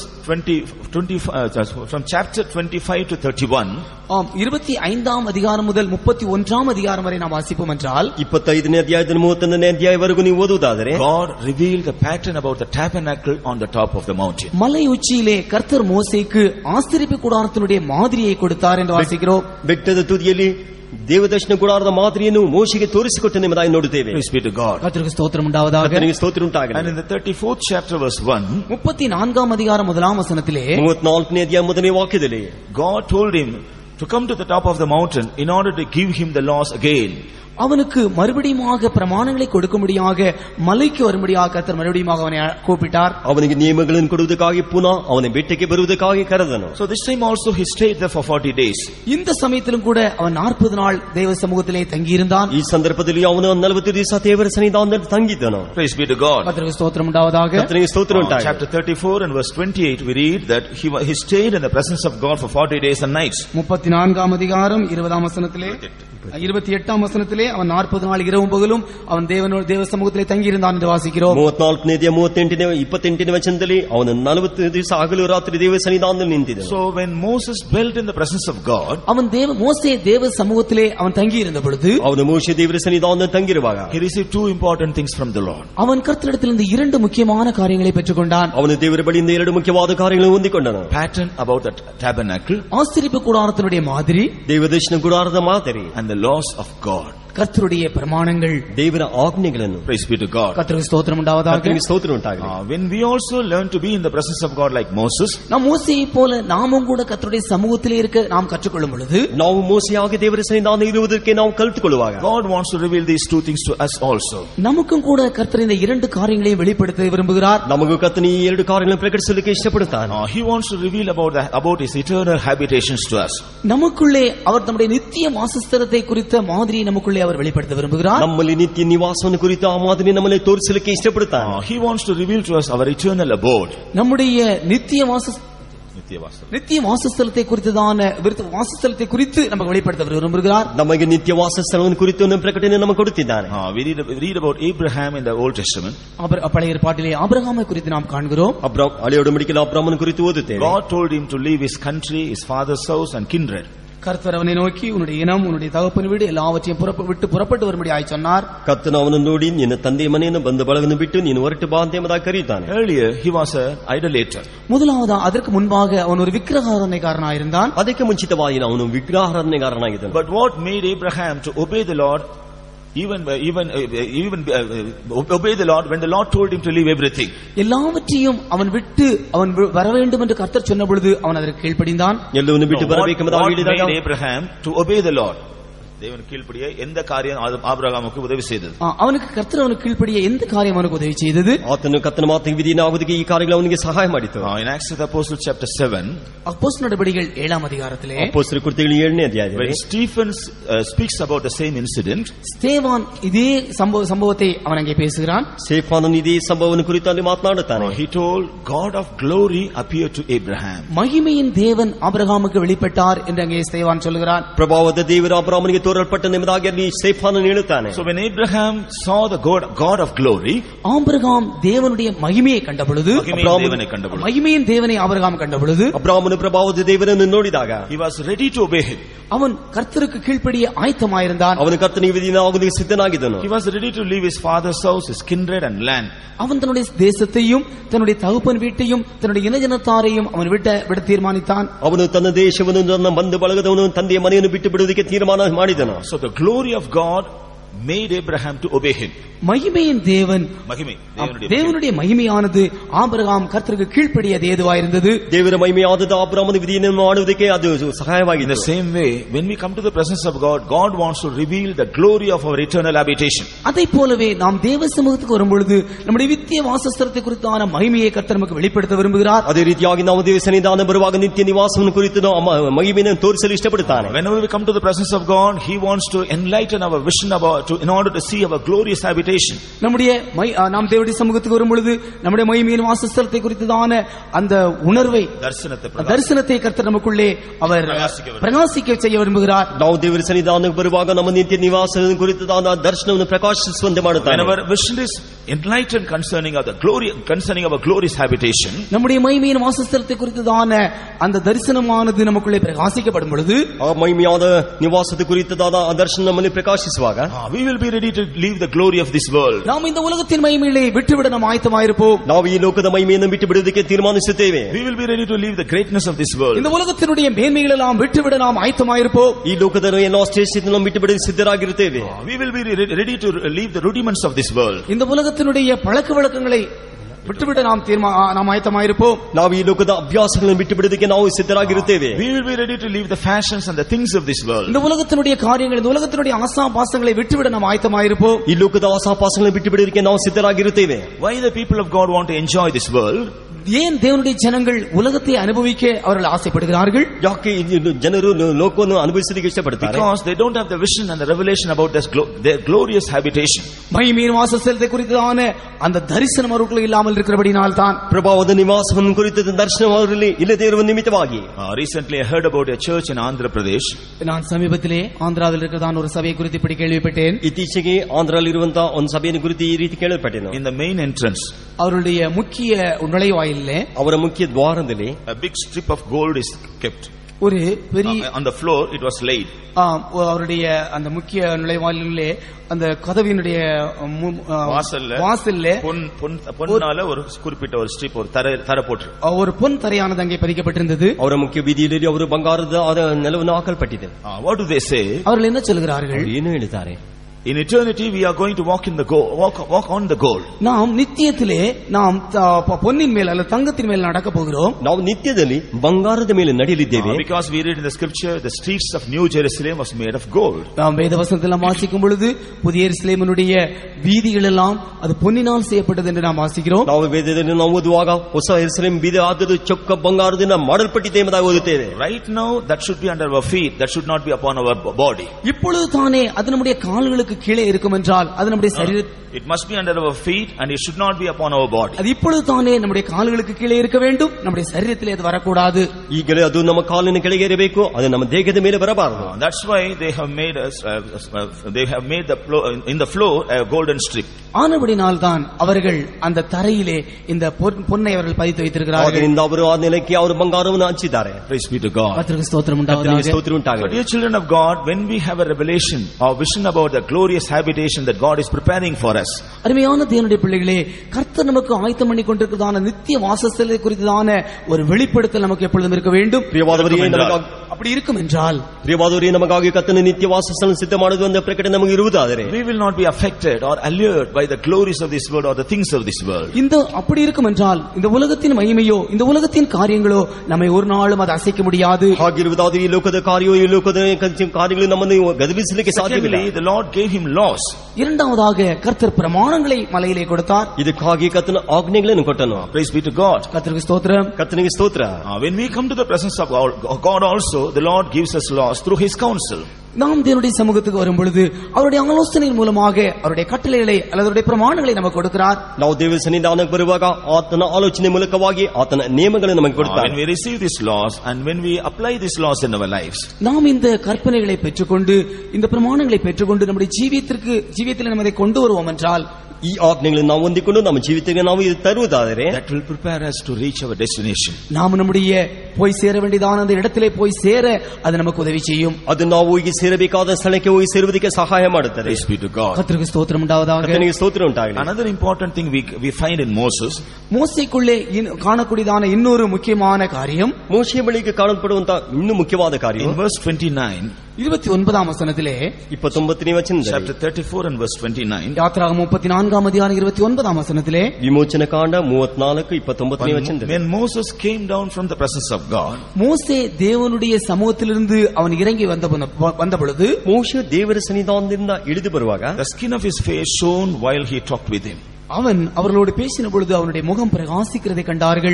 from chapter 25 to 31,
25ஆம் அதிகாரம் முதல் 31ஆம் அதிகாரம் வரை நாம் வாசிப்போம் என்றால்
25ನೇ ಅಧ್ಯಾಯದಿಂದ 31ನೇ ಅಧ್ಯಾಯವರೆಗೂ ನೀವು ಓದುವುದಾದರೆ
God revealed the pattern about the tabernacle on the top of the mountain.
மலை உச்சியிலே கர்த்தர் மோசேக்கு ஆசரிப்பு கூடாரத்தினுடைய மாதிரியை கொடுத்தார் என்று வாசிக்கிறோம்.
ಬೆಟ್ಟದ ತುದಿಯಲ್ಲಿ ದೇವದರ್ಶನ ಗುಡಾರದ ಮಾದರಿಯನ್ನು ಮೋಶೆಗೆ ತೋರಿಸಿಕೊಟ್ಟು ಎಂಬುದಾಗಿ ನೋಡುತ್ತೇವೆ.
Praise be to God.
கர்த்தருக்கு ஸ்தோத்திரம் உண்டாவதாக.
ಕರ್ತನಿಗೆ ಸ್ತೋತ್ರ ಉಂಟಾಗಲಿ.
And in the 34th chapter verse 1,
34ஆம் அதிகாரம் முதலாம் வசனத்திலே
34ನೇ ಅಧ್ಯಾಯ ಮೊದಲನೇ ವಾಕ್ಯದಲ್ಲಿ
God told him to come to the top of the mountain in order to give him the laws again.
அவனுக்கு மறுபடியுமாக பிரமாணங்களை கொடுக்கும்படியாக மலைக்கு வரும்படியாக கர்த்தர் மறுபடியுமாக அவனை கூப்பிட்டார்.
ಅವನಿಗೆ ನಿಯಮಗಳನ್ನು ಕೊಡುವುದಕ್ಕಾಗಿ ಪುನಃ ಅವನ ಬೆಟ್ಟಕ್ಕೆ ಬರುವುದಕ್ಕಾಗಿ ಕರೆದನು.
So this time also he stayed there for 40 days.
இந்த சமயத்திலும் கூட அவன் 40 நாள் தேவ சமூகத்திலே தங்கி இருந்தான்.
ಈ ಸಂದರ್ಭದಲ್ಲಿ ಅವನು 40 ದಿವಸ ದೇವರ ಸನ್ನಿಧಾನದಲ್ಲಿ ತಂಗಿದ್ದನು.
Praise be to God.
கர்த்தருக்கு ஸ்தோத்திரம் உண்டாவதாக.
ಕರ್ತನಿಗೆ ಸ್ತೋತ್ರ ಉಂಟಾಗಲಿ.
Chapter 34 and verse 28 we read that he stayed in the presence of God for 40 days and nights.
34ஆம் அதிகாரம் 20ஆம் வசனத்திலே 28ஆம் வசனத்திலே அவன் 40 நாள் இரவும் பகலும் அவன் தேவ சமூகத்திலே தங்கி இருந்தான் என்று வாசிக்கிறோம்.
34ನೇ ಅಧ್ಯಾಯ 28ನೇ ವಚನದಲ್ಲಿ ಅವನು 40 ದಿವಸ ಹಗಲು ರಾತ್ರಿ ದೇವ ಸನ್ನಿಧಾನದಲ್ಲಿ ನಿಂತಿದ್ದನು.
So when Moses dwelt in the presence of God,
அவன் மோசே தேவ சமூகத்திலே அவன் தங்கி இருந்த பொழுது
ಅವನು ಮೋಶೆ ದೇವರ ಸನ್ನಿಧಾನದಲ್ಲಿ ತಂಗಿರುವಾಗ
he received 2 important things from the Lord.
அவன் கர்த்தரிடத்திலிருந்து 2 முக்கியமான காரியங்களை பெற்றுக்கொண்டான்.
ಅವನು ದೇವರ ಬಳಿಯಿಂದ 2 ಮುಖ್ಯವಾದ ಕಾರ್ಯಗಳನ್ನು ಹೊಂದಿಕೊಂಡನು.
Pattern about the tabernacle,
ஆசரிப்பு கூடாரத்தினுடைய மாதிரி,
ದೇವದರ್ಶನ ಗುಡಾರದ ಮಾದರಿ,
and the laws of God.
கர்த்தருடைய பிரமாணங்கள்,
ದೇವರ ಆಜ್ಞೆಗಳನ್ನು.
Praise be to God.
கர்த்தருக்கு ஸ்தோத்திரம் உண்டாவதாக.
ಕರ್ತನಿಗೆ ಸ್ತೋತ್ರ ಉಂಟಾಗಲಿ.
When we also learn to be in the presence of God like Moses,
நாம் மோசேயை போல நாமும் கூட கர்த்தருடைய சமூகத்திலே இருக்க நாம் கற்றுக்கொள்ளும் பொழுது,
ನಾವು ಮೋಸೆಯಾಗಿ ದೇವರ ಸನ್ನಿಧಾನ ಇರುವುದಕ್ಕೆ ನಾವು ಕಲಿತುಕೊಳ್ಳುವಾಗ,
God wants to reveal these two things to us also.
நமக்கும் கூட கர்த்தர் இந்த இரண்டு காரியங்களையும் வெளிப்படுத்த விரும்புகிறார்.
ನಮಗೂ ಕರ್ತನು ಈ ಎರಡು ಕಾರ್ಯಗಳನ್ನು ಪ್ರಕಟಿಸಲಿಕ್ಕೆ ಇಷ್ಟಪಡುತ್ತಾನೆ.
He wants to reveal about his eternal habitations to us.
நமக்குள்ளே அவர் நம்முடைய நித்திய வாசஸ்தலத்தை குறித்த மாதிரியை நமக்குள்ளே அவர் வெளிப்படுத்த விரும்புகிறார்.
ನಮ್ಮಲ್ಲಿ ನಿತ್ಯ ನಿವಾಸವನ್ನು ಕುರಿತು ಆ ಮಾದರಿ ನಮ್ಮಲ್ಲಿ ತೋರಿಸಲಿಕ್ಕೆ ಇಷ್ಟಪಡುತ್ತಾನೆ.
He wants to reveal to us our eternal abode.
நம்முடைய நித்திய வாசஸ்தலத்தை குறித்து நமக்கு வெளிப்படுத்த விரும்புகிறார்.
ನಮಗೆ ನಿತ್ಯ ವಾಸಸ್ಥಳವನ್ನು ಕುರಿತು ಪ್ರಕಟಣೆ ನಮಗೆ ಕೊಡುತ್ತಿದ್ದಾನೆ.
We read about Abraham in the Old Testament.
பழைய ஏற்பாட்டிலே ஆபிரகாமை குறித்து நாம் காண்கிறோம்.
ಹಳೆಯ ಒಡಂಬಡಿಕೆಯಲ್ಲಿ ಅಬ್ರಹಾಮನ ಕುರಿತು ಓದುತ್ತೇವೆ.
God told him to leave his country, his father's house and kindred.
கர்த்தர் அவனை நோக்கி உன்னுடைய இனம், உன்னுடைய தகப்பன் வீடு எல்லாவற்றையும் விட்டு புறப்பட்டு வரும்படியாய் சொன்னார்.
ಕರ್ತನು ಅವನನ್ನು ನೋಡಿ ನಿನ್ನ ತಂದೆ ಮನೆಯನ್ನು ಬಂದ ಬಳಗನ್ನು ಬಿಟ್ಟು ನೀನು ಹೊರಟು ಬಾ ಅಂತ ಎಂಬುದಾಗಿ ಕರೆಯುತ್ತಾನೆ.
Earlier he was an idolater.
முதலாவது அதற்கு முன்பாக அவன் ஒரு விக்கிரகாராதனைக்காரனாயிருந்தான்.
ಅದಕ್ಕೆ ಮುಂಚಿತವಾಗಿ ಅವನು ವಿಗ್ರಹಾರಾಧನೆಗಾರನಾಗಿದ್ದನು.
But what made Abraham to obey the Lord, even obey the Lord when the Lord told him to leave everything?
எல்லாவற்றையும் அவன் விட்டு அவன் வர வேண்டும் என்று கர்த்தர் சொன்ன பொழுது அவன் அதற்கு கீழ்ப்படிந்தான்.
ಎಲ್ಲವನ್ನೂ ಬಿಟ್ಟು ಬರಬೇಕೆಂಬುದಾಗಿ ಹೇಳಿದಾಗ
made Abraham to obey the Lord? தேவன் கீழ்ப்படிய எந்த காரியம் ஆபிரகாமுக்கு உதவி செய்தது?
அவனுக்கு கர்த்தர் அவனுக்கு கீழ்ப்படிய எந்த காரியம் அவனுக்கு உதவி செய்தது?
ಆತನು ಕರ್ತನ ಮಾತಿಗೆ ವಿಧೇಯನಾಗುವುದಕ್ಕೆ ಈ ಕಾರ್ಯಗಳು ಅವನಿಗೆ ಸಹಾಯ ಮಾಡಿತು.
In Acts of the Apostles chapter 7,
அப்போஸ்தலர் நடபடிகள் 7ஆம் அதிகாரத்திலே
அப்போஸ்தலர் ಕೃತ್ಯಗಳು 7ನೇ ಅಧ್ಯಾಯದಲ್ಲಿ
when Stephen speaks about the same incident,
ஸ்தேவான் இதே சம்பவத்தை அவன் அங்கே பேசுகிறான்.
ಸ್ಟೇಫಾನನು ಇದೇ ಸಂಭವವನ್ನು ಕುರಿತು ಅಲ್ಲಿ ಮಾತನಾಡುತ್ತಾನೆ.
he told God of glory appeared to Abraham.
மகிமையின் தேவன் ஆபிரகாமுக்கு வெளிப்பட்டார் என்று அங்கே ஸ்தேவான் சொல்கிறான்.
ಪ್ರಭಾವದ ದೇವರು ಅಬ್ರಹಾಮನಿಗೆ ತೋರಲ್ಪಟ್ಟ ಎಂಬುದಾಗಿ ಅಲ್ಲಿ ಸ್ಟೇಫಾನನು ಹೇಳುತ್ತಾನೆ.
So when Abraham saw the God of glory,
Abraham தேவனுடைய மகிமையை கண்ட பொழுது, மகிமையின் தேவனை ஆபிரகாம் கண்ட பொழுது,
ಅಬ್ರಹಾಮನು ಪ್ರಭಾವದ ದೇವರನ್ನು ನೋಡಿದಾಗ
he was ready to obey him.
அவன் கர்த்தருக்கு கீழ்ப்படிய ஆயத்தமாயிருந்தான்.
ಅವನು ಕರ್ತನಿಗೆ ವಿಧೇಯನಾಗುವುದಕ್ಕೆ ಸಿದ್ಧನಾಗಿದ್ದನು.
He was ready to leave his father's house, his kindred and land.
அவன் தன்னுடைய தேசத்தையும் தன்னுடைய தகப்பன் வீட்டையும் தன்னுடைய இனஜனத்தாரையும் அவன் விட தீர்மானித்தான்.
ಅವನು ತನ್ನ ದೇಶವನ್ನು ತನ್ನ ಬಂಧು ಬಳಗದವನು ತಂದೆಯ ಮನೆಯನ್ನು ಬಿಟ್ಟು ಬಿಡುವುದಕ್ಕೆ ತೀರ್ಮಾನ ಮಾಡಿದನು.
So the glory of God made Abraham to obey him.
மகிமையின் தேவன், தேவனுடைய மகிமையானது ஆபிரகாம் கர்த்தருக்கு கீழ்ப்படியது ஏதுவாயிருந்தது.
ದೇವರ ಮಹಿಮೆಯಾದದ್ದು ಆಬ್ರಹಾಮನ ವಿಧಿಯನ್ನು ಮಾಡುವುದಕ್ಕೆ ಅದು ಸಹಾಯವಾಗಿದೆ.
In the same way, when we come to the presence of God, God wants to reveal the glory of our eternal habitation.
அதைப் போலவே நாம் தேவ சமூகத்துக்கு வரும்பொழுது நம்முடைய நித்திய வாசஸ்தலத்தை குறித்தான மகிமையை கர்த்தர் நமக்கு வெளிப்படுத்த விரும்புகிறார்.
ಅದೇ ರೀತಿಯಾಗಿ ನಾವು ದೇವ ಸನ್ನಿಧಾನ ಬರುವಾಗ ನಿತ್ಯ ನಿವಾಸವನ್ನು ಕುರಿತು ಮಹಿಮೆಯನ್ನು ತೋರಿಸಲು ಇಷ್ಟಪಡುತ್ತಾನೆ.
Whenever we come to the presence of God, He wants to enlighten our vision in order to see our glorious habitation.
நாம் தேவனுடைய சமூகத்துக்கு வரும் பொழுது நம்முடைய மகிமையின் வாசஸ்தலத்தை குறித்ததான அந்த உணர்வை, தரிசனத்தை கர்த்தர் நமக்குள்ளே அவர் பிரகாசிக்க செய்ய விரும்புகிறார்.
ನಾವು ದೇವರ ಸನ್ನಿಧಾನಕ್ಕೆ ಬರುವಾಗ ನಮ್ಮ ನಿತ್ಯ ನಿವಾಸದ ಕುರಿತದಾದ ದರ್ಶನವನ್ನು ಪ್ರಕಾಶಿಸುವಂತೆ ಮಾಡುತ್ತಾನೆ.
Whenever vision is enlightened concerning our glorious habitation,
நம்முடைய மகிமையின் வாசஸ்தலத்தை குறித்ததான அந்த தரிசனமானது நமக்குள்ளே பிரகாசிக்கப்படும் பொழுது,
ಆ ಮಹಿಮೆಯಾದ ನಿವಾಸದ ಕುರಿತದಾದ ಆ ದರ್ಶನ ನಮ್ಮಲ್ಲಿ ಪ್ರಕಾಶಿಸುವಾಗ
we will be ready to leave the glory of this world.
நாம் இந்த உலகத்தின் மகிமையை விட்டுவிட நாம் ஆயத்தமாயிருப்போம்.
ನಾವು ಈ ಲೋಕದ ಮಹಿಮೆಯನ್ನು ಬಿಟ್ಟು ಬಿಡುವುದಕ್ಕೆ ತೀರ್ಮಾನಿಸುತ್ತೇವೆ.
We will be ready to leave the greatness of this world.
இந்த உலகத்தினுடைய மேன்மைகளை எல்லாம் விட்டுவிட நாம் ஆயத்தமாயிருப்போம்.
ಈ ಲೋಕದ ಎಲ್ಲಾ ಶ್ರೇಷ್ಠತೆಯನ್ನು ಬಿಟ್ಟು ಬಿಡಲು ಸಿದ್ಧರಾಗಿರುತ್ತೇವೆ.
We will be ready to leave the rudiments of this world.
இந்த உலகத்தினுடைய பழக்க வழக்கங்களை விட்டுவிட நாம் ஆயத்தமாயிருப்போம்.
ನಾವು ಈ ಲೋಕದ ಅಭ್ಯಾಸಗಳನ್ನು ಬಿಟ್ಟು ಬಿಡುವುದಕ್ಕೆ ನಾವು ಸಿದ್ಧರಾಗಿರುತ್ತೇವೆ.
We will be ready to leave the fashions and the things of this world.
இந்த உலகத்தினுடைய காரியங்கள், இந்த உலகத்தினுடைய ஆசாபாசங்களை விட்டுவிட நாம் ஆயத்தமாயிருப்போம்.
ಈ ಲೋಕದ ಆಸಾಪಾಸಗಳನ್ನು ಬಿಟ್ಟು ಬಿಡುವುದಕ್ಕೆ ನಾವು ಸಿದ್ಧರಾಗಿರುತ್ತೇವೆ.
Why the people of God want to enjoy this world?
ஏன் தேவனுடைய ஜனங்கள் உலகத்தை அனுபவிக்க அவர்கள் ஆசைப்படுகிறார்கள்?
ಯಾಕೆ ಜನರು ಲೋಕವನ್ನು ಅನುಭವಿಸಲಿಕ್ಕೆ ಇಷ್ಟಪಡುತ್ತಾರೆ?
Because they don't have the vision and the revelation about their glorious habitation.
மகிமையின் வாசஸ்தலத்தை குறித்ததான அந்த தரிசனம் அவர்களுக்கு இல்லாமல் இருக்கிறபடியால் தான்.
ಪ್ರಭಾವದ ನಿವಾಸವನ್ನು ಕುರಿತ ದರ್ಶನ ಅವರಲ್ಲಿ ಇಲ್ಲದೇ ಇರುವ ನಿಮಿತ್ತವಾಗಿ.
Recently I heard about a church in Andhra Pradesh.
நான் சமீபத்திலே ஆந்திராவில் இருக்கிறதான ஒரு சபையை குறித்து இப்படி கேள்விப்பட்டேன்.
ಇತ್ತೀಚೆಗೆ ಆಂಧ್ರದಲ್ಲಿ ಇರುವಂತಹ ಒಂದು ಸಭೆಯನ್ನು ಕುರಿತು ಈ ರೀತಿ ಕೇಳಲ್ಪಟ್ಟೆನು.
In the main entrance,
அவருடைய முக்கிய நுழைவாயிலே,
ಅವರ ಮುಖ್ಯ ದ್ವಾರದಲ್ಲಿ
a big strip of gold is kept.
ஒரு பெரிய
on the floor it was laid.
அவருடைய அந்த முக்கிய நுழைவாயிலே அந்த கதவினுடைய வாசல்ல
பொன்னால ஒரு குறிப்பிட்ட ஒரு ஸ்ட்ரிப், ஒரு தர போட்டு
ஒரு பொன் தரையானது அங்கே பதிக்கப்பட்டிருந்தது.
ಅವರ ಮುಖ್ಯ ಬೀದಿಯಲ್ಲಿ ಅವರು ಬಂಗಾರದ ನೆಲವನ್ನು ಹಾಕಲ್ಪಟ್ಟಿದೆ.
What do they say?
அவர்கள் என்ன சொல்கிறார்கள்?
ಏನು ಹೇಳ್ತಾರೆ?
In eternity we are going to walk in the goal, walk on the goal.
நாம் நித்தியத்திலே நாம் பொன்னின் மேல் அல்ல தங்கத்தின் மேல் நடக்க போகிறோம்.
ನಾವು ನಿತ್ಯದಲ್ಲಿ ಬಂಗಾರದ ಮೇಲೆ ನಡೆಯಲಿದ್ದೇವೆ.
Because we read in the scripture the streets of New Jerusalem was made of gold.
நாம் வேத வசனத்தில் வாசிக்கும் பொழுது புதிய எருசலேமினுடைய வீதிகள் எல்லாம் அது பொன்னினால் செய்யப்பட்டது என்று நாம் வாசிக்கிறோம்.
ನಾವು ವೇದದಲ್ಲಿ ನಾವು ಓದುವಾಗ ಹೊಸ ಯೆರೂಸಲೇಮ್ ಬೀದಿ ಆದದ್ದು ಚೊಕ್ಕ ಬಂಗಾರದಿಂದ ಮಾಡಲ್ಪಟ್ಟಿದೆ ಎಂಬುದಾಗಿ ಓದುತ್ತೇವೆ.
Right now that should be under our feet, that should not be upon our body.
இப்பொழுது தானே அது நம்முடைய கால்களுக்கு கீழே இருக்கும் என்றால் அது நம்முடைய சரீரத்தில்
it must be under our feet and it should not be upon our body.
அது இப்பொழுது தானே நம்முடைய கால்களுக்கு கீழே இருக்க வேண்டும், நம்முடைய சரீரத்திலே அது வரக்கூடாது.
ಈಗಲೇ ಅದು ನಮ್ಮ ಕಾಲಿನ ಕೆಳಗೆ ಇರಬೇಕು, ಅದು ನಮ್ಮ ದೇಹದ ಮೇಲೆ ಬರಬಾರದು.
That's why they have made us the floor, in the floor a golden strip.
ஆனபடினால் தான் அவர்கள் அந்த தரையிலே இந்த பொன்னை அவர்கள் பதித்து வைத்திருக்கிறார்கள்.
ಅದರಿಂದ ಅವರು ಆ ನೆಲಕ್ಕೆ ಅವರು ಬಂಗಾರವನ್ನು ಹಂಚಿದ್ದಾರೆ.
Praise be to God.
கர்த்தருக்கு ஸ்தோத்திரம் உண்டாவதாக.
ಸ್ತೋತ್ರ ಉಂಟಾಗಲಿ.
Dear children of God, when we have a revelation or vision about the glorious habitation that God is preparing for us,
அருமையான தேவனுடைய பிள்ளைகளே, கர்த்தர் நமக்கு ஆயத்தம் பண்ணி கொண்டிருக்கிறதான நித்திய வாசஸ்தலத்தை குறித்ததான ஒரு வெளிப்படுத்தல் நமக்கு எப்பொழுதும் இருக்க வேண்டும். அப்படி இருக்கும் என்றால்
ಪ್ರಿಯವಾದವರೇ, ನಮಗಾಗಿ ಕರ್ತನ ನಿತ್ಯ ವಾಸಸ್ಥಳ ಸಿದ್ಧ ಮಾಡುವುದು ಎಂಬ ಪ್ರಕಟಣೆ ನಮಗೆ ಇರುವುದಾದರೆ
we will not be affected or allured by the glories of this world or the things of this world.
இந்த அப்படி இருக்கும் என்றால் இந்த உலகத்தின் மகிமையோ இந்த உலகத்தின் காரியங்களோ நம்மை ஒரு நாளும் அது அசைக்க முடியாது.
ಹಾಗಿರುವುದಾದರೆ ಈ ಲೋಕದ ಕಾರ್ಯವೋ ಈ ಲೋಕದ ಕಾರ್ಯಗಳು ನಮ್ಮನ್ನು ಗದರಿಸಲಿಕ್ಕೆ ಸಾಧ್ಯವಿಲ್ಲ.
The Lord gave him laws.
இரண்டாவதாக கர்த்தர் பிரமாணங்களை மலையிலே கொடுத்தார்.
ಇದಕ್ಕಾಗಿ ಕರ್ತನ ಆಜ್ಞೆಗಳನ್ನು ಕೊಟ್ಟನು.
Praise be to God.
கர்த்தருக்கு ஸ்தோத்திரம்.
ಕರ್ತನಿಗೆ ಸ್ತೋತ್ರ.
When we come to the presence of God also, the Lord gives us laws through his counsel.
நாம் தேவனுடைய சமூகத்துக்கு வரும் பொழுது அவருடைய ஆலோசனையின் மூலமாக அவருடைய கட்டளைகளை அல்லது பிரமாணங்களை நமக்கு கொடுக்கிறார்.
ನಾವು ದೇವರ ಸನ್ನಿಧಾನಕ್ಕೆ ಬರುವಾಗ ಆತನ ಆಲೋಚನೆ ಮೂಲಕವಾಗಿ ಆತನ ನಿಯಮಗಳನ್ನು ನಮಗೆ ಕೊಡ್ತಾನೆ.
When we receive these laws and when we apply these laws in our lives,
நாம் இந்த கற்பனைகளை பெற்றுக்கொண்டு இந்த பிரமாணங்களை பெற்றுக்கொண்டு நம்முடைய ஜீவியத்தில் நம்ம இதை கொண்டு வருவோம் என்றால்
ಈ ಆಜ್ಞೆಗಳನ್ನು ನಾವು ಹೊಂದಿಕೊಂಡು ನಮ್ಮ ಜೀವಿತಕ್ಕೆ ನಾವು ಇದು ತರುವುದಾದರೆ
that will prepare us to reach our destination.
நாம் நம்முடைய போய் சேர வேண்டியதான அந்த இடத்திலே போய் சேர அது நமக்கு உதவி செய்யும்.
ಅದು ನಾವು ಹೋಗಿ ಸೇರಬೇಕಾದ ಸ್ಥಳಕ್ಕೆ ಹೋಗಿ ಸೇರುವುದಕ್ಕೆ ಸಹಾಯ ಮಾಡುತ್ತದೆ.
Praise be to God.
கர்த்தருக்கு ஸ்தோத்திரம் உண்டாவதாக.
ಕರ್ತನಿಗೆ ಸ್ತೋತ್ರ ಉಂಟಾಗಲಿ.
Another important thing we find in Moses,
மோசேக்குள்ளே காணக்கூடியதான இன்னொரு முக்கியமான காரியம்,
ಮೋಶೆಯ ಬಳಿಗೆ ಕಾಣಲ್ಪಡುವಂತ ಇನ್ನೂ ಮುಖ್ಯವಾದ ಕಾರ್ಯ
in verse 29,
29ஆம் வசனத்திலே
29ನೇ ವಚನದಲ್ಲಿ
chapter 34 and verse 29,
யாத்திராகமம் 34ஆம் அதிகாரம் 29ஆம் வசனத்திலே
ವಿಮೋಚನ ಕಾಂಡ 34 29ನೇ ವಚನದಲ್ಲಿ
when Moses came down from the presence of God,
மோசே தேவனுடைய சமூகத்திலிருந்து அவன் இறங்கி வந்த பொழுது
ಮೋಶೆ ದೇವರ ಸನ್ನಿಧಾನದಿಂದ ಇಳಿದು ಬರುವಾಗ
the skin of his face shone while he talked with him.
அவன் அவர்களோடு பேசின பொழுது அவனுடைய முகம் பிரகாசிக்கிறதை கண்டார்கள்.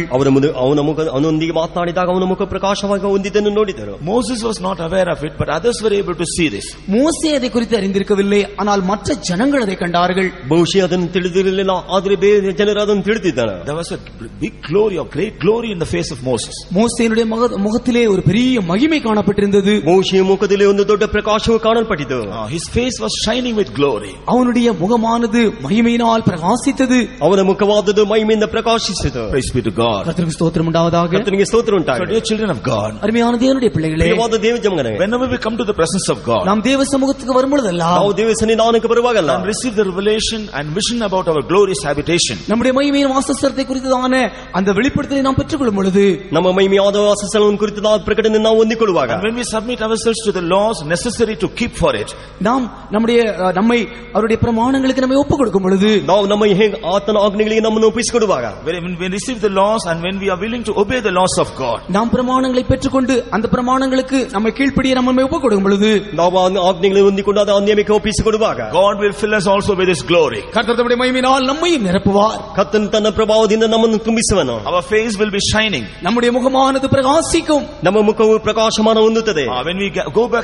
ಅವನೊಂದಿಗೆ ಮಾತನಾಡಿದಾಗ ಅವನ ಮುಖ ಪ್ರಕಾಶವಾಗಿ ಹೊಂದಿದ್ದನ್ನು ನೋಡಿದರು.
Moses was not aware of it, but others were able to see this.
மோசே அதை குறித்து அறிந்திருக்கவில்லை, ஆனால் மற்ற ஜனங்கள் அதை கண்டார்கள்.
ಬಹುಶಃ ಅದನ್ನು ತಿಳಿದಿರಲಿಲ್ಲ, ಆದರೆ ಬೇರೆ ಜನರು ಅದನ್ನು ತಿಳಿದಿದ್ದಾರೆ.
There was a big glory, a great glory in the face of Moses.
மோசேனுடைய முகத்திலே ஒரு பெரிய மகிமை காணப்பட்டிருந்தது.
ಮೋಶೆಯ ಮುಖದಲ್ಲಿ ಒಂದು ದೊಡ್ಡ ಪ್ರಕಾಶವು ಕಾಣಲ್ಪಟ್ಟಿತು.
His face was shining with glory.
அவனுடைய முகமானது மகிமையினால் பிரகாசித்தது.
ಅವನ ಮುಖವಾದದ್ದು ಮಹಿಮೆಯಿಂದ ಪ್ರಕಾಶಿಸಿತು.
Praise be to God.
கர்த்தருக்கு ஸ்தோத்திரம் உண்டாவதாக.
ಕರ್ತನಿಗೆ ಸ್ತೋತ್ರ ಉಂಟಾಗಲಿ.
Dear children of God,
அருமையான தேவனுடைய பிள்ளைகளே,
ಪ್ರಿಯವಾದ ದೇವ ಜನರೇ,
whenever we come to the presence of God,
நாம் தேவ சமூகத்துக்கு வரும்பொழுதெல்லாம்
ನಾವು ದೇವ ಸನ್ನಿಧಾನಕ್ಕೆ ಬರುವಾಗಲ್ಲ
and receive the revelation and vision about our glorious habitation,
நம்முடைய மகிமையின் வாசஸ்தலத்தை குறித்ததான அந்த வெளிப்படுத்தலை நாம் பெற்றுக்கொள்ளும் பொழுது
ನಮ್ಮ ಮಹಿಮೆಯಾದ ವಾಸಸ್ಥಳವನ್ನು ಕುರಿತಾದ ಪ್ರಕಟಣೆ ನಾವು ಹೊಂದಿಕೊಳ್ಳುವಾಗ
and when we submit ourselves to the laws necessary to keep for it,
நாம் நம்மை அவருடைய பிரமாணங்களுக்கு நம்மை ஒப்புக் கொடுக்கும் பொழுது
ನಾವು ನಮ್ಮ ಆತನ ಆಜ್ಞೆಗಳಿಗೆ ನಮ್ಮನ್ನು ಒಪ್ಪಿಸಿಕೊಡುವಾಗ
when we receive the laws and when we are willing to obey the laws of God,
நாம் பிரமாணங்களை பெற்றுக்கொண்டு அந்த பிரமாணங்களுக்கு நம்மை கீழ்ப்படிய நம்மை ஒப்புக் கொடுக்கும் பொழுது
ನಾವು ಆಜ್ಞೆಗಳನ್ನು ಹೊಂದಿಕೊಂಡು ಆ ನಿಯಮಕ್ಕೆ ಒಪ್ಪಿಸಿಕೊಡುವಾಗ
God will fill us also with his glory.
கர்த்தர் தம்முடைய மகிமையினால் நம்மையும் நிரப்புவார்.
ಕರ್ತನು ತನ್ನ ಪ್ರಭಾವದಿಂದ ನಮ್ಮನ್ನು ತುಂಬಿಸುವನು.
Our face will be shining.
நம்முடைய முகமானது பிரகாசிக்கும்.
ನಮ್ಮ ಮುಖವು ಪ್ರಕಾಶಮಾನ ಹೊಂದುತ್ತದೆ.
When we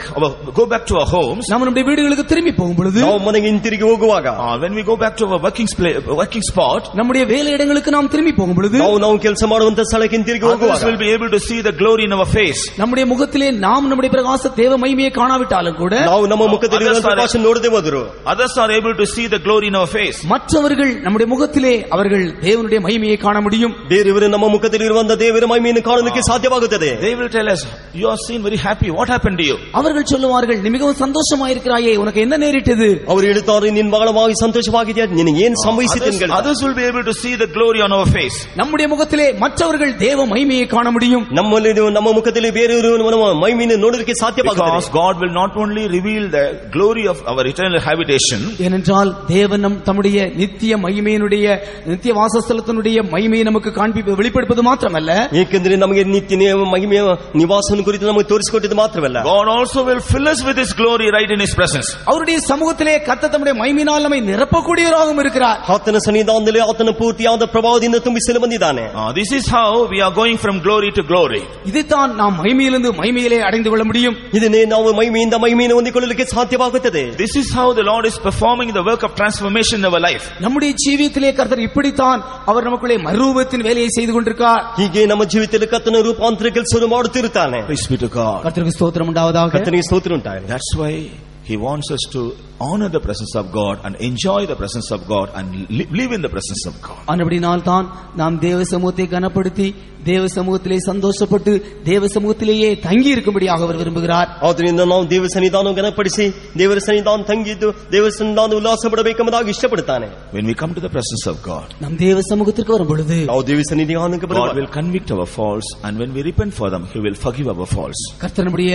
go back to our homes,
நம்முடைய வீடுகளுக்கு திரும்பி போகும் பொழுது
ನಾವು ಮನೆಗೆ ಹಿಂತಿರುಗಿ ಹೋಗುವಾಗ
when we go back to our working spot,
நம்முடைய வேலையிடங்களுக்கு நாம் திரும்பி போகும் பொழுது
ನಾವು ಕೆಲಸ ಮಾಡುವಂತ ಸ್ಥಳಕ್ಕೆ ಹಿಂತಿರುಗಿ ಹೋಗುವಾಗ
others will be able to see the glory in our face.
நம்முடைய முகத்திலே நாம் நம்முடைய பிரகாச தேவ மகிமையை காணாவிட்டாலும் கூட
ನಾವು ನಮ್ಮ ಮುಖದಲ್ಲಿ ಇರುವ ಪ್ರಕಾಶ ನೋಡದೆ ಹೋದರು
others are able to see the glory in our face.
மற்றவர்கள் நம்முடைய முகத்திலே அவர்கள் தேவனுடைய மகிமையை காண முடியும்.
ಬೇರೆಯವರು ನಮ್ಮ ಮುಖದಲ್ಲಿ ಇರುವಂತ ದೇವರ ಮಹಿಮೆಯನ್ನು ಕಾಣಲಿಕ್ಕೆ ಸಾಧ್ಯವಾಗುತ್ತದೆ.
They will tell us, you are seen very happy, what happened to you?
அவர்கள் சொல்லுவார்கள், நீ மிகவும் சந்தோஷமாயிருக்கிறாயே, உனக்கு என்ன நேரிட்டது?
ಅವರು ಹೇಳುತ್ತಾರೆ, ನೀನು ಬಹಳವಾಗಿ ಸಂತೋಷವಾಗಿದೆಯಾ, ನಿನಗೆ ಏನು ಸಂಭವಿಸಿದೆ? நேசித்தீர்கள்.
Others will be able to see the glory on our face.
நம்முடைய முகத்திலே மற்றவர்கள் தேவ மகிமையை காண முடியும்.
ನಮ್ಮ ಮುಖದಲ್ಲಿ ಬೇರೆಯವರು ಮಹಿಮೆಯನ್ನು ನೋಡೋದಕ್ಕೆ ಸಾಧ್ಯವಾಗುತ್ತದೆ.
Because God will not only reveal the glory of our eternal habitation.
ஏனென்றால் தேவன் தம்முடைய நித்திய மகிமையினுடைய நித்திய வாசஸ்தலத்தினுடைய மகிமையை நமக்கு வெளிப்படுத்துவது மாத்திரமல்ல,
ಏಕೆಂದರೆ ನಮಗೆ ನಿತ್ಯ ಮಹಿಮೆಯ ನಿವಾಸವನ್ನು ಕುರಿತು ನಮಗೆ ತೋರಿಸಿಕೊಟ್ಟಿದ್ದು ಮಾತ್ರವಲ್ಲ,
God also will fill us with His glory right in His presence.
அவருடைய சமூகத்திலே கர்த்தர் தம்முடைய மகிமையினால் நம்மை நிரப்பக்கூடியவராகவும் இருக்கிறார்.
ಆತನ ಸನ್ನಿಧಾನದಲ್ಲಿ ಆತನ ಪೂರ್ತಿಯಾದ ಪ್ರಭಾವದಿಂದ ತುಂಬಿಸಲು ಬಂದಿದ್ದಾನೆ.
This is how we are going from glory to glory.
இதுதான் நாம் மகிமையிலிருந்து மகிமையிலே அடைந்து கொள்ள முடியும்.
ಇದನ್ನೇ ನಾವು ಮಹಿಮೆಯಿಂದ ಮಹಿಮೆಯನ್ನು ಹೊಂದಿಕೊಳ್ಳಲಿಕ್ಕೆ ಸಾಧ್ಯವಾಗುತ್ತದೆ.
This is how the Lord is performing the work of transformation in our life.
நம்முடைய ஜீவியத்திலே கர்த்தர் இப்படித்தான் அவர் நமக்குள்ளே மறுரூபத்தின் வேலையை செய்து கொண்டிருக்கிறார்.
ಹೀಗೆ ನಮ್ಮ ಜೀವಿತದಲ್ಲಿ ಕರ್ತನ ರೂಪಾಂತರ ಕೆಲಸವನ್ನು ಮಾಡುತ್ತಿರುತ್ತಾನೆ.
Praise be to God.
கர்த்தருக்கு ஸ்தோத்திரம் உண்டாவதாக.
ಕರ್ತನಿಗೆ ಸ್ತೋತ್ರ ಉಂಟಾಗಲಿ.
That's why He wants us to honor the presence of God and enjoy the presence of God and live in the presence of God.
ஆனபடியால் தான் நாம் தேவ சமூகத்தை கனப்படுத்தி தேவ சமூகத்திலே சந்தோஷப்பட்டு தேவ சமூகத்திலேயே தங்கி இருக்கும்படியாக அவர் விரும்புகிறார்.
ಆದ್ದರಿಂದ ನಾವು ದೇವ ಸನ್ನಿಧಾನವನ್ನು ಗಣಪಡಿಸಿ ದೇವರ ಸನ್ನಿಧಾನ ತಂಗಿದ್ದು ದೇವ ಸನ್ನಿಧಾನ ಉಲ್ಲಾಸ ಪಡಬೇಕೆಂಬುದಾಗಿ ಇಷ್ಟಪಡುತ್ತಾನೆ.
When we come to the presence of God,
நாம் தேவ சமூகத்திற்கு வரும் பொழுது
ನಾವು ದೇವ ಸನ್ನಿಧಾನಕ್ಕೆ
God will convict our faults, and when we repent for them, He will forgive our faults.
கர்த்தர் நம்முடைய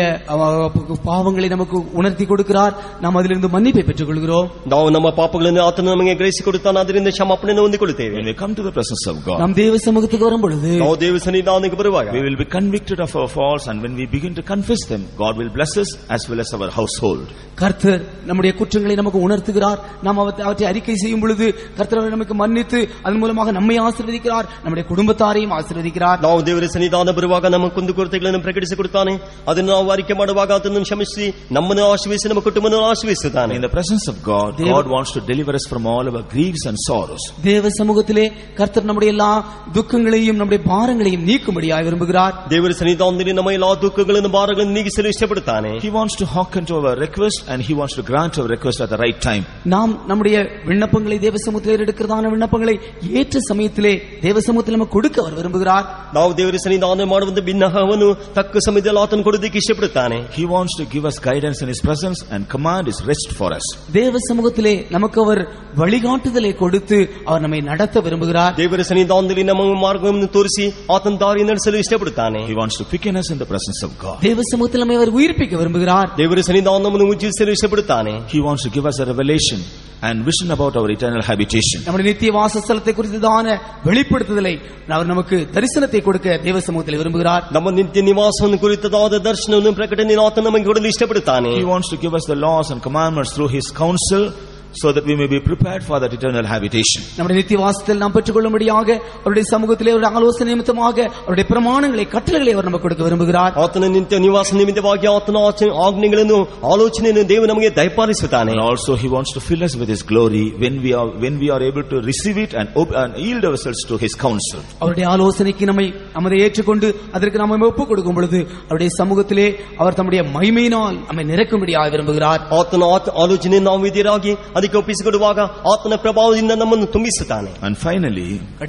பாவங்களை நமக்கு உணர்த்தி கொடுக்கிறார். நாம் அதிலிருந்து மன்னிப்பை பெற்றுக் கொள்கிறோம்.
ನಾವು ನಮ್ಮ ಪಾಪಗಳನ್ನು ಆತನು ನಮಗೆ ಗ್ರಹಿಸಿಕೊಡುತ್ತಾನೆ, ಅದರಿಂದ ಕ್ಷಮಾಪಣೆಯನ್ನು ಹೊಂದಿಕೊಳ್ಳುತ್ತೇವೆ.
When we come to the presence of God,
நாம் தேவ சமூகத்துக்கு வரும் பொழுது
ನಾವು ದೇವ ಸನ್ನಿಧಾನಕ್ಕೆ ಬರುವಾಗ
we will be convicted of our faults, and when we begin to confess them, God will bless us as well as our household.
கர்த்தர் நம்முடைய குற்றங்களை நமக்கு உணர்த்துகிறார். நாம் அவற்றை அறிக்கை செய்யும் பொழுது கர்த்தர் நமக்கு மன்னித்து அதன் மூலமாக நம்மை ஆசீர்வதிக்கிறார், நம்முடைய குடும்பத்தாரையும் ஆசீர்வதிக்கிறார்.
ನಾವು ದೇವರ ಸನ್ನಿಧಾನ ಬರುವಾಗ ನಮ್ಮ ಕುಂದುಕೊರತೆಗಳನ್ನು ಪ್ರಕಟಿಸಿಕೊಡುತ್ತಾನೆ, ಅದನ್ನು ನಾವು ಅರಿಕೆ ಮಾಡುವಾಗ ಅದನ್ನು ಕ್ಷಮಿಸಿ ನಮ್ಮನ್ನು ಆಶೀರ್ವದಿಸಿ ನಮ್ಮ ಕುಟುಂಬವನ್ನು ಆಶೀರ್ವದಿಸುತ್ತಾನೆ.
In the presence of God, God wants to deliver us from all our griefs and sorrows.
தேவ சமூகத்திலே கர்த்தர் நம்முடைய எல்லா துக்கங்களையும் நம்முடைய பாரங்களையும் நீக்கும்படியாக விரும்புகிறார்.
ದೇವರ ಸನ್ನಿಧಾನದಲ್ಲಿ ನಮ್ಮ ಎಲ್ಲಾ ದುಃಖಗಳನ್ನು ಭಾರಗಳನ್ನು ನೀಗಿಸಲು ಇಷ್ಟಪಡುತ್ತಾನೆ.
He wants to hearken to our request, and He wants to grant our request at the right time.
நாம் நம்முடைய விண்ணப்பங்களை தேவ சமூகத்திலே எடுக்கிறதான விண்ணப்பங்களை ஏற்ற சமயத்திலே தேவ சமூகத்தில் நமக்கு கொடுக்க அவர் விரும்புகிறார்.
ನಾವು ದೇವರ ಸನ್ನಿಧಾನ ಮಾಡುವಂತ ಬಿನ್ನಹವನ್ನು ತಕ್ಕ ಸಮಯದಲ್ಲಿ ಆತನು ಕೊಡುವುದಕ್ಕೆ ಇಷ್ಟಪಡುತ್ತಾನೆ.
He wants to give us guidance in His presence and command His rest for us.
தேவ சமூகத்திலே நமக்கு அவர் வழிகாட்டுதலை கொடுத்து அவர் நம்மை நடத்த விரும்புகிறார்.
ದೇವರ ಸನ್ನಿಧಾನದಲ್ಲಿ ನಮ್ಮ ಮಾರ್ಗವನ್ನು ತೋರಿಸಿ ಆತನ ದಾರಿ ನಡೆಸಲು ಇಷ್ಟಪಡುತ್ತಾನೆ.
He wants to quicken us in the presence of God.
தேவ சமூகத்தில் நம்மை அவர் உயிர்ப்பிக்க விரும்புகிறார்.
ದೇವರ ಸನ್ನಿಧಾನವನ್ನು ಉಜ್ಜೀವಿಸಲು ಇಷ್ಟಪಡುತ್ತಾನೆ.
He wants to give us a revelation and vision about our eternal habitation.
நம்முடைய நித்திய வாசஸ்தலத்தை குறித்ததான வெளிப்படுத்துதலை அவர் நமக்கு தரிசனத்தை கொடுக்க தேவ சமூகத்தில் விரும்புகிறார்.
ನಮ್ಮ ನಿತ್ಯ ನಿವಾಸವನ್ನು ಕುರಿತದಾದ ದರ್ಶನವನ್ನು ಪ್ರಕಟಣೆಯನ್ನು ಆತನು ನಮಗೆ ಕೊಡಲು ಇಷ್ಟಪಡುತ್ತಾನೆ.
He wants to give us the laws and commandments through His counsel, so that we may be prepared for that eternal habitation.
நம்முடைய நித்திய வாசத்தில் நாம் பெற்றுக்கொள்ளும்படியாக அவருடைய சமூகத்திலே அவருடைய ஆலோசனை நிமித்தமாக அவருடைய பிரமாணங்களை கட்டளைகளை அவர் நமக்கு கொடுக்க விரும்புகிறார்.
ಆತನ ನಿತ್ಯ ನಿವಾಸ ನಿಮಿತ್ತವಾಗಿ ಆತನ ಆಜ್ಞೆಗಳನ್ನು ಆಲೋಚನೆಯನ್ನು ದೇವರು ನಮಗೆ ದಯಪಾಲಿಸುತ್ತಾನೆ.
And also He wants to fill us with His glory when we are able to receive it and yield ourselves to His counsel.
அவருடைய ஆலோசனைக்கு நம்மை ஏற்றுக்கொண்டு அதற்கு நம்மை ஒப்புக் கொடுக்கும் பொழுது அவருடைய சமூகத்திலே அவர் தம்முடைய மகிமையினால் நம்மை நிரப்பும்படியாக விரும்புகிறார்.
ಆತನ ಆಲೋಚನೆಯನ್ನು ನಾವು ವಿಧಿಯಾಗಿ ಅದಕ್ಕೆ ಒಪ್ಪಿಸಿಕೊಡುವಾಗ ಆತನ ಪ್ರಭಾವದಿಂದ ನಮ್ಮನ್ನು ತುಂಬಿಸುತ್ತಾನೆ.
And finally,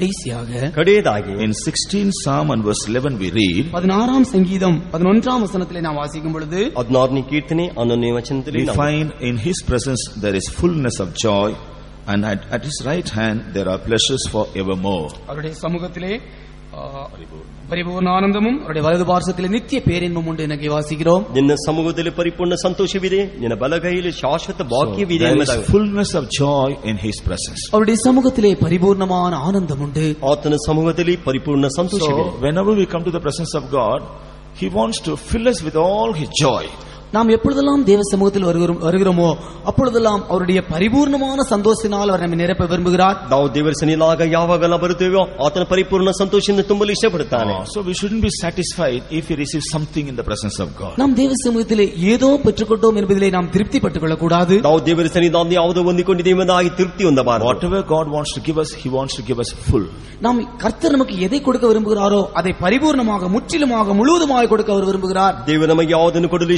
ಕಡೆಯದಾಗಿ
in 16th Psalm and verse 11 we read,
16ஆம் சங்கீதம் 11ஆம் வசனத்திலே நாம் வாசிக்கும் பொழுது
16ನೇ ಕೀರ್ತನೆ 11ನೇ ವಚನದಲ್ಲಿ
we find in His presence there is fullness of joy, and at His right hand there are pleasures for evermore.
அவருடைய சமூகத்திலே பரிபூர்ண ஆனந்தமும் அவருடைய வலது பார்சத்திலே நித்திய பேரின்பமும் உண்டு என்று வாசிக்கிறோம்.
ನಿನ್ನ ಸಮೂಹದಲ್ಲಿ ಪರಿಪೂರ್ಣ ಸಂತೋಷವಿದೆ, ನಿನ್ನ ಬಲಗೈಯಲ್ಲಿ ಶಾಶ್ವತ ಭಾಗ್ಯವಿದೆ.
There is fullness of joy in His presence.
அவருடைய சமூகத்திலே பரிபூர்ணமான ஆனந்தம் உண்டு.
ಆತನ ಸಮೂಹದಲ್ಲಿ ಪರಿಪೂರ್ಣ ಸಂತೋಷವಿದೆ.
So whenever we come to the presence of God, He wants to fill us with all His joy.
நாம் எப்பொழுதெல்லாம் தேவ சமூகத்தில் வருகிறோமோ அப்பொழுதெல்லாம் அவருடைய பரிபூர்ணமான சந்தோஷத்தினால் அவர் நம்மை நிரப்ப விரும்புகிறார்.
ನಾವು ದೇವರ ಸನ್ನಿಧಾನಕ್ಕೆ ಯಾವಾಗಲ್ಲ ಬರುತ್ತೇವೋ ಆತನ ಪರಿಪೂರ್ಣ ಸಂತೋಷದಿಂದ ತುಂಬಲು ಇಷ್ಟಪಡುತ್ತಾನೆ.
So we shouldn't be satisfied if we receive something in the presence of God.
நாம் தேவ சமூகத்திலே ஏதோ பெற்றுக்கொண்டோம் என்பதிலே நாம் திருப்தி பட்டுக் கொள்ளக்கூடாது.
ನಾವು ದೇವರ ಸನ್ನಿಧಾನದಲ್ಲಿ ಯಾವುದೋ ಹೊಂದಿಕೊಂಡಿದ್ದೇವೆ ಎಂಬುದಾಗಿ ತೃಪ್ತಿ ಹೊಂದಬಾರದು.
Whatever God wants to give us, He wants to give us full.
நாம் கர்த்தர் நமக்கு எதை கொடுக்க விரும்புகிறாரோ அதை பரிபூர்ணமாக முற்றிலுமாக முழுவதுமாக கொடுக்க அவர் விரும்புகிறார்.
ದೇವರು ನಮಗೆ ಯಾವುದನ್ನು ಕೊಡಲು ಇಷ್ಟಪಡುತ್ತಾನೋ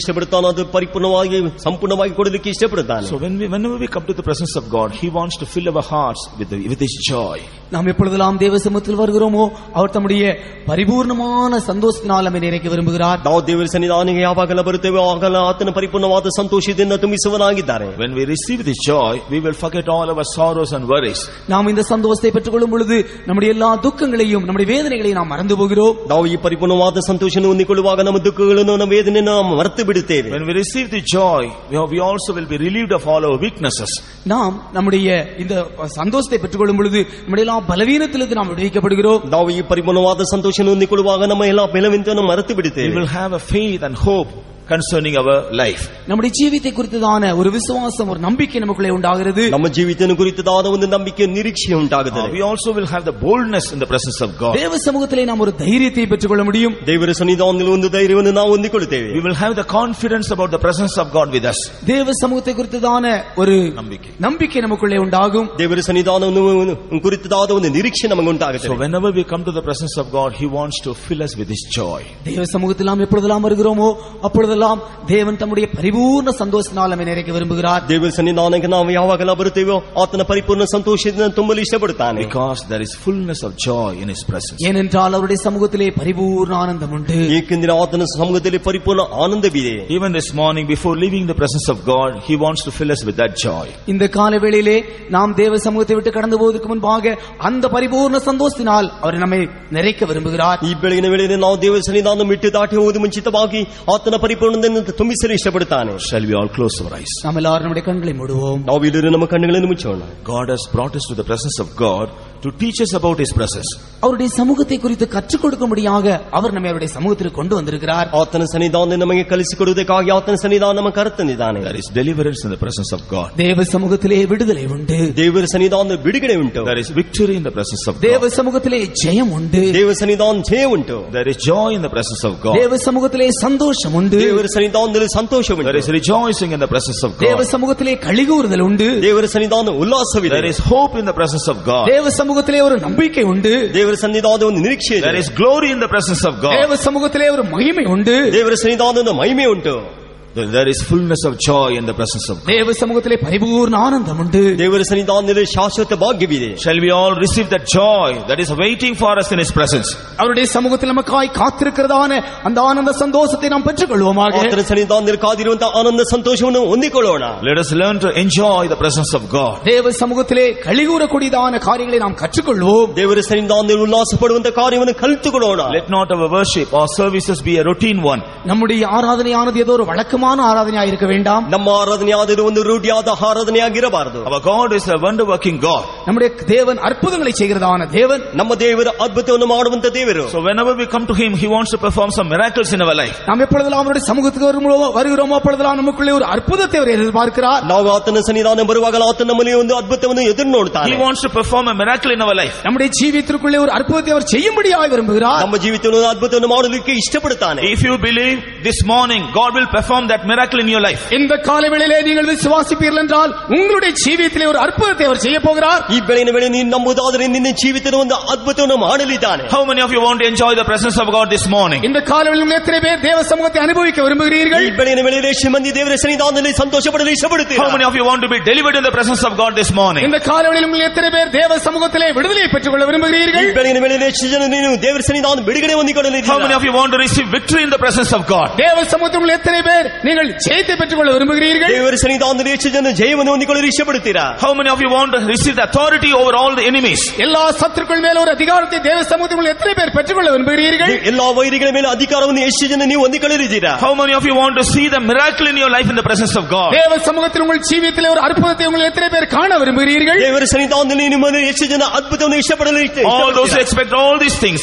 ಆತನದು ಪರಿಪೂರ್ಣವಾಗಿ ಸಂಪೂರ್ಣವಾಗಿ ಕೊಡಲಿಕ್ಕೆ ಇಷ್ಟಪಡುತ್ತಾನೆ.
So whenever we come to the presence of God, He wants to fill our hearts with His joy.
நாம் எப்பொழுதெல்லாம் தேவ சமூகத்தில் வருகிறோமோ அவர் தம்முடைய பரிபூர்ணமான சந்தோஷத்தினால் நம்மை நிறைக்க விரும்புகிறார்.
ನಾವು ದೇವರ ಸನ್ನಿಧಾನಕ್ಕೆ ಯಾವಾಗಲ ಬರುತ್ತೇವೆ ಆಗ ಆತನ ಪರಿಪೂರ್ಣವಾದ ಸಂತೋಷದಿಂದ ತುಂಬಿಸುವನಾಗಿದ್ದಾನೆ.
When we receive this joy, we will forget all our sorrows and worries.
நாம் இந்த சந்தோஷத்தை பெற்றுக்கொள்ளும் பொழுது நம்முடைய எல்லா துக்கங்களையும் நம்முடைய வேதனைகளையும் நாம் மறந்து போகிறோம்.
ನಾವು ಈ ಪರಿಪೂರ್ಣವಾದ ಸಂತೋಷವನ್ನು ಹೊಂದಿಕೊಳ್ಳುವಾಗ ನಮ್ಮ ದುಃಖಗಳನ್ನು ನಮ್ಮ ವೇದನೆಯನ್ನು ನಾವು ಮರೆತು ಬಿಡುತ್ತೇವೆ.
When we receive the joy, we also will be relieved of all our weaknesses.
நாம் நம்முடைய இந்த சந்தோஷத்தை பெற்றுக்கொள்ளும் பொழுது நம்முடைய எல்லா பலவீனத்திலிருந்து நாம் விடுவிக்கப்படுகிறோம்.
ನಾವು ಈ ಪರಿಪೂರ್ಣವಾದ ಸಂತೋಷವನ್ನು ಹೊಂದಿಕೊಳ್ಳುವಾಗ ನಮ್ಮ ಎಲ್ಲಾ ಬಲವೀನತೆಯನ್ನು ಮರೆತು ಬಿಡುತ್ತೇವೆ.
We will have a faith and hope concerning our life.
நம்முடைய ஜீவித்தை குறித்ததான ஒரு விசுவாசம் ஒரு நம்பிக்கை நமக்குள்ளே உண்டாகிறது.
ನಮ್ಮ ಜೀವಿತನ ಕುರಿತಾದ ಒಂದು ನಂಬಿಕೆ ನಿರೀಕ್ಷೆ ಉಂಟಾಗುತ್ತದೆ.
We also will have the boldness in the presence of God.
தேவ சமூகத்திலே நாம் ஒரு தைரியத்தை பெற்றுக்கொள்ள முடியும்.
ದೇವರ ಸನ್ನಿಧಾನದಲ್ಲಿ ಒಂದು ಧೈರ್ಯವನ್ನು ನಾವು ಹೊಂದಿಕೊಳ್ಳುತ್ತೇವೆ.
We will have the confidence about the presence of God with us.
தேவ சமூகத்தை குறித்ததான ஒரு நம்பிக்கை நமக்குள்ளே உண்டாகும்.
ದೇವರ ಸನ್ನಿಧಾನವನ್ನು ಕುರಿತಾದ ಒಂದು ನಿರೀಕ್ಷೆ ನಮಗೆ ಉಂಟಾಗುತ್ತದೆ.
So whenever we come to the presence of God, He wants to fill us with His joy.
தேவ சமூகத்தில் நாம் எப்பொழுதெல்லாம் வருகிறோமோ அப்பொழுதெல்லாம் தேவன் தம்முடைய பரிபூர்ண சந்தோஷத்தினால் நம்மை நிறைக்க விரும்புகிறார்.
ದೇವರ ಸನ್ನಿಧಾನಕ್ಕೆ ನಾವು ಯಾವಾಗಲ ಬರುತ್ತೇವೋ ಆತನ ಪರಿಪೂರ್ಣ ಸಂತೋಷದಿಂದ ತುಂಬಲು ಇಷ್ಟಪಡುತ್ತಾನೆ.
Because there is fullness of joy in His presence.
ஏனென்றால் அவருடைய சமூகத்திலே பரிபூர்ண ஆனந்தம் உண்டு.
ಏಕೆಂದರೆ ಆತನ ಸಮ್ಮುಖದಲ್ಲಿ ಪರಿಪೂರ್ಣ ಆನಂದವಿದೆ.
Even this morning before leaving the presence of God, He wants to fill us with that joy.
இந்த காலை வேளையிலே நாம் தேவ சமூகத்தை விட்டு கடந்து போவதற்கு முன்பாக அந்த பரிபூர்ண சந்தோஷத்தினால் அவர் நம்மை நிறைக்க விரும்புகிறார்.
ಈ ಬೆಳಗಿನ ವೇಳೆಯಲ್ಲಿ ನಾವು ದೇವರ ಸನ್ನಿಧಾನವನ್ನು ಬಿಟ್ಟು ದಾಟಿ ಹೋಗುವುದು ಮುಂಚಿತವಾಗಿ ಆತನ ಪರಿಪೂರ್ಣದಿಂದ ತುಂಬಿಸಲು ಇಷ್ಟಪಡುತ್ತಾನೆ.
Shall we all close our eyes?
நாம் எல்லாரும் நம்முடைய கண்களை மூடுவோம்.
ನಾವೆಲ್ಲರೂ ನಮ್ಮ ಕಣ್ಣುಗಳನ್ನು ಮುಚ್ಚೋಣ.
God has brought us to the presence of God to teach us about His presence.
அவருடைய சமூகத்தை குறித்து கற்றுக் கொடுக்கும்படியாக அவர் நம்மை அவருடைய சமூகத்திற்கு கொண்டு வந்திருக்கிறார்.
ಆತನ ಸನ್ನಿಧಾನದಿಂದ ನಮಗೆ ಕಲಿಸಿಕೊಡುವುದಕ್ಕಾಗಿ ಆತನ ಸನ್ನಿಧಾನ ನಮ್ಮ ಕರೆತಂದಿದ್ದಾನೆ.
There is deliverance in the presence of God.
தேவ சமூகத்திலே விடுதலை உண்டு.
ದೇವರ ಸನ್ನಿಧಾನದ ಬಿಡುಗಡೆ ಉಂಟು.
There is victory in the presence of God.
தேவ சமூகத்திலே ஜெயம் உண்டு.
ದೇವ ಸನ್ನಿಧಾನ ಜಯ ಉಂಟು.
There is joy in the presence of God.
தேவ சமூகத்திலே சந்தோஷம் ಉண்டு.
ದೇವರ ಸನ್ನಿಧಾನದಲ್ಲಿ ಸಂತೋಷ ಉಂಟು.
There is rejoicing in the presence of God.
தேவ சமூகத்திலே களிகூறுதல் உண்டு.
ದೇವರ ಸನ್ನಿಧಾನ ಉಲ್ಲಾಸವಿದೆ.
There is hope in the presence of God.
தேவ சமூகத்திலே ஒரு நம்பிக்கை உண்டு.
ದೇವರ ಸನ್ನಿಧಾನದ ಒಂದು ನಿರೀಕ್ಷೆ ಇದೆ.
There is glory in the presence of God.
தேவ சமூகத்திலே ஒரு மகிமை உண்டு.
ದೇವರ ಸನ್ನಿಧಾನದ ಮಹಿಮೆ ಉಂಟು.
There is fullness of joy in the presence of God.
தேவ சமூகத்திலே பரிபூர்ண ஆனந்தம் உண்டு.
ದೇವರ ಸನ್ನಿಧಾನದಲ್ಲಿ ಶಾಶ್ವತ ಭಾಗ್ಯವಿದೆ.
Shall we all receive that joy that is waiting for us in His presence?
அவருடைய சமூகத்தில் நமக்காய் காத்திருக்கிறதான அந்த ஆனந்த சந்தோஷத்தை நாம் பெற்றுக்கொள்வோமாக.
ಆತನ ಸನ್ನಿಧಾನದಲ್ಲಿ ಕಾದಿರುವಂತಹ ಆನಂದ ಸಂತೋಷವನ್ನು ಹೊಂದಿಕೊಳ್ಳೋಣ.
Let us learn to enjoy the presence of God.
தேவ சமூகத்திலே களிகூறக்கூடியதான காரியங்களை நாம் கற்றுக்கொள்வோம்.
ದೇವರ ಸನ್ನಿಧಾನದಲ್ಲಿ ಉಲ್ಲಾಸ ಪಡುವಂತಹ ಕಾರ್ಯವನ್ನು ಕಲಿತುಕೊಳ್ಳೋಣ.
Let not our worship or services be a routine one.
நம்முடைய ஆராதனையானது ஏதோ ஒரு வழக்கமான ஆராதனையாக இருக்க வேண்டாம்.
ನಮ್ಮ ಆರಾಧನೆಯಾದರೂ ಒಂದು ರೂಢಿಯಾದ ಆರಾಧನೆಯಾಗಿರಬಾರದು.
Our God is a wonder working God.
நம்முடைய தேவன் அற்புதங்களை செய்கிறதான தேவன்.
ನಮ್ಮ ದೇವರು ಅದ್ಭುತವನ್ನು ಮಾಡುವಂತ ದೇವರು.
So whenever we come to Him, He wants to perform some miracles in our life.
நாம் எப்பொழுதெல்லாம் அவருடைய சமூகத்துக்கு வருகிறோமோ அப்பொழுதெல்லாம் நமக்குள்ளே ஒரு அற்புதத்தை அவர் எதிர்பார்க்கிறார்.
ನಾವು ಆತನ ಸನ್ನಿಧಾನ ಬರುವಾಗ ಆತನ ನಮ್ಮಲ್ಲಿ ಒಂದು ಅದ್ಭುತವನ್ನು ಎದುರು ನೋಡುತ್ತಾನೆ.
He wants to perform a miracle in our life.
நம்முடைய ஜீவிதத்திற்குள்ளே ஒரு அற்புதத்தை அவர் செய்யும்படியாக விரும்புகிறார்.
ನಮ್ಮ ಜೀವಿತವನ್ನು ಅದ್ಭುತವನ್ನು ಮಾಡಲಿಕ್ಕೆ ಇಷ್ಟಪಡುತ್ತಾನೆ.
If you believe this morning, God will perform that miracle in your life.
இந்த காலவேளையிலே நீங்கள் விசுவாசிப்பீர்கள் என்றால் உங்களுடைய ஜீவிதத்திலே ஒரு அற்புதத்தை அவர் செய்ய போகிறார்.
ಈ ಬೆಳಗಿನ ವೇಳೆ ನೀನು ನಂಬುವುದಾದರೆ ನಿನ್ನ ಜೀವಿತದ ಒಂದು ಅದ್ಭುತವನ್ನು ಮಾಡಲಿದ್ದಾನೆ.
How many of you want to enjoy the presence of God this morning?
இந்த காலவேளையில் எத்தனை பேர் தேவ சமூகத்தை அனுபவிக்க விரும்புகிறீர்கள்?
ಈ ಬೆಳಗಿನ ವೇಳೆಯಲ್ಲಿ ಎಷ್ಟು ಮಂದಿ ದೇವರ ಸನ್ನಿಧಾನದಲ್ಲಿ ಸಂತೋಷ ಪಡಲು ಇಷ್ಟಪಡುತ್ತೀರಾ?
How many of you want to be delivered in the presence of God this morning?
இந்த காலவேளையில் எத்தனை பேர் தேவ சமூகத்திலே விடுதலையை பெற்றுக்கொள்ள விரும்புகிறீர்கள்?
ಈ ಬೆಳಗಿನ ವೇಳೆಯಲ್ಲಿ ಎಷ್ಟು ಜನ ನೀನು ದೇವರ ಸನ್ನಿಧಾನ ಬಿಡುಗಡೆ ಹೊಂದಿಕೊಳ್ಳಲಿದ್ದೀರಾ?
How many of you want to receive victory in the presence of God?
தேவ சமூகத்தில் எத்தனை பேர் நீங்கள் ஜெயத்தை பெற்றுக்கொள்ள விரும்புகிறீர்கள்?
ದೇವರ ಸನ್ನಿಧಾನದಲ್ಲಿ ಎಷ್ಟು ಜನ ಜಯವನ್ನು ಹೊಂದಿಕೊಳ್ಳಲು ಇಷ್ಟಪಡುತ್ತೀರಾ?
How many of you want to receive the authority over all the enemies?
எல்லா சத்துருக்கள் மேல ஒரு அதிகாரத்தை தேவ சமூகத்தில் எத்தனை பேர் பெற்றுக்கொள்ள விரும்புகிறீர்கள்?
ಎಲ್ಲಾ ವೈರಿಗಳ ಮೇಲೆ ಅಧಿಕಾರವನ್ನು ಎಷ್ಟು ಜನ ನೀವು ಹೊಂದಿಕೊಳ್ಳಲಿದ್ದೀರಾ?
How many of you want to see the miracle in your life in the presence of God?
தேவ சமூகத்தில் உங்கள் ஜீவிதத்திலே ஒரு அற்புதத்தை உங்கள் எத்தனை பேர் காண விரும்புகிறீர்கள்?
ದೇವರ ಸನ್ನಿಧಾನದಲ್ಲಿ ನಿಮ್ಮನ್ನು ಎಷ್ಟು ಜನ ಅದ್ಭುತವನ್ನು ಇಷ್ಟಪಡಲು
All those who expect all these things.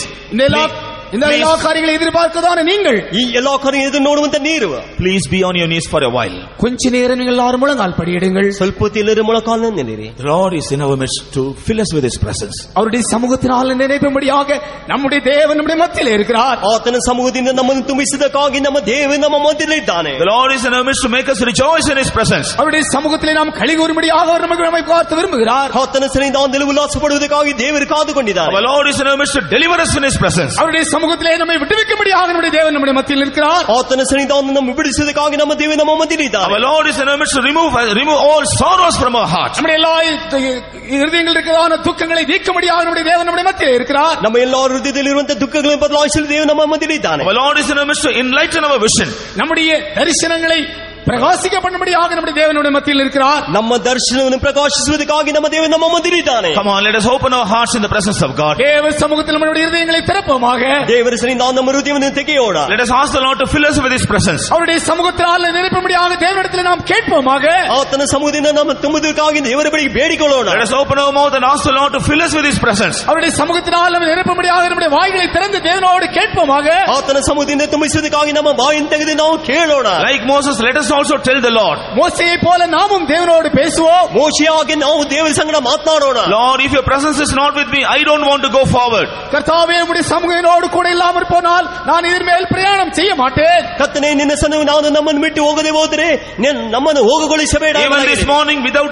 இந்த எல்லா காரியங்களை எதிர்பார்க்கதான நீங்கள்
ಈ ಎಲ್ಲಾ ಕಾರ್ಯ ಎದುರು ನೋಡುವಂತ ನೀರು.
Please be on your knees for a while.
கொஞ்ச நேரம் நீங்கள் எல்லாரும் முழங்கால் படியிடுங்கள்.
ಸ್ವಲ್ಪ ಹೊತ್ತು ಎಲ್ಲರೂ ಮೊಳಕಾಲು ನಿಲ್ಲಿರಿ.
The Lord is in our midst to fill us with His presence.
அவருடைய சமூகத்தினால் நினைப்பும்படியாக நம்முடைய தேவன் நம்முடைய மத்தியிலே இருக்கிறார்.
ಆತನ ಸಮೂಹದಿಂದ ನಮ್ಮನ್ನು ತುಂಬಿಸಿದಕ್ಕಾಗಿ ನಮ್ಮ ದೇವರು ನಮ್ಮ ಮಧ್ಯದಲ್ಲಿ ಇದ್ದಾನೆ.
The Lord is in our midst to make us rejoice in His presence.
அவருடைய சமூகத்திலே நாம் களிகூறும்படியாக அவர் நம்மை பார்த்து விரும்புகிறார்.
ಆತನ ಸನ್ನಿಧಾನದಲ್ಲಿ ಉಲ್ಲಾಸ ಪಡುವುದಕ್ಕಾಗಿ ದೇವರು ಕಾದುಕೊಂಡಿದ್ದಾನೆ.
Our Lord is in our midst to deliver us in His presence.
அவருடைய
சமூகத்திலே நம்மை விடுவிக்கும்படியாக நம்முடைய தேவன் நம்முடைய மத்தியில் இருக்கிறார்.
ಆತನ ಸನ್ನಿಧಾನವನ್ನು ಬಿಡಿಸುವುದಕ್ಕಾಗಿ ನಮ್ಮ ದೇವರು ನಮ್ಮ ಮಧ್ಯದಲ್ಲಿದ್ದಾನೆ.
Our Lord is in our midst to remove all sorrows from our hearts.
நம்முடைய எல்லா இருதயங்களில் இருக்கிறதான துக்கங்களை நீக்கும்படியாக நம்முடைய தேவன் நம்முடைய மத்தியில் இருக்கிறார்.
ನಮ್ಮ ಎಲ್ಲಾ ಹೃದಯದಲ್ಲಿರುವಂತಹ ದುಃಖಗಳನ್ನು ಬದಲಾಯಿಸಲು ದೇವರು ನಮ್ಮ ಮಧ್ಯದಲ್ಲಿದ್ದಾನೆ.
Our Lord is in our midst to enlighten our vision.
நம்முடைய தரிசனங்களை பிரகாசிக்க பண்ணும்படியாக நம்முடைய தேவனுடைய மத்தியில் இருக்கிறார்.
ನಮ್ಮ ದರ್ಶನವನ್ನು ಪ್ರಕಾಶಿಸುವುದಕ್ಕಾಗಿ ನಮ್ಮ ದೇವರು ನಮ್ಮ ಮಧ್ಯದಲ್ಲಿದ್ದಾನೆ.
Come on, let us open our hearts in the presence of God.
தேவ சமூகத்தில் நம்முடைய இருதயங்களை திறப்போமாக.
ದೇವರ ಸನ್ನಿಧಾನ ನಮ್ಮ ಹೃದಯವನ್ನು ತೆಗೆಯೋಣ.
Let us ask the Lord to fill us with His presence.
அவருடைய சமூகத்தால் நிரப்பும்படியாக தேவனிடத்தில் நாம் கேட்போமாக.
ಆತನ ಸಮೂಹದಿಂದ ನಮ್ಮ ತುಂಬುವುದಕ್ಕಾಗಿ ದೇವರ ಬಳಿಗೆ ಬೇಡಿಕೊಳ್ಳೋಣ.
Let us open our mouth and ask the Lord to fill us with His presence.
அவருடைய சமூகத்தால் நாம் நிரப்பும்படியாக நம்முடைய வாய்களை திறந்து தேவனோடு கேட்போமாக.
ಆತನ ಸಮೂಹದಿಂದ ತುಂಬಿಸುವುದಕ್ಕಾಗಿ ನಮ್ಮ ಬಾಯನ್ನು ತೆಗೆದು ನಾವು ಕೇಳೋಣ.
Like Moses, let us also tell the Lord.
மோசேயை போல நாமும் தேவனோடு பேசுவோம்.
ಮೋಶೆಯಾಗಿ ನಾವು ದೇವರ ಸಂಗಡ ಮಾತನಾಡೋಣ.
Lord, if your presence is not with me, I don't want to go forward.
கர்த்தாவே, உம்முடைய சமூகத்தோடு கூட இல்லாமல் போனால் நான் இதன் மேல் பிரயாணம் செய்ய மாட்டேன்.
ಕರ್ತನೇ, ನಿನ್ನ ಸನ್ನಿಧಾನವು ನಾನು ನಮ್ಮನ್ನು ಬಿಟ್ಟು ಹೋಗದೆ ಹೋದರೆ ನಮ್ಮನ್ನು ಹೋಗಗೊಳಿಸಬೇಡ.
Even this morning, without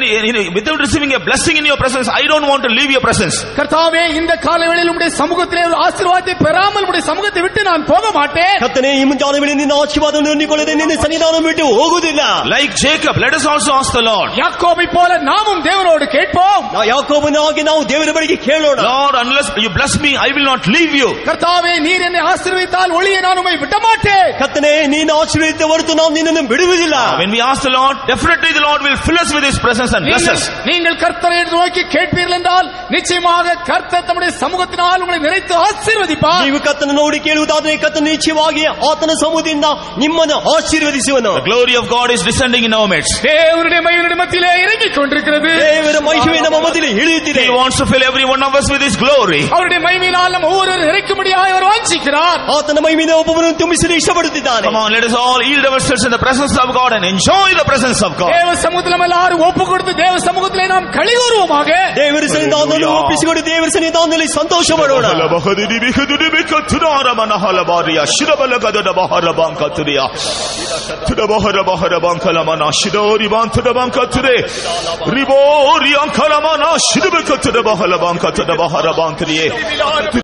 receiving a blessing in your presence, I don't want to leave your presence.
கர்த்தாவே, இந்த காலவேளையில் உம்முடைய சமூகத்திலே ஆசீர்வாதத்தை பெறாமல் உம்முடைய சமூகத்தை விட்டு நான் போக மாட்டேன்.
ಕರ್ತನೇ, ಈ ಮುಂಜಾನೆ ವೇಳೆ ನಿನ್ನ ಆಶೀರ್ವಾದವನ್ನು ಹೊಂದಿಕೊಳ್ಳದೆ ನಿನ್ನ ಸನ್ನಿಧಾನವನ್ನು ಬಿಟ್ಟು ಹೋಗುವುದಿಲ್ಲ.
Like Jacob, let us also ask the Lord.
யாக்கோபை போல நாமும் தேவனோடு கேட்போம்.
ಯಾಕೋಬನಾಗಿ ನಾವು ದೇವರ ಬಳಿಗೆ ಕೇಳೋಣ.
Lord, unless you bless me, I will not leave you.
கர்த்தாவே, நீர் என்னை ஆசீர்வதித்தால் ஒழிய நான் உம்மை விட மாட்டேன்.
ಕರ್ತನೇ, ನೀನು ಆಶೀರ್ವದಿಸಿದ ಹೊರತು ನಾವು ನಿನ್ನನ್ನು ಬಿಡುವುದಿಲ್ಲ.
When we ask the Lord, definitely the Lord will fill us with His presence and bless us.
நீங்கள் கர்த்தரை நோக்கி கேட்பீர்கள் என்றால் நிச்சயமாக கர்த்தர் தம்முடைய சமூகத்தினால் உங்களை நிறைத்து ஆசீர்வதிப்பார்.
ನೀವು ಕರ್ತನ ನೋಡಿ ಕೇಳುವುದಾದರೆ ಕರ್ತನ ನಿಶ್ಚಯವಾಗಿ ಆತನ ಸಮೂಹದಿಂದ ನಿಮ್ಮನ್ನು ಆಶೀರ್ವದಿಸುವನು.
The glory of God is descending in our midst.
தேவனுடைய மகிமை மத்தியிலே இறங்கிக் கொண்டிருக்கிறது.
ದೇವರ ಮಹಿಮೆ ನಮ್ಮ ಮಧ್ಯದಲ್ಲಿ ಇಳಿಯುತ್ತಿದೆ.
He wants to fill every one of us with His glory.
அவருடைய மகிமையினால் நம்ம ஒவ்வொருவரும் நிறைக்கும்படியாக அவர் வாஞ்சிக்கிறார்.
ಆತನ ಮಹಿಮೆಯಿಂದ ಒಬ್ಬೊಬ್ಬರನ್ನು ತುಂಬಿಸಲು ಇಷ್ಟಪಡುತ್ತಿದ್ದಾನೆ.
Come on, let us all yield ourselves in the presence of God and enjoy the presence of God.
தேவ சமூகத்தில் எல்லாரும் ஒப்பு கொடுத்து தேவ சமூகத்திலே நாம் களிகூறுவோமாக.
ದೇವರ ಸನ್ನಿಧಾನದಲ್ಲಿ ಒಪ್ಪಿಸಿಕೊಂಡು ದೇವರ ಸನ್ನಿಧಾನದಲ್ಲಿ ಸಂತೋಷ ಪಡೋಣ.
Ribori ankalamana shidbe katede bahala banka tede bahara bankriye.